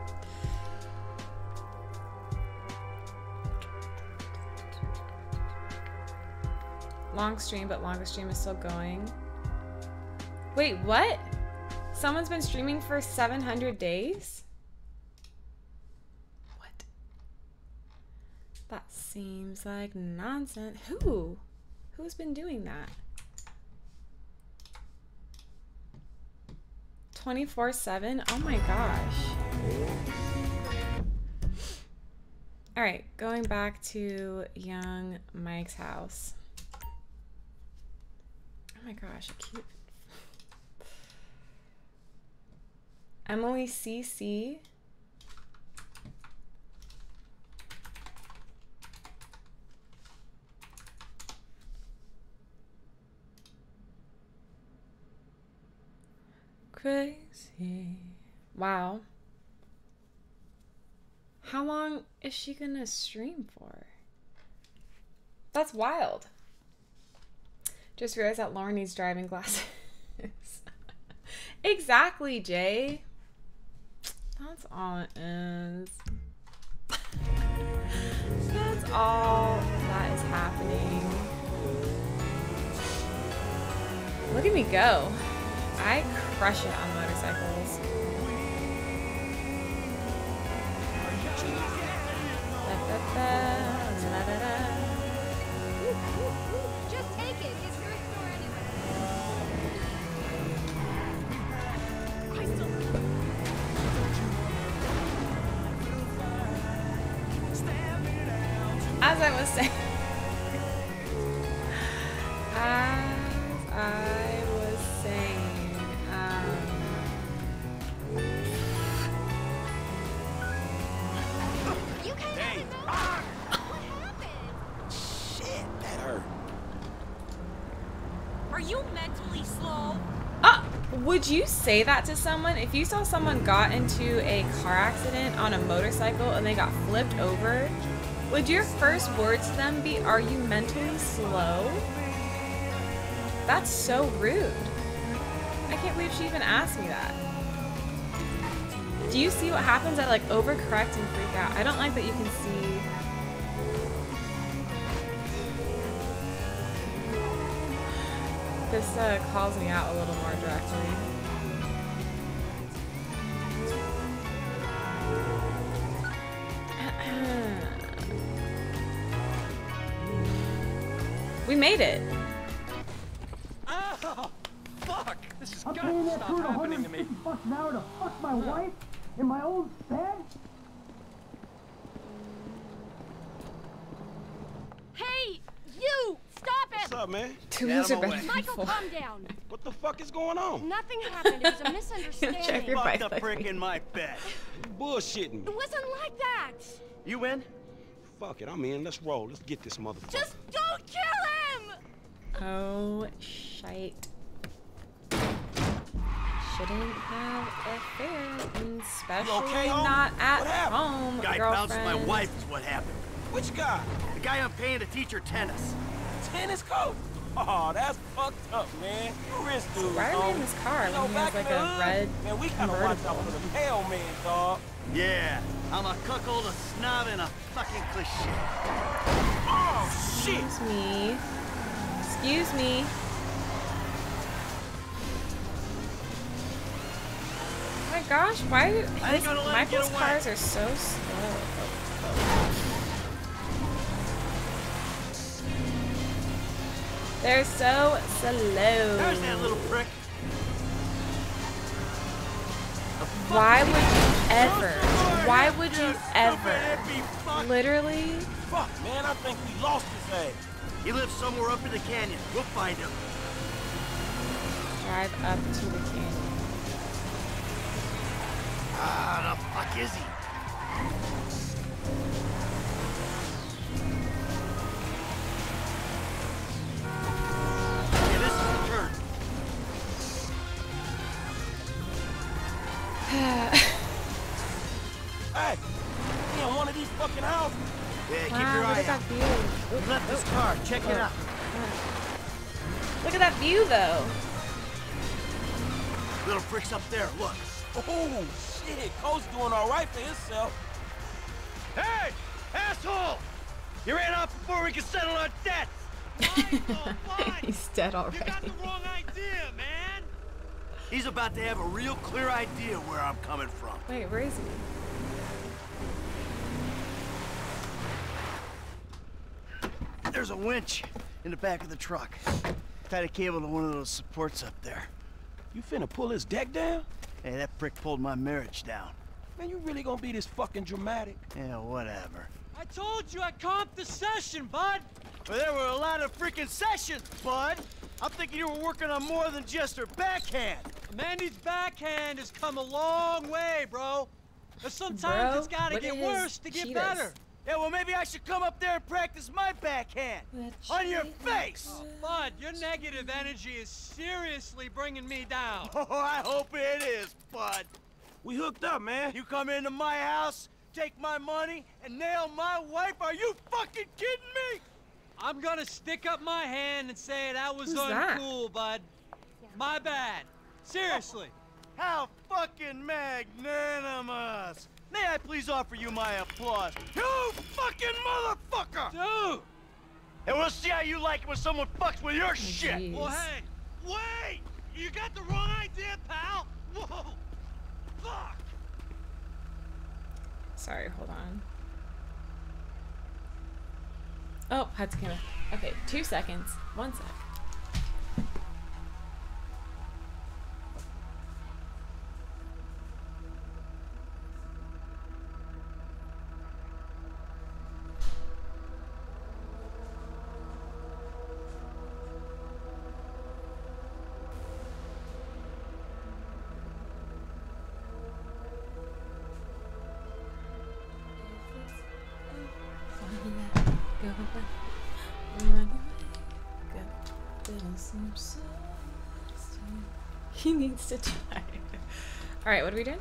Long stream, but longest stream is still going. Wait, what? Someone's been streaming for 700 days? What? That seems like nonsense. Who? Who's been doing that? 24/7? Oh my gosh. All right, going back to young Mike's house. Oh my gosh, cute. Emily CC. Crazy. Wow. How long is she gonna stream for? That's wild. Just realized that Lauren needs driving glasses. Exactly, Jay. That's all it is. That's all that is happening. Look at me go. I crush it on motorcycles. Just take it. It's your store anyway. As I was saying, You can't Hey. even know. What happened? Shit, that hurt. Are you mentally slow? would you say that to someone? If you saw someone got into a car accident on a motorcycle and they got flipped over, would your first words to them be, "Are you mentally slow?" That's so rude. I can't believe she even asked me that. Do you see what happens? I like overcorrect and freak out. I don't like that you can see. This calls me out a little more directly. We made it. Oh, fuck! This is I'm gotta paying that stop dude happening to me. $150 an hour to fuck my wife in my own bed? Hey, you! Stop it! What's up, man? Two wheels are better than Michael, four. calm down. What the fuck is going on? Nothing happened. It was a misunderstanding. Check your Fuck bike the prick in my bed. You bullshitting me. It wasn't like that. You in? Fuck it, I'm in. Let's roll. Let's get this motherfucker. Just don't kill him! Oh, shite. Shouldn't have affair, especially okay, homie? not at What happened? home, Guy bounced my girlfriend. wife is what happened. Which guy? The guy I'm paying to teach her tennis. Tennis coach? Oh, that's fucked up, man. You rich dude, Why are we in homie. this car You know, when he has back in like the a hood, red man, we gotta watch out convertible? for the pale man, dog. Yeah, I'm a cuckold, a snob, and a fucking cliche. Oh, shit! Excuse me. Excuse me. gosh, why I ain't gonna let him get Michael's away. cars are so slow. They're so slow. There's that little prick. Why would you ever? Why would you ever? Literally? Fuck, man, I think we lost his ass. He lives somewhere up in the canyon. We'll find him. Drive up to the canyon. Ah, the fuck is he? Okay, this is the turn. Hey, he in one of these fucking houses. Yeah, keep Wow, your look eye at that out. view. He left his car. Check it out. Look at that view, though. Little prick's up there. Look. Oh, shit. Cole's doing all right for himself. Hey, asshole! You ran off before we could settle our debts. He's dead already. You got the wrong idea, man. He's about to have a real clear idea where I'm coming from. Wait, where is he? There's a winch in the back of the truck. Tied a cable to one of those supports up there. You finna pull his deck down? Hey, that prick pulled my marriage down. Man, you really gonna be this fucking dramatic? Yeah, whatever. I told you I comped the session, bud. Well, there were a lot of freaking sessions, bud. I'm thinking you were working on more than just her backhand. Mandy's backhand has come a long way, bro. But sometimes Bro, it's gotta look get at his worse to get cheetahs. better. Yeah, well, maybe I should come up there and practice my backhand. On your face! Oh, bud, your negative energy is seriously bringing me down. Oh, I hope it is, bud. We hooked up, man. You come into my house, take my money, and nail my wife? Are you fucking kidding me? I'm gonna stick up my hand and say that was Who's that? uncool, bud. My bad. Seriously. How fucking magnanimous! May I please offer you my applause? You fucking motherfucker! Dude! And we'll see how you like it when someone fucks with your shit! Jeez. Well, hey, wait! You got the wrong idea, pal! Whoa! Fuck! Sorry, hold on. Oh, had to kind of. Okay, 2 seconds. 1 sec. He needs to try. Alright, what are we doing?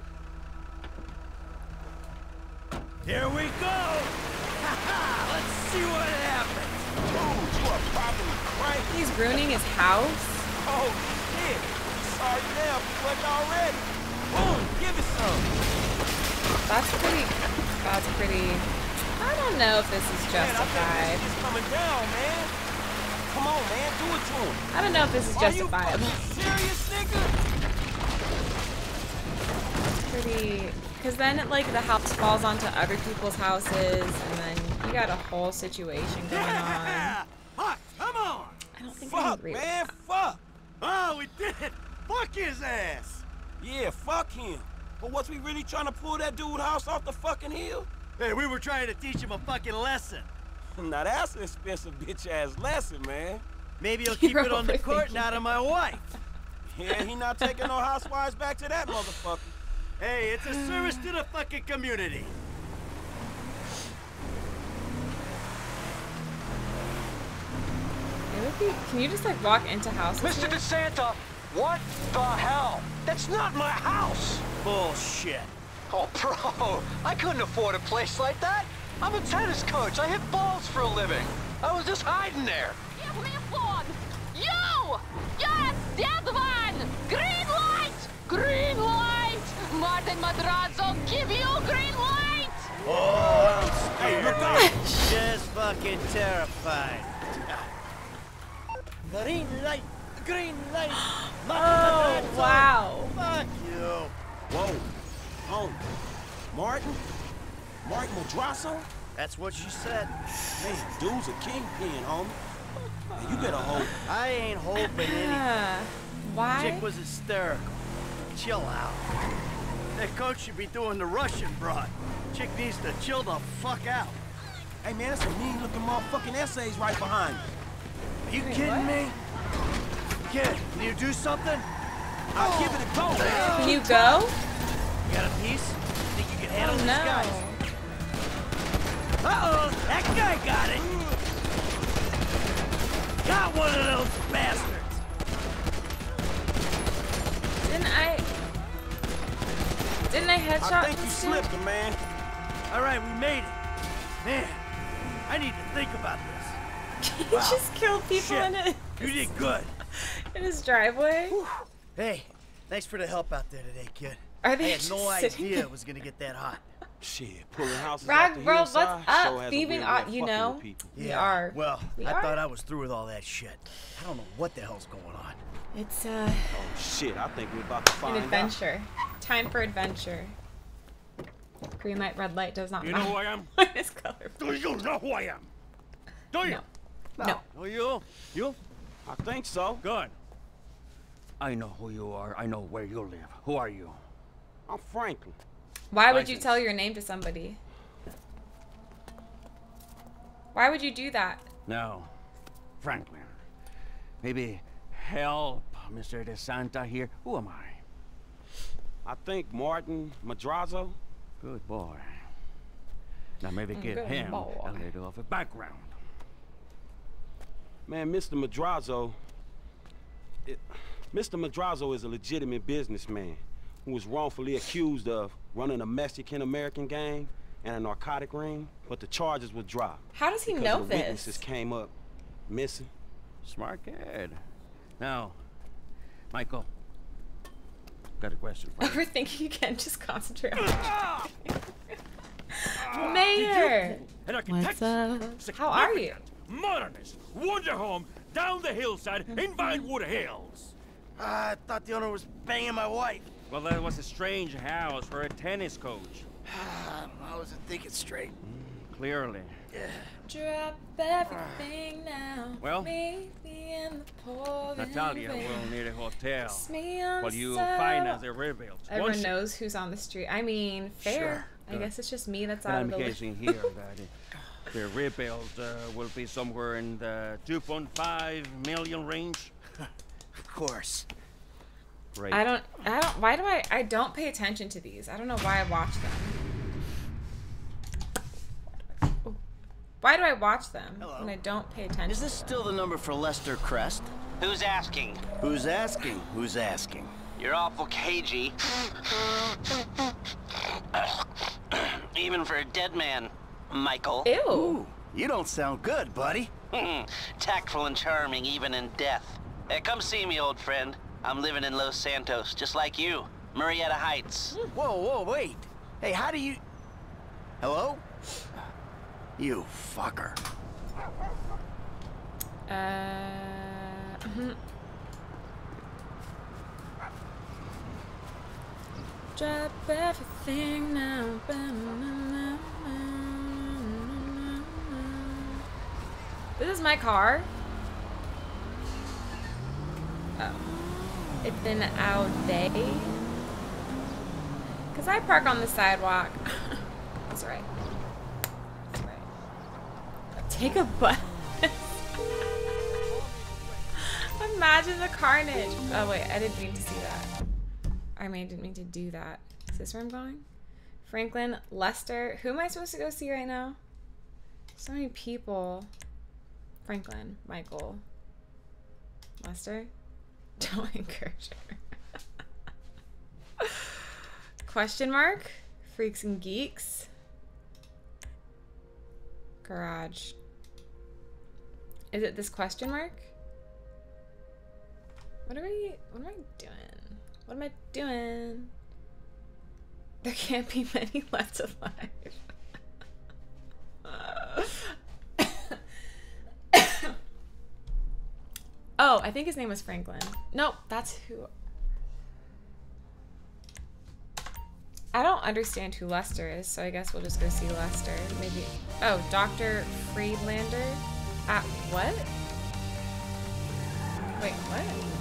Here we go! Let's see what happens! Dude, you are properly cranky. He's ruining his house? Oh, shit. Sorry now, we wasn't already. Boom, give it some. That's pretty... I don't know if this is justified. It's coming down, man. Come on, man, do it to him. I don't know if this is justifiable. Are you serious, nigga? Pretty... Because then, like, the house falls onto other people's houses, and then you got a whole situation going on. Fuck, come on! I don't think I Fuck, agree with man, that. fuck. Oh, we did it! Fuck his ass! Yeah, fuck him. But was we really trying to pull that dude house off the fucking hill? Hey, we were trying to teach him a fucking lesson. Now that's an expensive bitch-ass lesson, man. Maybe he'll keep it on the court and out of my wife. Yeah, he not taking no housewives back to that motherfucker. Hey, it's a service to the fucking community. It would be... Can you just, like, walk into houses Mr. here? DeSanta, what the hell? That's not my house! Bullshit. Oh, bro, I couldn't afford a place like that. I'm a tennis coach. I hit balls for a living. I was just hiding there. Give me a phone! You! Yes, that one! Green light! Green light! Martin Madrazo, give you green light! Oh, Hey, look out! just fucking terrified. Green light! Green light! Oh, wow. Fuck you. Whoa, Oh, Martin? Martin Madrazo? That's what she said. Man, dude's a kingpin, homie. Man, you better hope. I ain't hoping anything. Why? Chick was hysterical. Chill out. That coach should be doing the Russian broad. Chick needs to chill the fuck out. Hey, man, that's some mean-looking motherfucking essays right behind you. Are you kidding me? Kid, can you do something? I'll give it a go, man. Can you go? You got a piece? Think you can handle these no. guys? Uh-oh, that guy got it. Got one of those bastards. Didn't I headshot? I think you slipped him, man. All right, we made it. Man, I need to think about this. He just killed people Shit. in it. You did good. In his driveway. Hey, thanks for the help out there today, kid. Are they I had no just sitting idea there? it was gonna get that hot. Shit, pulling houses Rag off the World, hillside what's up? sure has a Thieving, weird way of you fucking know. with people. We are. Well, We I are. thought I was through with all that shit. I don't know what the hell's going on. It's Oh shit, I think we're about to find an out. adventure. Time for adventure. Green light, red light does not You matter. know who I am? It's colorful. Do you know who I am? Do you? No. Oh, you? You? I think so. Good. I know who you are. I know where you live. Who are you? I'm Franklin. Why would you tell your name to somebody? Why would you do that? No. Franklin. Maybe help Mr. DeSanta here. Who am I? I think Martin Madrazo. Good boy. Now maybe give Good him boy. a little of a background. Man, Mr. Madrazo... Mr. Madrazo is a legitimate businessman who was wrongfully accused of running a Mexican-American gang and a narcotic ring, but the charges were dropped. How does he because know the this? witnesses came up missing. Smart kid. Now, Michael, got a question for you. Overthinking again, just concentrate on it. Mayor! An architect, What's up? How are you? modernist, wonder home down the hillside in Vinewood Hills. I thought the owner was banging my wife. Well, that was a strange house for a tennis coach. I wasn't thinking straight. Clearly. Drop everything now. Well, meet me in the pouring Natalia rain. will need a hotel Kiss me on while you the finance the rebuild. Everyone knows who's on the street. I mean, fair. Sure. I Good. guess it's just me that's And out I'm of the guessing here that the rebuild will be somewhere in the 2.5 million range. Of course. Great. I don't, I don't pay attention to these. I don't know why I watch them. Why do I watch them when I don't pay attention? Is this still the number for Lester Crest? Who's asking? Who's asking? Who's asking? You're awful cagey. Even for a dead man, Michael. Ew. Ooh, you don't sound good, buddy. Tactful and charming even in death. Come see me, old friend. I'm living in Los Santos, just like you. Murrieta Heights. Whoa, wait. Hey, how do you... Hello? You fucker. Drop everything now. This is my car. Oh. It's in Audi. Because I park on the sidewalk. That's right. That's right. Take a bus. Imagine the carnage. Oh, wait. I didn't mean to see that. I didn't mean to do that. Is this where I'm going? Franklin, Lester. Who am I supposed to go see right now? So many people. Franklin, Michael, Lester. Don't encourage her. Question mark? Freaks and geeks. Garage. Is it this question mark? What am I doing? What am I doing? There can't be many left alive. Oh, I think his name was Franklin. Nope, that's who. I don't understand who Lester is, so I guess we'll just go see Lester. Maybe. Oh, Dr. Friedlander? At what? Wait, what?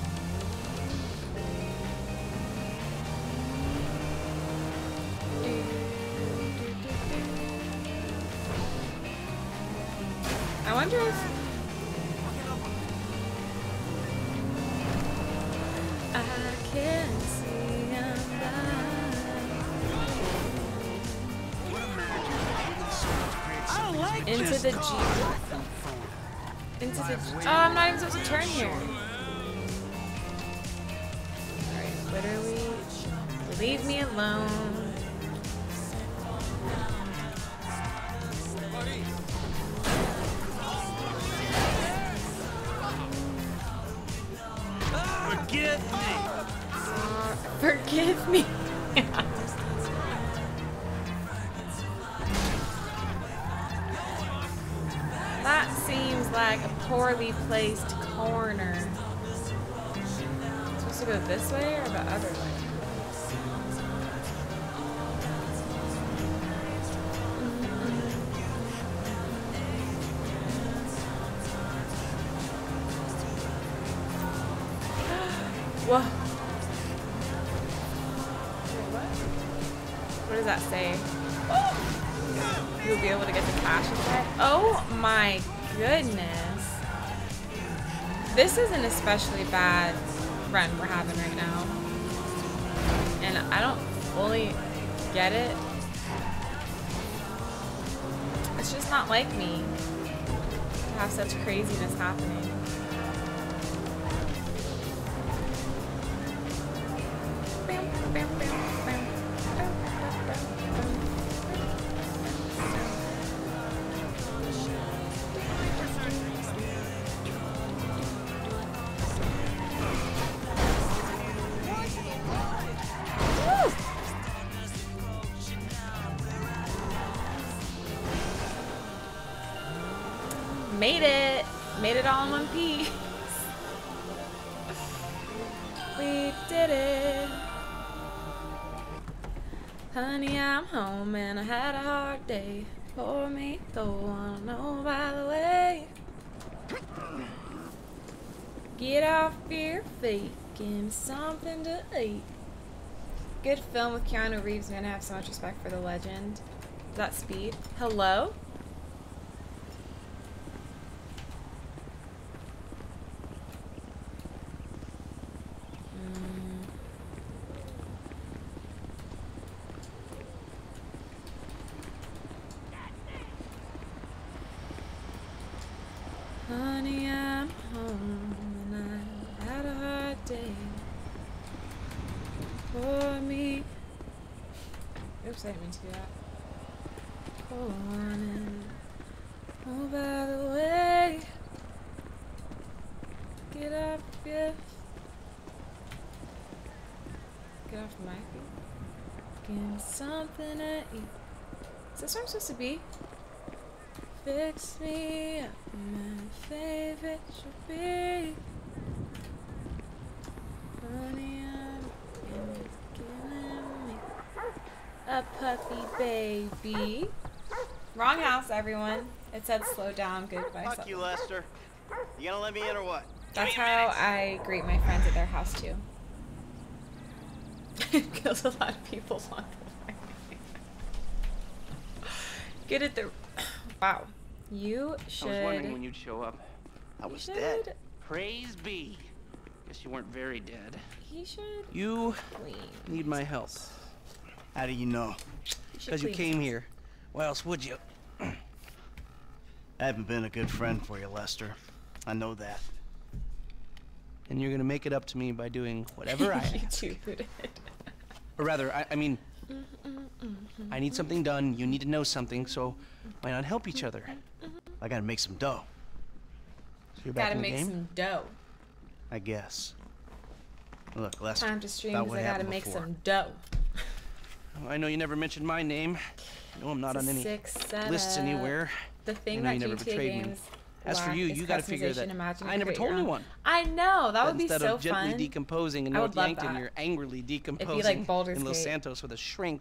I wonder if I can see into the Jeep. Into the oh, I'm not even supposed to turn here. Alright, literally leave me alone. Forgive me. Forgive me. That seems like a poorly placed corner. Supposed to go this way or the other way? Whoa. What does that say? You'll be able to get the cash instead? Oh my goodness. This is an especially bad run we're having right now. And I don't fully get it. It's just not like me to have such craziness happening. Made it! Made it all in one piece. We did it. Honey, I'm home and I had a hard day. Pour me, don't wanna know by the way. Get off your feet, give me something to eat. Good film with Keanu Reeves, man. I have so much respect for the legend. Is that Speed? Hello? Honey, I'm home and I had a hard day. For me. Oops, I didn't mean to do that. Hold on and oh, by the way, get off my feet. Give me something to eat. Is this where I'm supposed to be? Fix me up, my favorite should be. Honey, I'm killing me. A puppy baby. Wrong house, everyone. It said slow down, goodbye. Fuck you, Lester. You gonna let me in or what? That's how I greet my friends at their house too. It kills a lot of people along the way. Get it there. Wow. You should. I was wondering when you'd show up. I was dead. Praise be. Guess you weren't very dead. He should. You need my help. How do you know? Because you came here. Why else would you? I haven't been a good friend for you, Lester. I know that. And you're gonna make it up to me by doing whatever I ask. You did. Or rather, I mean, I need something done. You need to know something. So why not help each other? I gotta make some dough. So you're back Gotta in the make game? some dough. I guess. Llook, Lester. Time to stream because I gotta make before. some dough. I know you never mentioned my name. I know I'm not on any lists anywhere. The thing I know that you never GTA betrayed me. games As for you, is you gotta figure that customization, I never create told your own. anyone. I know, that would be Instead so of gently fun. decomposing in I North would love Yankton, that. you're angrily decomposing like Baldur's in Los Gate. Santos with a shrink.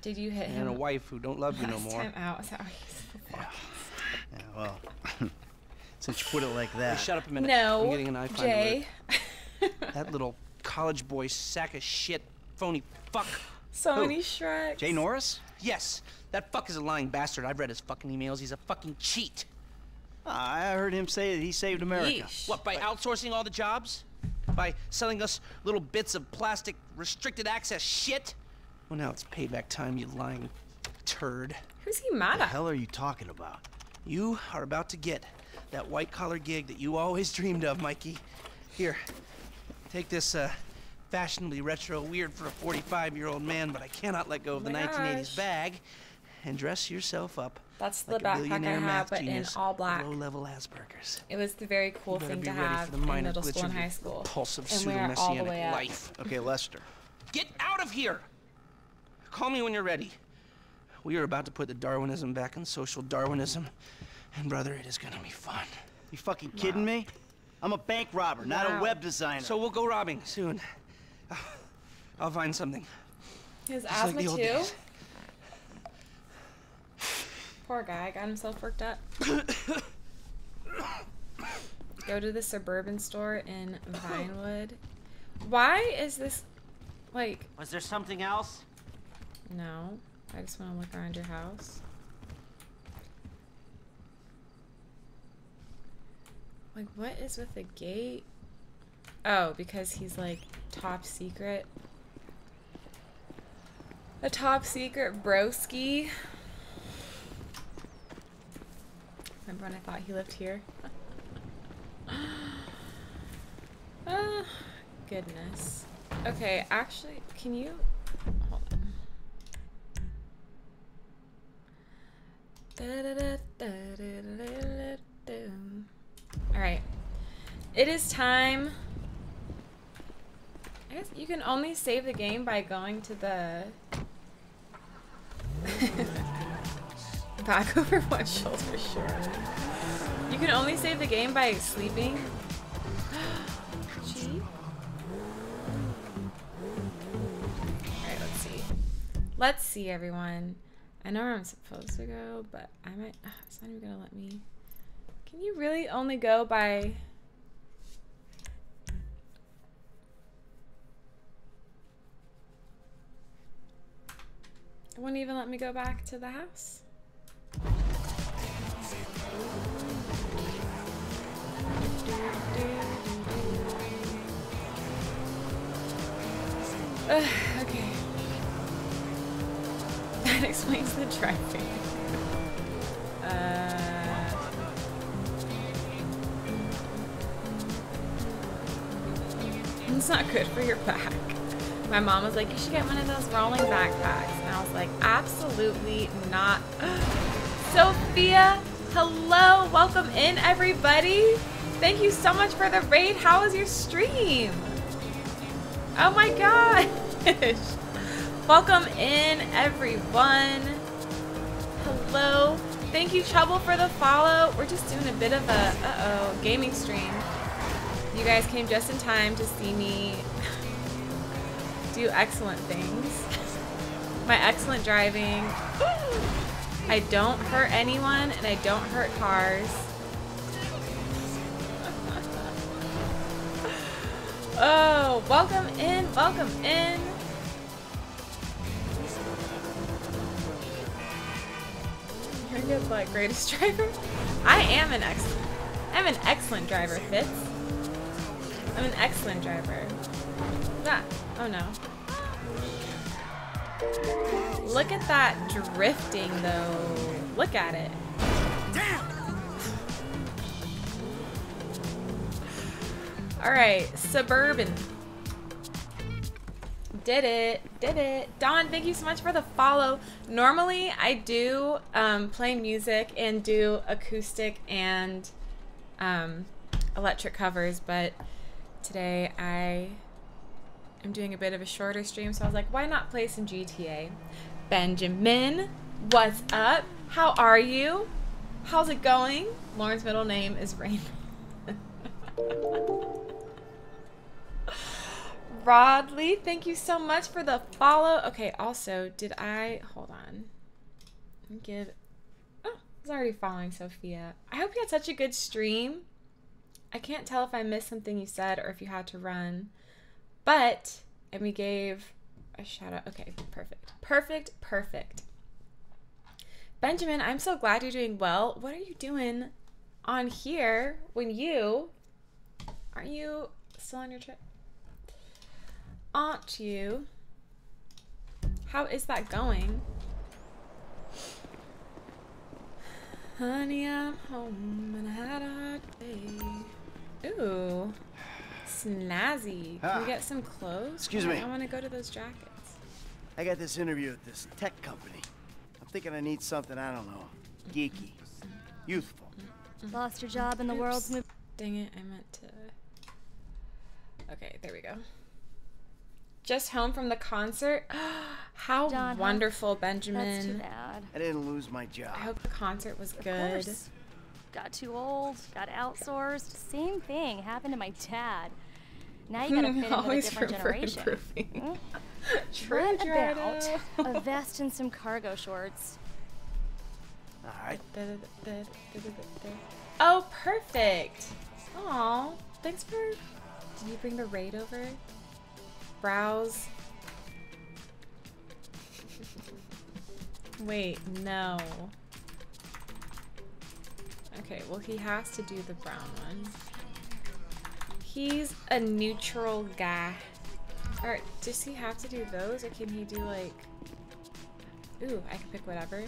Did you hit him? And a wife who don't love you no more. Time out. Sorry. Yeah, well, since you put it like that. Hey, shut up a minute. No, I'm getting an eye Jay. That little college boy sack of shit, phony fuck. Sony Shrek. Jay Norris? Yes. That fuck is a lying bastard. I've read his fucking emails. He's a fucking cheat. I heard him say that he saved America. Yeesh. What, by outsourcing all the jobs? By selling us little bits of plastic restricted access shit? Well, now it's payback time, you lying turd. Who's he mad at? What the hell are you talking about? You are about to get that white-collar gig that you always dreamed of, Mikey. Here, take this fashionably retro weird for a 45-year-old man, but I cannot let go of the 1980s bag, and dress yourself up. That's like the backpack I have, but in all black. Low-level Asperger's. It was the very cool thing to have in middle school and high school. And wear all the way up. Life. Okay, Lester. Get out of here! Call me when you're ready. We are about to put the Darwinism back in social Darwinism, and brother, it is gonna be fun. You fucking kidding me? I'm a bank robber, not a web designer. So we'll go robbing soon. I'll find something. He has Just asthma like the old too? days. Poor guy, got himself worked up. Go to the Suburban store in Vinewood. Why is this, like... Was there something else? No. I just want to look around your house. Like, what is with the gate? Oh, because he's, like, top secret. A top secret broski. Remember when I thought he lived here? Oh, goodness. Okay, actually, can you... Hold on. Alright. It is time. I guess you can only save the game by going to the... Back over one shoulder, sure. You can only save the game by sleeping. Cheap. Alright, let's see. Let's see, everyone. I know where I'm supposed to go, but I might... it's not even gonna let me... Can you really only go by... It wouldn't even let me go back to the house. Okay. That explains the driving. It's not good for your back. My mom was like, you should get one of those rolling backpacks. And I was like, absolutely not. Sophia, hello. Welcome in, everybody. Thank you so much for the raid. How was your stream? Oh my gosh. Welcome in, everyone. Hello. Thank you, Trouble, for the follow. We're just doing a bit of a, gaming stream. You guys came just in time to see me do excellent things. My excellent driving. I don't hurt anyone, and I don't hurt cars. Oh, welcome in, welcome in. You're good, like, greatest driver? I'm an excellent driver, Fitz. I'm an excellent driver. Ah, oh no. Look at that drifting, though. Look at it. Damn! Alright, Suburban. Did it. Did it. Dawn, thank you so much for the follow. Normally, I do play music and do acoustic and electric covers, but today I am doing a bit of a shorter stream, so I was like, why not play some GTA? Benjamin, what's up? How are you? How's it going? Lauren's middle name is Rain. Rodley, thank you so much for the follow. Okay, also, hold on. Oh, I was already following Sophia. I hope you had such a good stream. I can't tell if I missed something you said or if you had to run. And we gave a shout out. Okay, perfect. Perfect. Benjamin, I'm so glad you're doing well. What are you doing on here when aren't you still on your trip? Aren't you? How is that going? Honey, I'm home and I had a hard day. Ooh. Snazzy. Can we get some clothes? Excuse me. I want to go to those jackets. I got this interview at this tech company. I'm thinking I need something, I don't know, geeky, youthful. Lost your job in the world's movie. Dang it, I meant to. Okay, there we go. Just home from the concert. How John, wonderful, Benjamin. That's too bad. I didn't lose my job. I hope the concert was Of good. course. Got too old, got outsourced. Same thing happened to my dad. Now you gotta fit in with a Always different room for generation. improving. Hmm? What about a vest and some cargo shorts? All right. Oh, perfect. Aw, thanks for... Did you bring the raid over? Browse. Wait, no. Okay, well he has to do the brown one. He's a neutral guy. Alright, does he have to do those or can he do like... Ooh, I can pick whatever.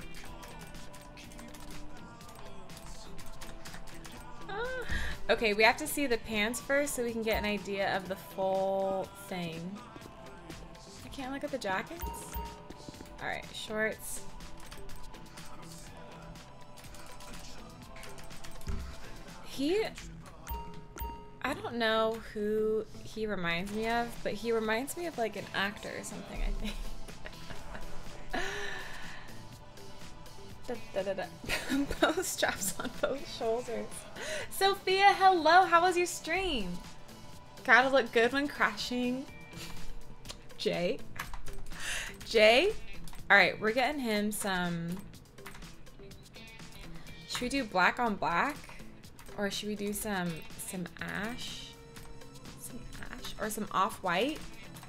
Okay, we have to see the pants first so we can get an idea of the full thing. I can't look at the jackets? Alright, shorts. I don't know who he reminds me of, but he reminds me of like an actor or something, I think. Both straps on both shoulders. Sophia, hello. How was your stream? Gotta look good when crashing. Jay. All right, we're getting him some. Should we do black on black, or should we do some ash? Some ash or some off-white?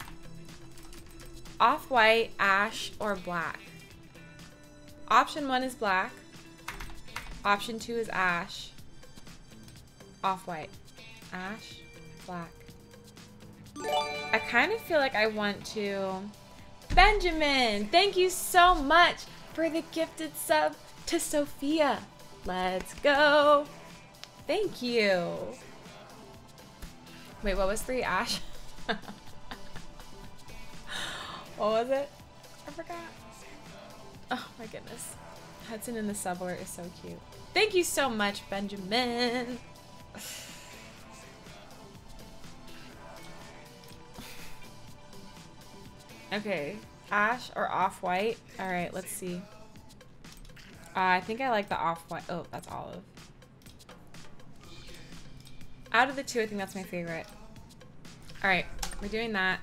Off-white, ash, or black? Option 1 is black. Option 2 is ash. Off-white. Ash. Black. I kind of feel like I want to... Benjamin! Thank you so much for the gifted sub to Sophia. Let's go. Thank you. Wait, what was 3? Ash? What was it? I forgot. Oh my goodness. Hudson in the subway is so cute. Thank you so much, Benjamin. Okay, ash or off-white? All right, let's see. I think I like the off-white. Oh, that's olive. Out of the two, I think that's my favorite. All right, we're doing that.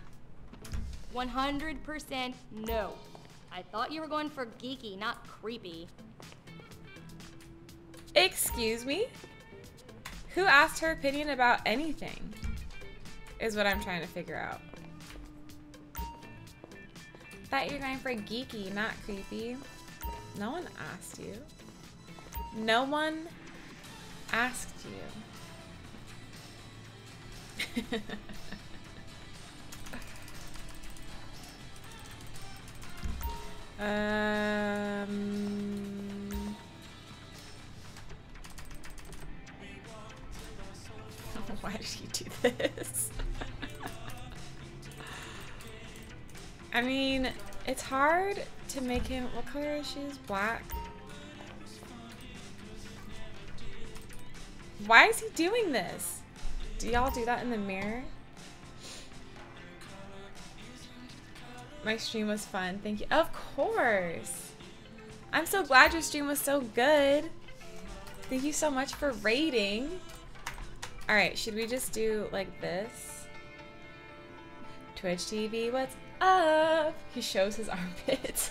100% no. I thought you were going for geeky, not creepy. Excuse me? Who asked her opinion about anything? Is what I'm trying to figure out. Thought you were going for geeky, not creepy. No one asked you. No one asked you. Why did he do this? I mean, it's hard to make him... What color are his shoes? Black? Why is he doing this? Do y'all do that in the mirror? My stream was fun. Thank you. Of course. I'm so glad your stream was so good. Thank you so much for rating. All right, should we just do like this? Twitch TV, what's up? He shows his armpits.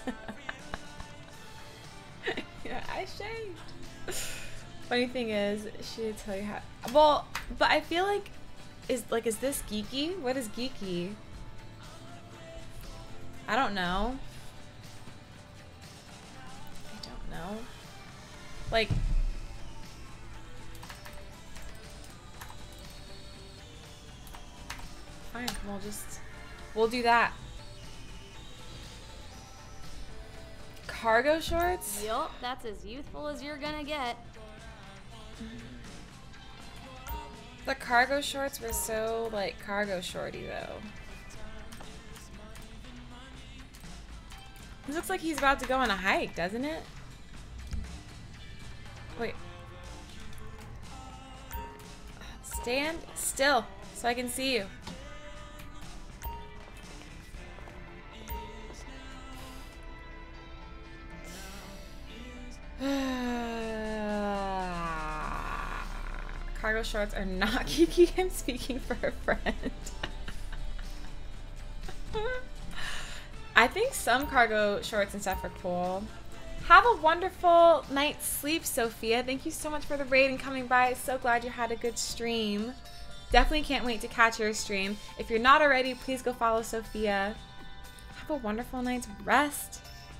Yeah, I shaved. Funny thing is, she did tell you how. Well, but I feel like, is this geeky? What is geeky? I don't know. I don't know. Like, fine, we'll do that. Cargo shorts? Yup, that's as youthful as you're gonna get. The cargo shorts were so, like, cargo shorty, though. This looks like he's about to go on a hike, doesn't it? Wait. Stand still so I can see you. Cargo shorts are not geeky. I'm speaking for a friend. I think some cargo shorts and stuff are cool. Have a wonderful night's sleep, Sophia. Thank you so much for the raid and coming by. So glad you had a good stream. Definitely can't wait to catch your stream. If you're not already, please go follow Sophia. Have a wonderful night's rest.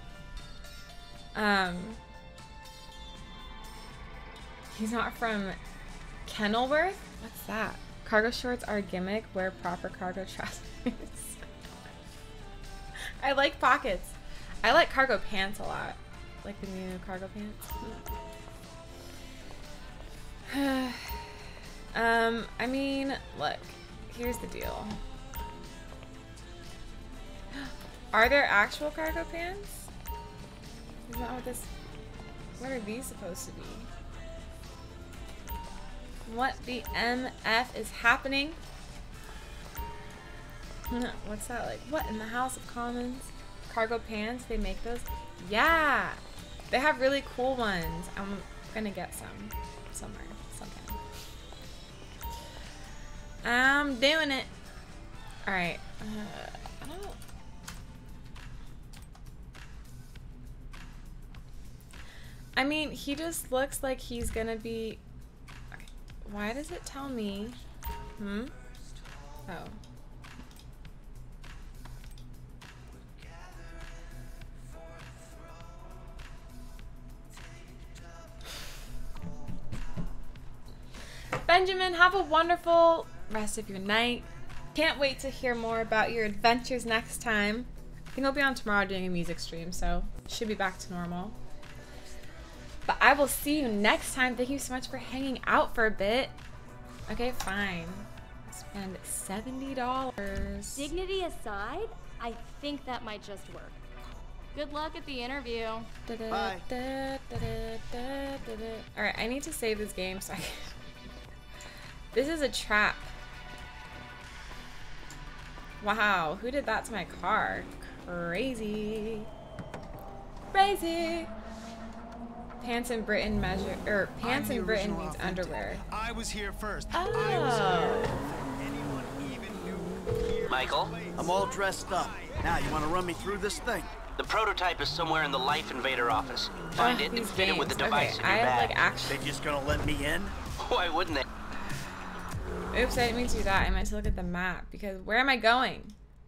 He's not from Kenilworth? What's that? Cargo shorts are a gimmick. Wear proper cargo trousers. I like pockets. I like cargo pants a lot. Like the new cargo pants. I mean, look, here's the deal. Are there actual cargo pants? Is that what this... What are these supposed to be? What the MF is happening? What's that like? What in the House of Commons? Cargo pants? They make those? Yeah! They have really cool ones. I'm gonna get some somewhere, sometime. I'm doing it. Alright. I don't... I mean, he just looks like he's gonna be... Okay. Why does it tell me? Oh. Benjamin, have a wonderful rest of your night. Can't wait to hear more about your adventures next time. I think I'll be on tomorrow doing a music stream, so should be back to normal. But I will see you next time. Thank you so much for hanging out for a bit. Okay, fine. Spend $70. Dignity aside, I think that might just work. Good luck at the interview. Bye. Alright, I need to save this game so I can... This is a trap. Wow, who did that to my car? Crazy. Crazy. Pants in Britain measure, or pants in Britain means underwear. I was here first. Oh. Michael? I'm all dressed up. Now, you want to run me through this thing? The prototype is somewhere in the Life Invader office. Find it and fit it with the device in your bag. They just gonna let me in? Why wouldn't they? Oops, I didn't mean to do that. I meant to look at the map because where am I going?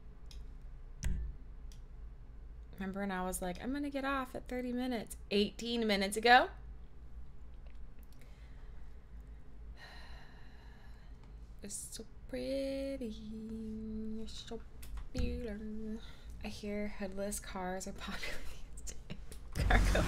Remember when I was like, I'm gonna get off at 30 minutes. 18 minutes ago. It's so pretty. It's so beautiful. I hear hoodless cars are popular these days. Cargo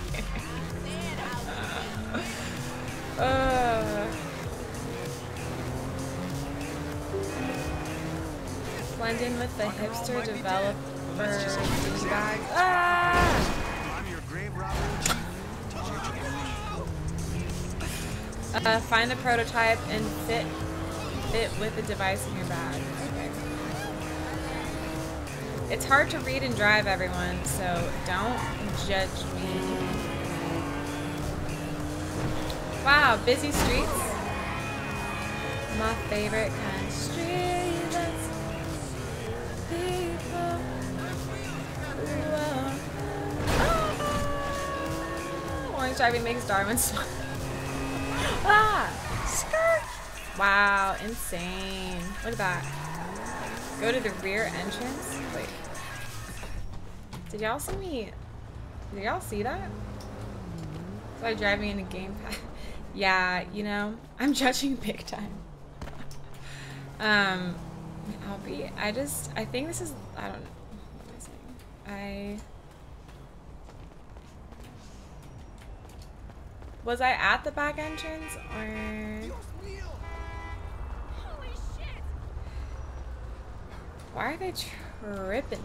blend in with the hipster developer bags. Find the prototype and fit it with the device in your bag. Okay. It's hard to read and drive, everyone, so don't judge me. Wow, busy streets. My favorite kind of streets. people. Orange driving makes Darwin smile. Ah! Skirt! Wow, insane. Look at that. Go to the rear entrance? Wait. Did y'all see me? Did y'all see that? So I'm driving in a gamepad. Yeah, you know, I'm judging big time. I think this is, I don't know. What am I saying? Was I at the back entrance or? Holy shit! Why are they tripping?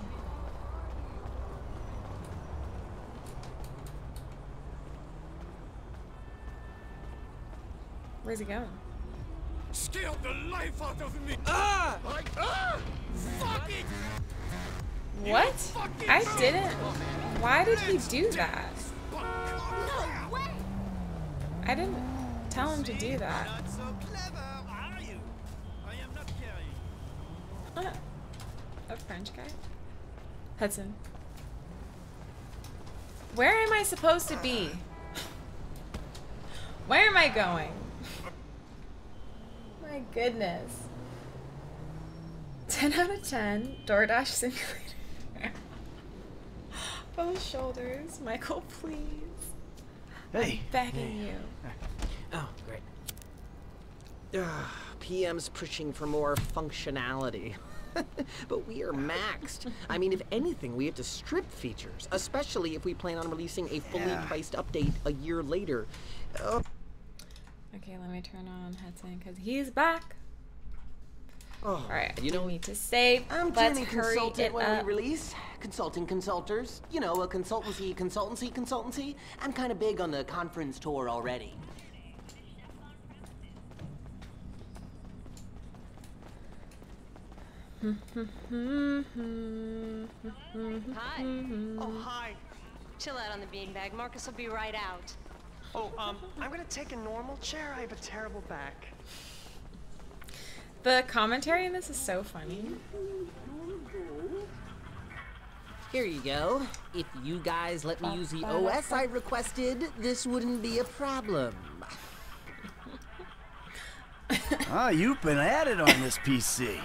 Where's he going? Scared the life out of me. Ah! Fuck it! What? I didn't. Why did he do that? No way! I didn't tell him to do that. Not so clever, are you? I am not carrying. A French guy? Hudson. Where am I supposed to be? Where am I going? My goodness. 10 out of 10. DoorDash simulator. Both shoulders. Michael, please. Hey. I'm begging you. Oh, great. PM's pushing for more functionality. But we are maxed. I mean, if anything, we have to strip features, especially if we plan on releasing a fully priced update a year later. Okay, let me turn on Hudson because he's back. Oh, alright, you know, need to save. I'm Let's training hurry consultant it when up. we release. Consulting consulters. You know, a consultancy. I'm kind of big on the conference tour already. Hi. Oh, hi. Chill out on the beanbag. Marcus will be right out. Oh, I'm gonna take a normal chair. I have a terrible back. The commentary in this is so funny. Here you go. If you guys let me use the OS I requested, this wouldn't be a problem. Ah, you've been at it on this PC.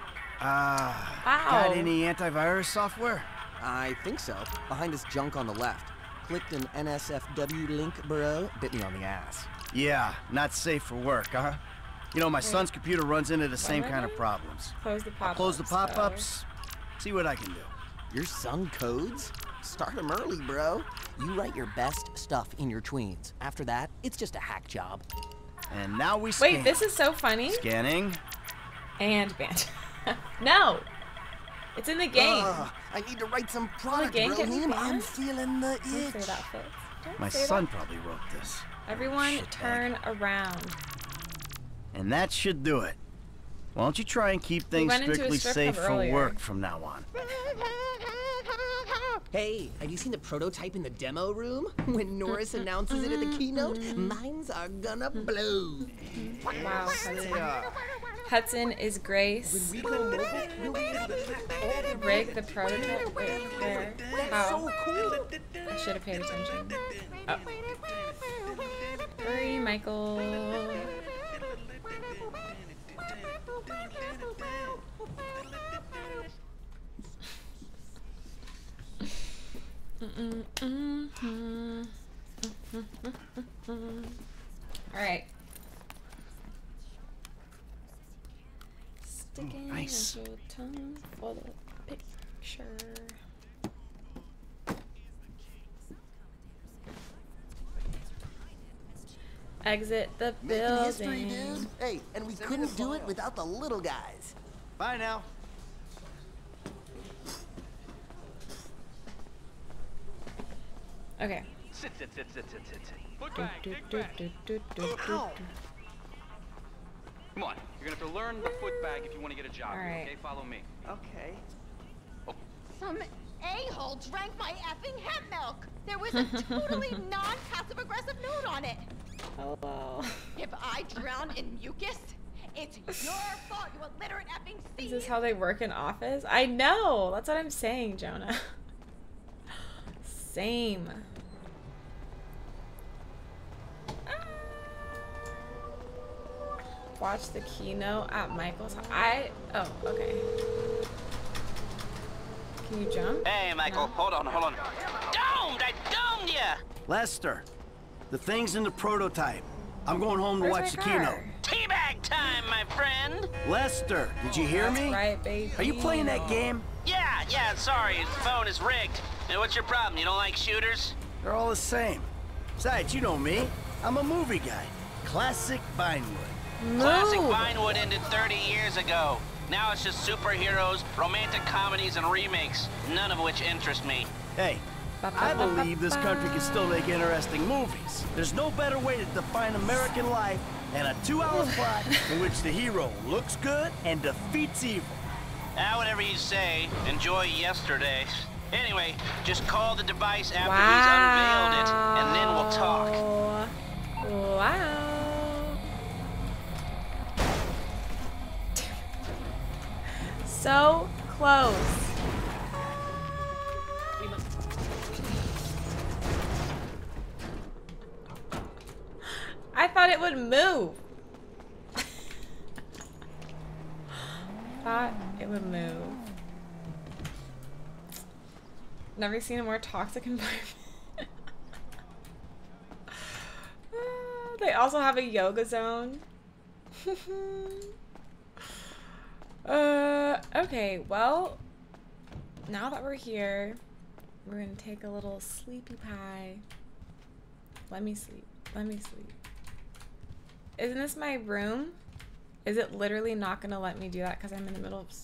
Got any antivirus software? I think so. Behind this junk on the left. Clicked an NSFW link, bro. Bit me on the ass. Yeah, not safe for work, huh? You know, my son's computer runs into the same kind of problems. Close the pop-ups. Close the pop-ups. See what I can do. Your son codes? Start him early, bro. You write your best stuff in your tweens. After that, it's just a hack job. And now we scan. Wait, this is so funny. Scanning. And banned. No. It's in the game. I need to write some product game name. I'm feeling the itch. Don't say that, Fitz. Don't My say son that. probably wrote this. Everyone turn around. And that should do it. Why don't you try and keep things went into a strictly strip safe club for earlier. work from now on? Hey, have you seen the prototype in the demo room? When Norris announces it at the keynote, minds are gonna blow. Wow, Hudson. Hudson is Grace. Rig the prototype. Wait, where? How? I should have paid attention. Oh. Hurry, Michael. All right. Sticking nice. your tongue for the picture. Exit the Making history, building. dude. Hey, and we couldn't do it without the little guys. Bye now. Okay. Sit. Foot Do, bag, do, big do, bag. do, do, do, do. Come on, you're gonna have to learn the foot bag if you want to get a job. All right. Okay, follow me. Okay. Some a-hole drank my effing hemp milk. There was a totally non-passive aggressive note on it. Hello. If I drown in mucus, It's your fault, you illiterate effing Is thief. this how they work in office? I know. That's what I'm saying, Jonah. Same. Watch the keynote at Michael's. Oh, okay. Can you jump? Hey, Michael, No. hold on. Domed! I domed ya! Lester, the thing's in the prototype. I'm going home to watch the keynote. Teabag time, my friend! Lester, did you hear me? Right, baby. Are you playing that game? Yeah, sorry, the phone is rigged. Hey, what's your problem? You don't like shooters? They're all the same. Besides, you know me. I'm a movie guy. Classic Vinewood. Classic Vinewood ended 30 years ago. Now it's just superheroes, romantic comedies, and remakes, none of which interest me. Hey, I believe this country can still make interesting movies. There's no better way to define American life than a 2-hour plot in which the hero looks good and defeats evil. Whatever you say. Enjoy yesterday. Anyway, just call the device after he's unveiled it, and then we'll talk. Wow. So close. I thought it would move. Thought it would move. Never seen a more toxic environment. They also have a yoga zone. Okay, well, now that we're here, we're gonna take a little sleepy pie. Let me sleep. Let me sleep. Isn't this my room? Is it literally not gonna let me do that because I'm in the middle of...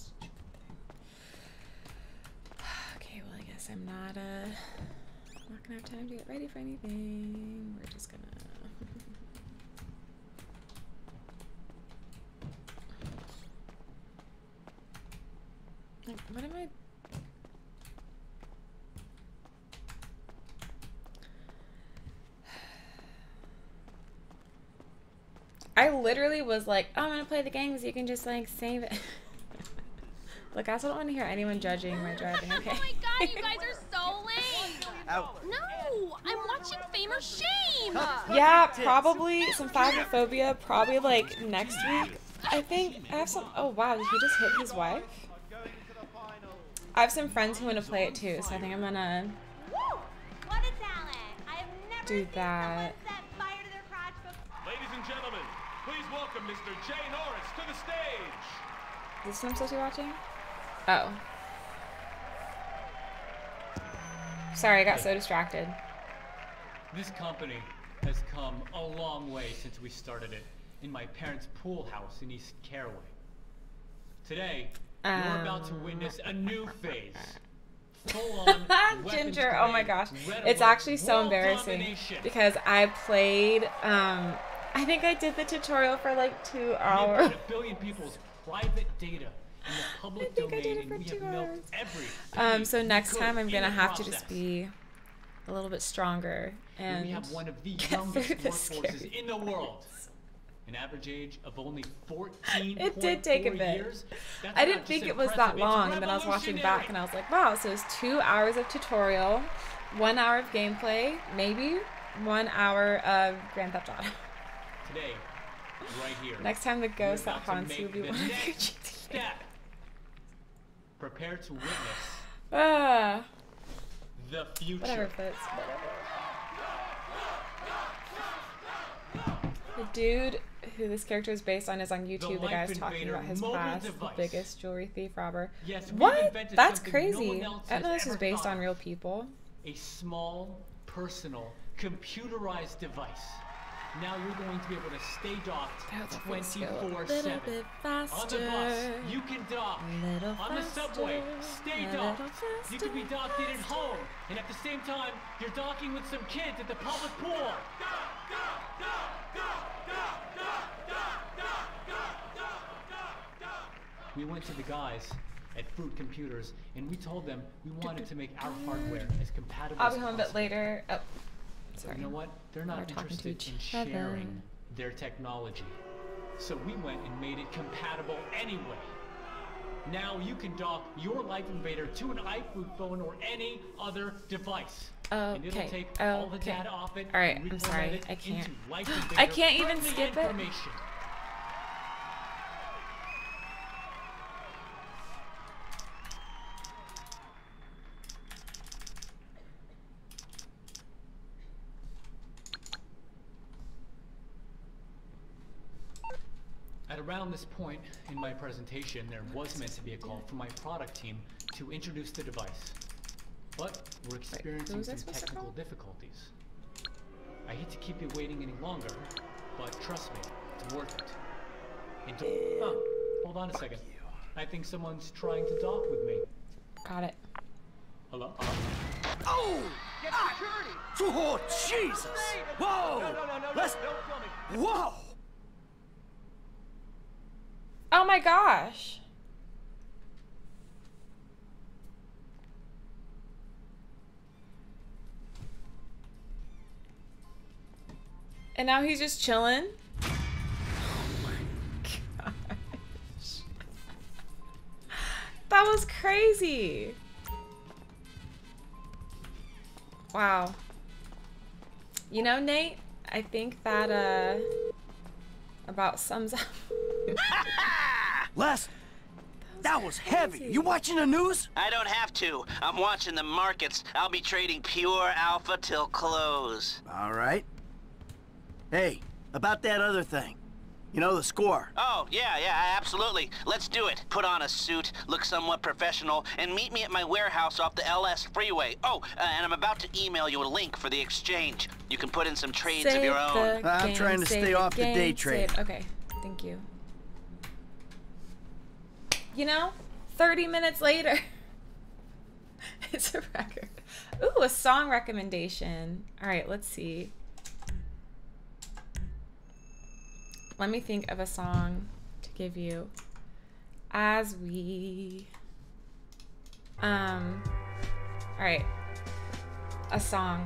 Okay, well, I guess I'm not gonna have time to get ready for anything. We're just gonna... What am I literally was like, oh, I'm gonna play the game so you can just like save it. Look, I also don't want to hear anyone judging my driving, okay? Oh my god, you guys are so lame! No, I'm watching Fame or Shame! Yeah, probably some Phasmophobia, probably like next week. I think I have some... Oh wow, did he just hit his wife? I have some friends who want to play it too, so I think I'm gonna do that. Ladies and gentlemen, please welcome Mr. Jay Norris to the stage. Is this what I'm supposed to be watching? Oh. Sorry, I got so distracted. This company has come a long way since we started it in my parents' pool house in East Caraway. Today, you're about to witness a new phase. Full-on Ginger, oh my gosh. It's actually so embarrassing because I played, I think I did the tutorial for like 2 hours. A billion people's private data in the public domain, and we have milked every so next time I'm gonna have to just be a little bit stronger and we have one of the get youngest through this workforces scary in the world. An average age of only 14. It did take a bit. Years. I didn't think it was that long, and then I was watching back and I was like, wow, so it's 2 hours of tutorial, 1 hour of gameplay, maybe 1 hour of Grand Theft Auto. Today, right here. Next time the ghost that haunts you will be one of your GTA. Prepare to witness the future. Whatever fits, whatever. The dude who this character is based on is on YouTube. The guy's talking about his past, the biggest jewelry thief robber. Yes, what? That's no crazy. I didn't know this was based on real people. A small, personal, computerized device. Now you're going to be able to stay docked 24/7. On the bus, you can dock. On the subway, stay docked. You can be docked in at home, and at the same time, you're docking with some kids at the public pool. We went to the guys at Fruit Computers, and we told them we wanted to make our hardware as compatible I'll as be home a possible. bit later. Oh, sorry. You know what? They're not interested in sharing their technology. So we went and made it compatible anyway. Now you can dock your Life Invader to an iFood phone or any other device. And it'll take all the data off it. All right, and I'm sorry. reformat it I can't. into Life Invader I can't even friendly skip it. information. At around this point in my presentation, there was meant to be a call from my product team to introduce the device. But we're experiencing some technical difficulties. I hate to keep you waiting any longer, but trust me, it's worth it. Oh, hold on a second. I think someone's trying to dock with me. Got it. Hello? Oh! Get security! Oh, Jesus! Whoa! Let's... Whoa! Oh my gosh. And now he's just chilling. Oh my gosh. That was crazy. Wow. You know, Nate, I think that about sums up. Les, that was heavy. You watching the news? I don't have to. I'm watching the markets. I'll be trading pure alpha till close. All right. Hey, about that other thing. You know, the score. Oh, yeah, absolutely. Let's do it. Put on a suit, look somewhat professional, and meet me at my warehouse off the LS freeway. Oh, and I'm about to email you a link for the exchange. You can put in some trades of your own. I'm trying to stay off the day trade. Okay, thank you. You know, 30 minutes later. It's a record. Ooh, a song recommendation. All right, let's see. Let me think of a song to give you as we all right, a song.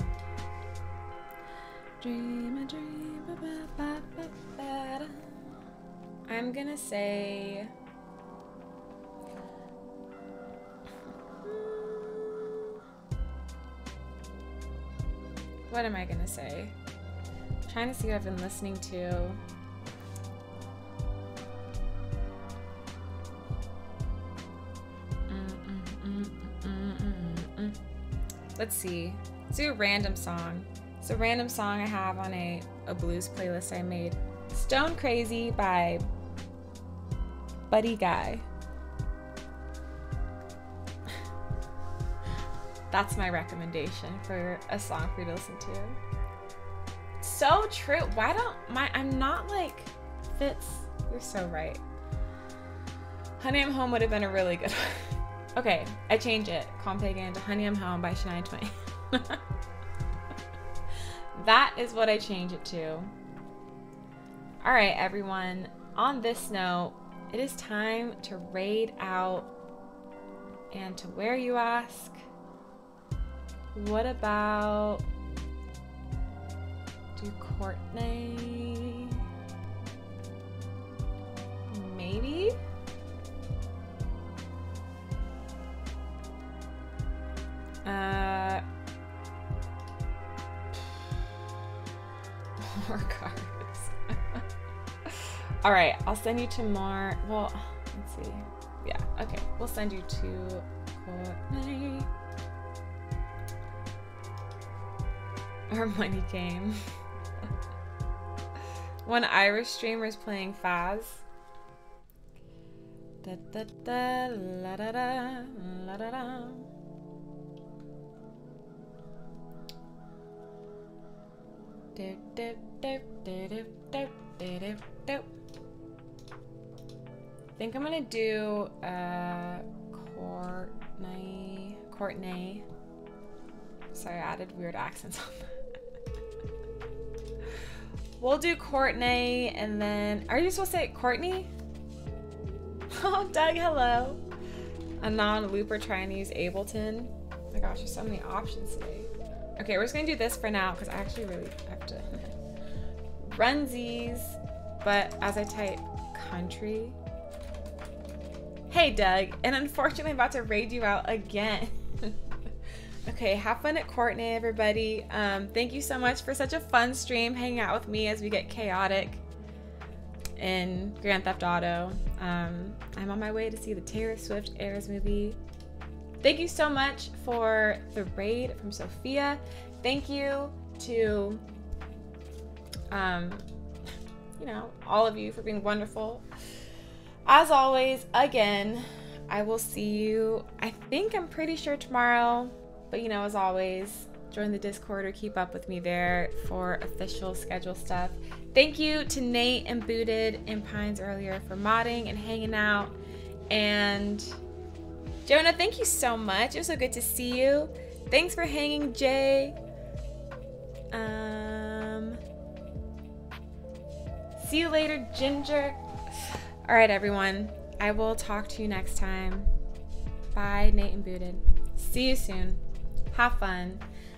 Dream a dream, I'm gonna say what am I gonna say? I'm trying to see what I've been listening to. Let's see. Let's do a random song. It's a random song I have on a blues playlist I made. Stone Crazy by Buddy Guy. That's my recommendation for a song for you to listen to. So true. Why don't I'm not like Fitz. You're so right. Honey, I'm Home would have been a really good one. Okay, I change it. Calm Pagan to Honey, I'm Home by Shania Twain. That is what I change it to. All right, everyone. On this note, it is time to raid out. And to where, you ask? What about... do Courtney? Maybe? More cards. All right, I'll send you to more. Well, let's see. Yeah, okay. We'll send you to Courtney. Our money game. One Irish streamer is playing Faz. Da da da la da da la da da. Do, do, do, do, do, do, do, do, do. I think I'm gonna do Courtney. Sorry, I added weird accents on that. We'll do Courtney, and then are you supposed to say Courtney? Oh, Doug, hello. A non-looper trying to use Ableton. Oh my gosh, there's so many options today. Okay, we're just gonna do this for now because I actually really have to. Runsies. but as I type country. Hey Doug, and unfortunately I'm about to raid you out again. Okay, have fun at Courtney, everybody. Thank you so much for such a fun stream, hanging out with me as we get chaotic in Grand Theft Auto. I'm on my way to see the Taylor Swift Eras movie. Thank you so much for the raid from Sophia. Thank you to, you know, all of you for being wonderful. As always, again, I will see you, I'm pretty sure tomorrow, but you know, as always, join the Discord or keep up with me there for official schedule stuff. Thank you to Nate and Booted and Pines earlier for modding and hanging out. And Jonah, thank you so much. It was so good to see you. Thanks for hanging, Jay. See you later, Ginger. All right, everyone. I will talk to you next time. Bye, Nate and Booted. See you soon. Have fun.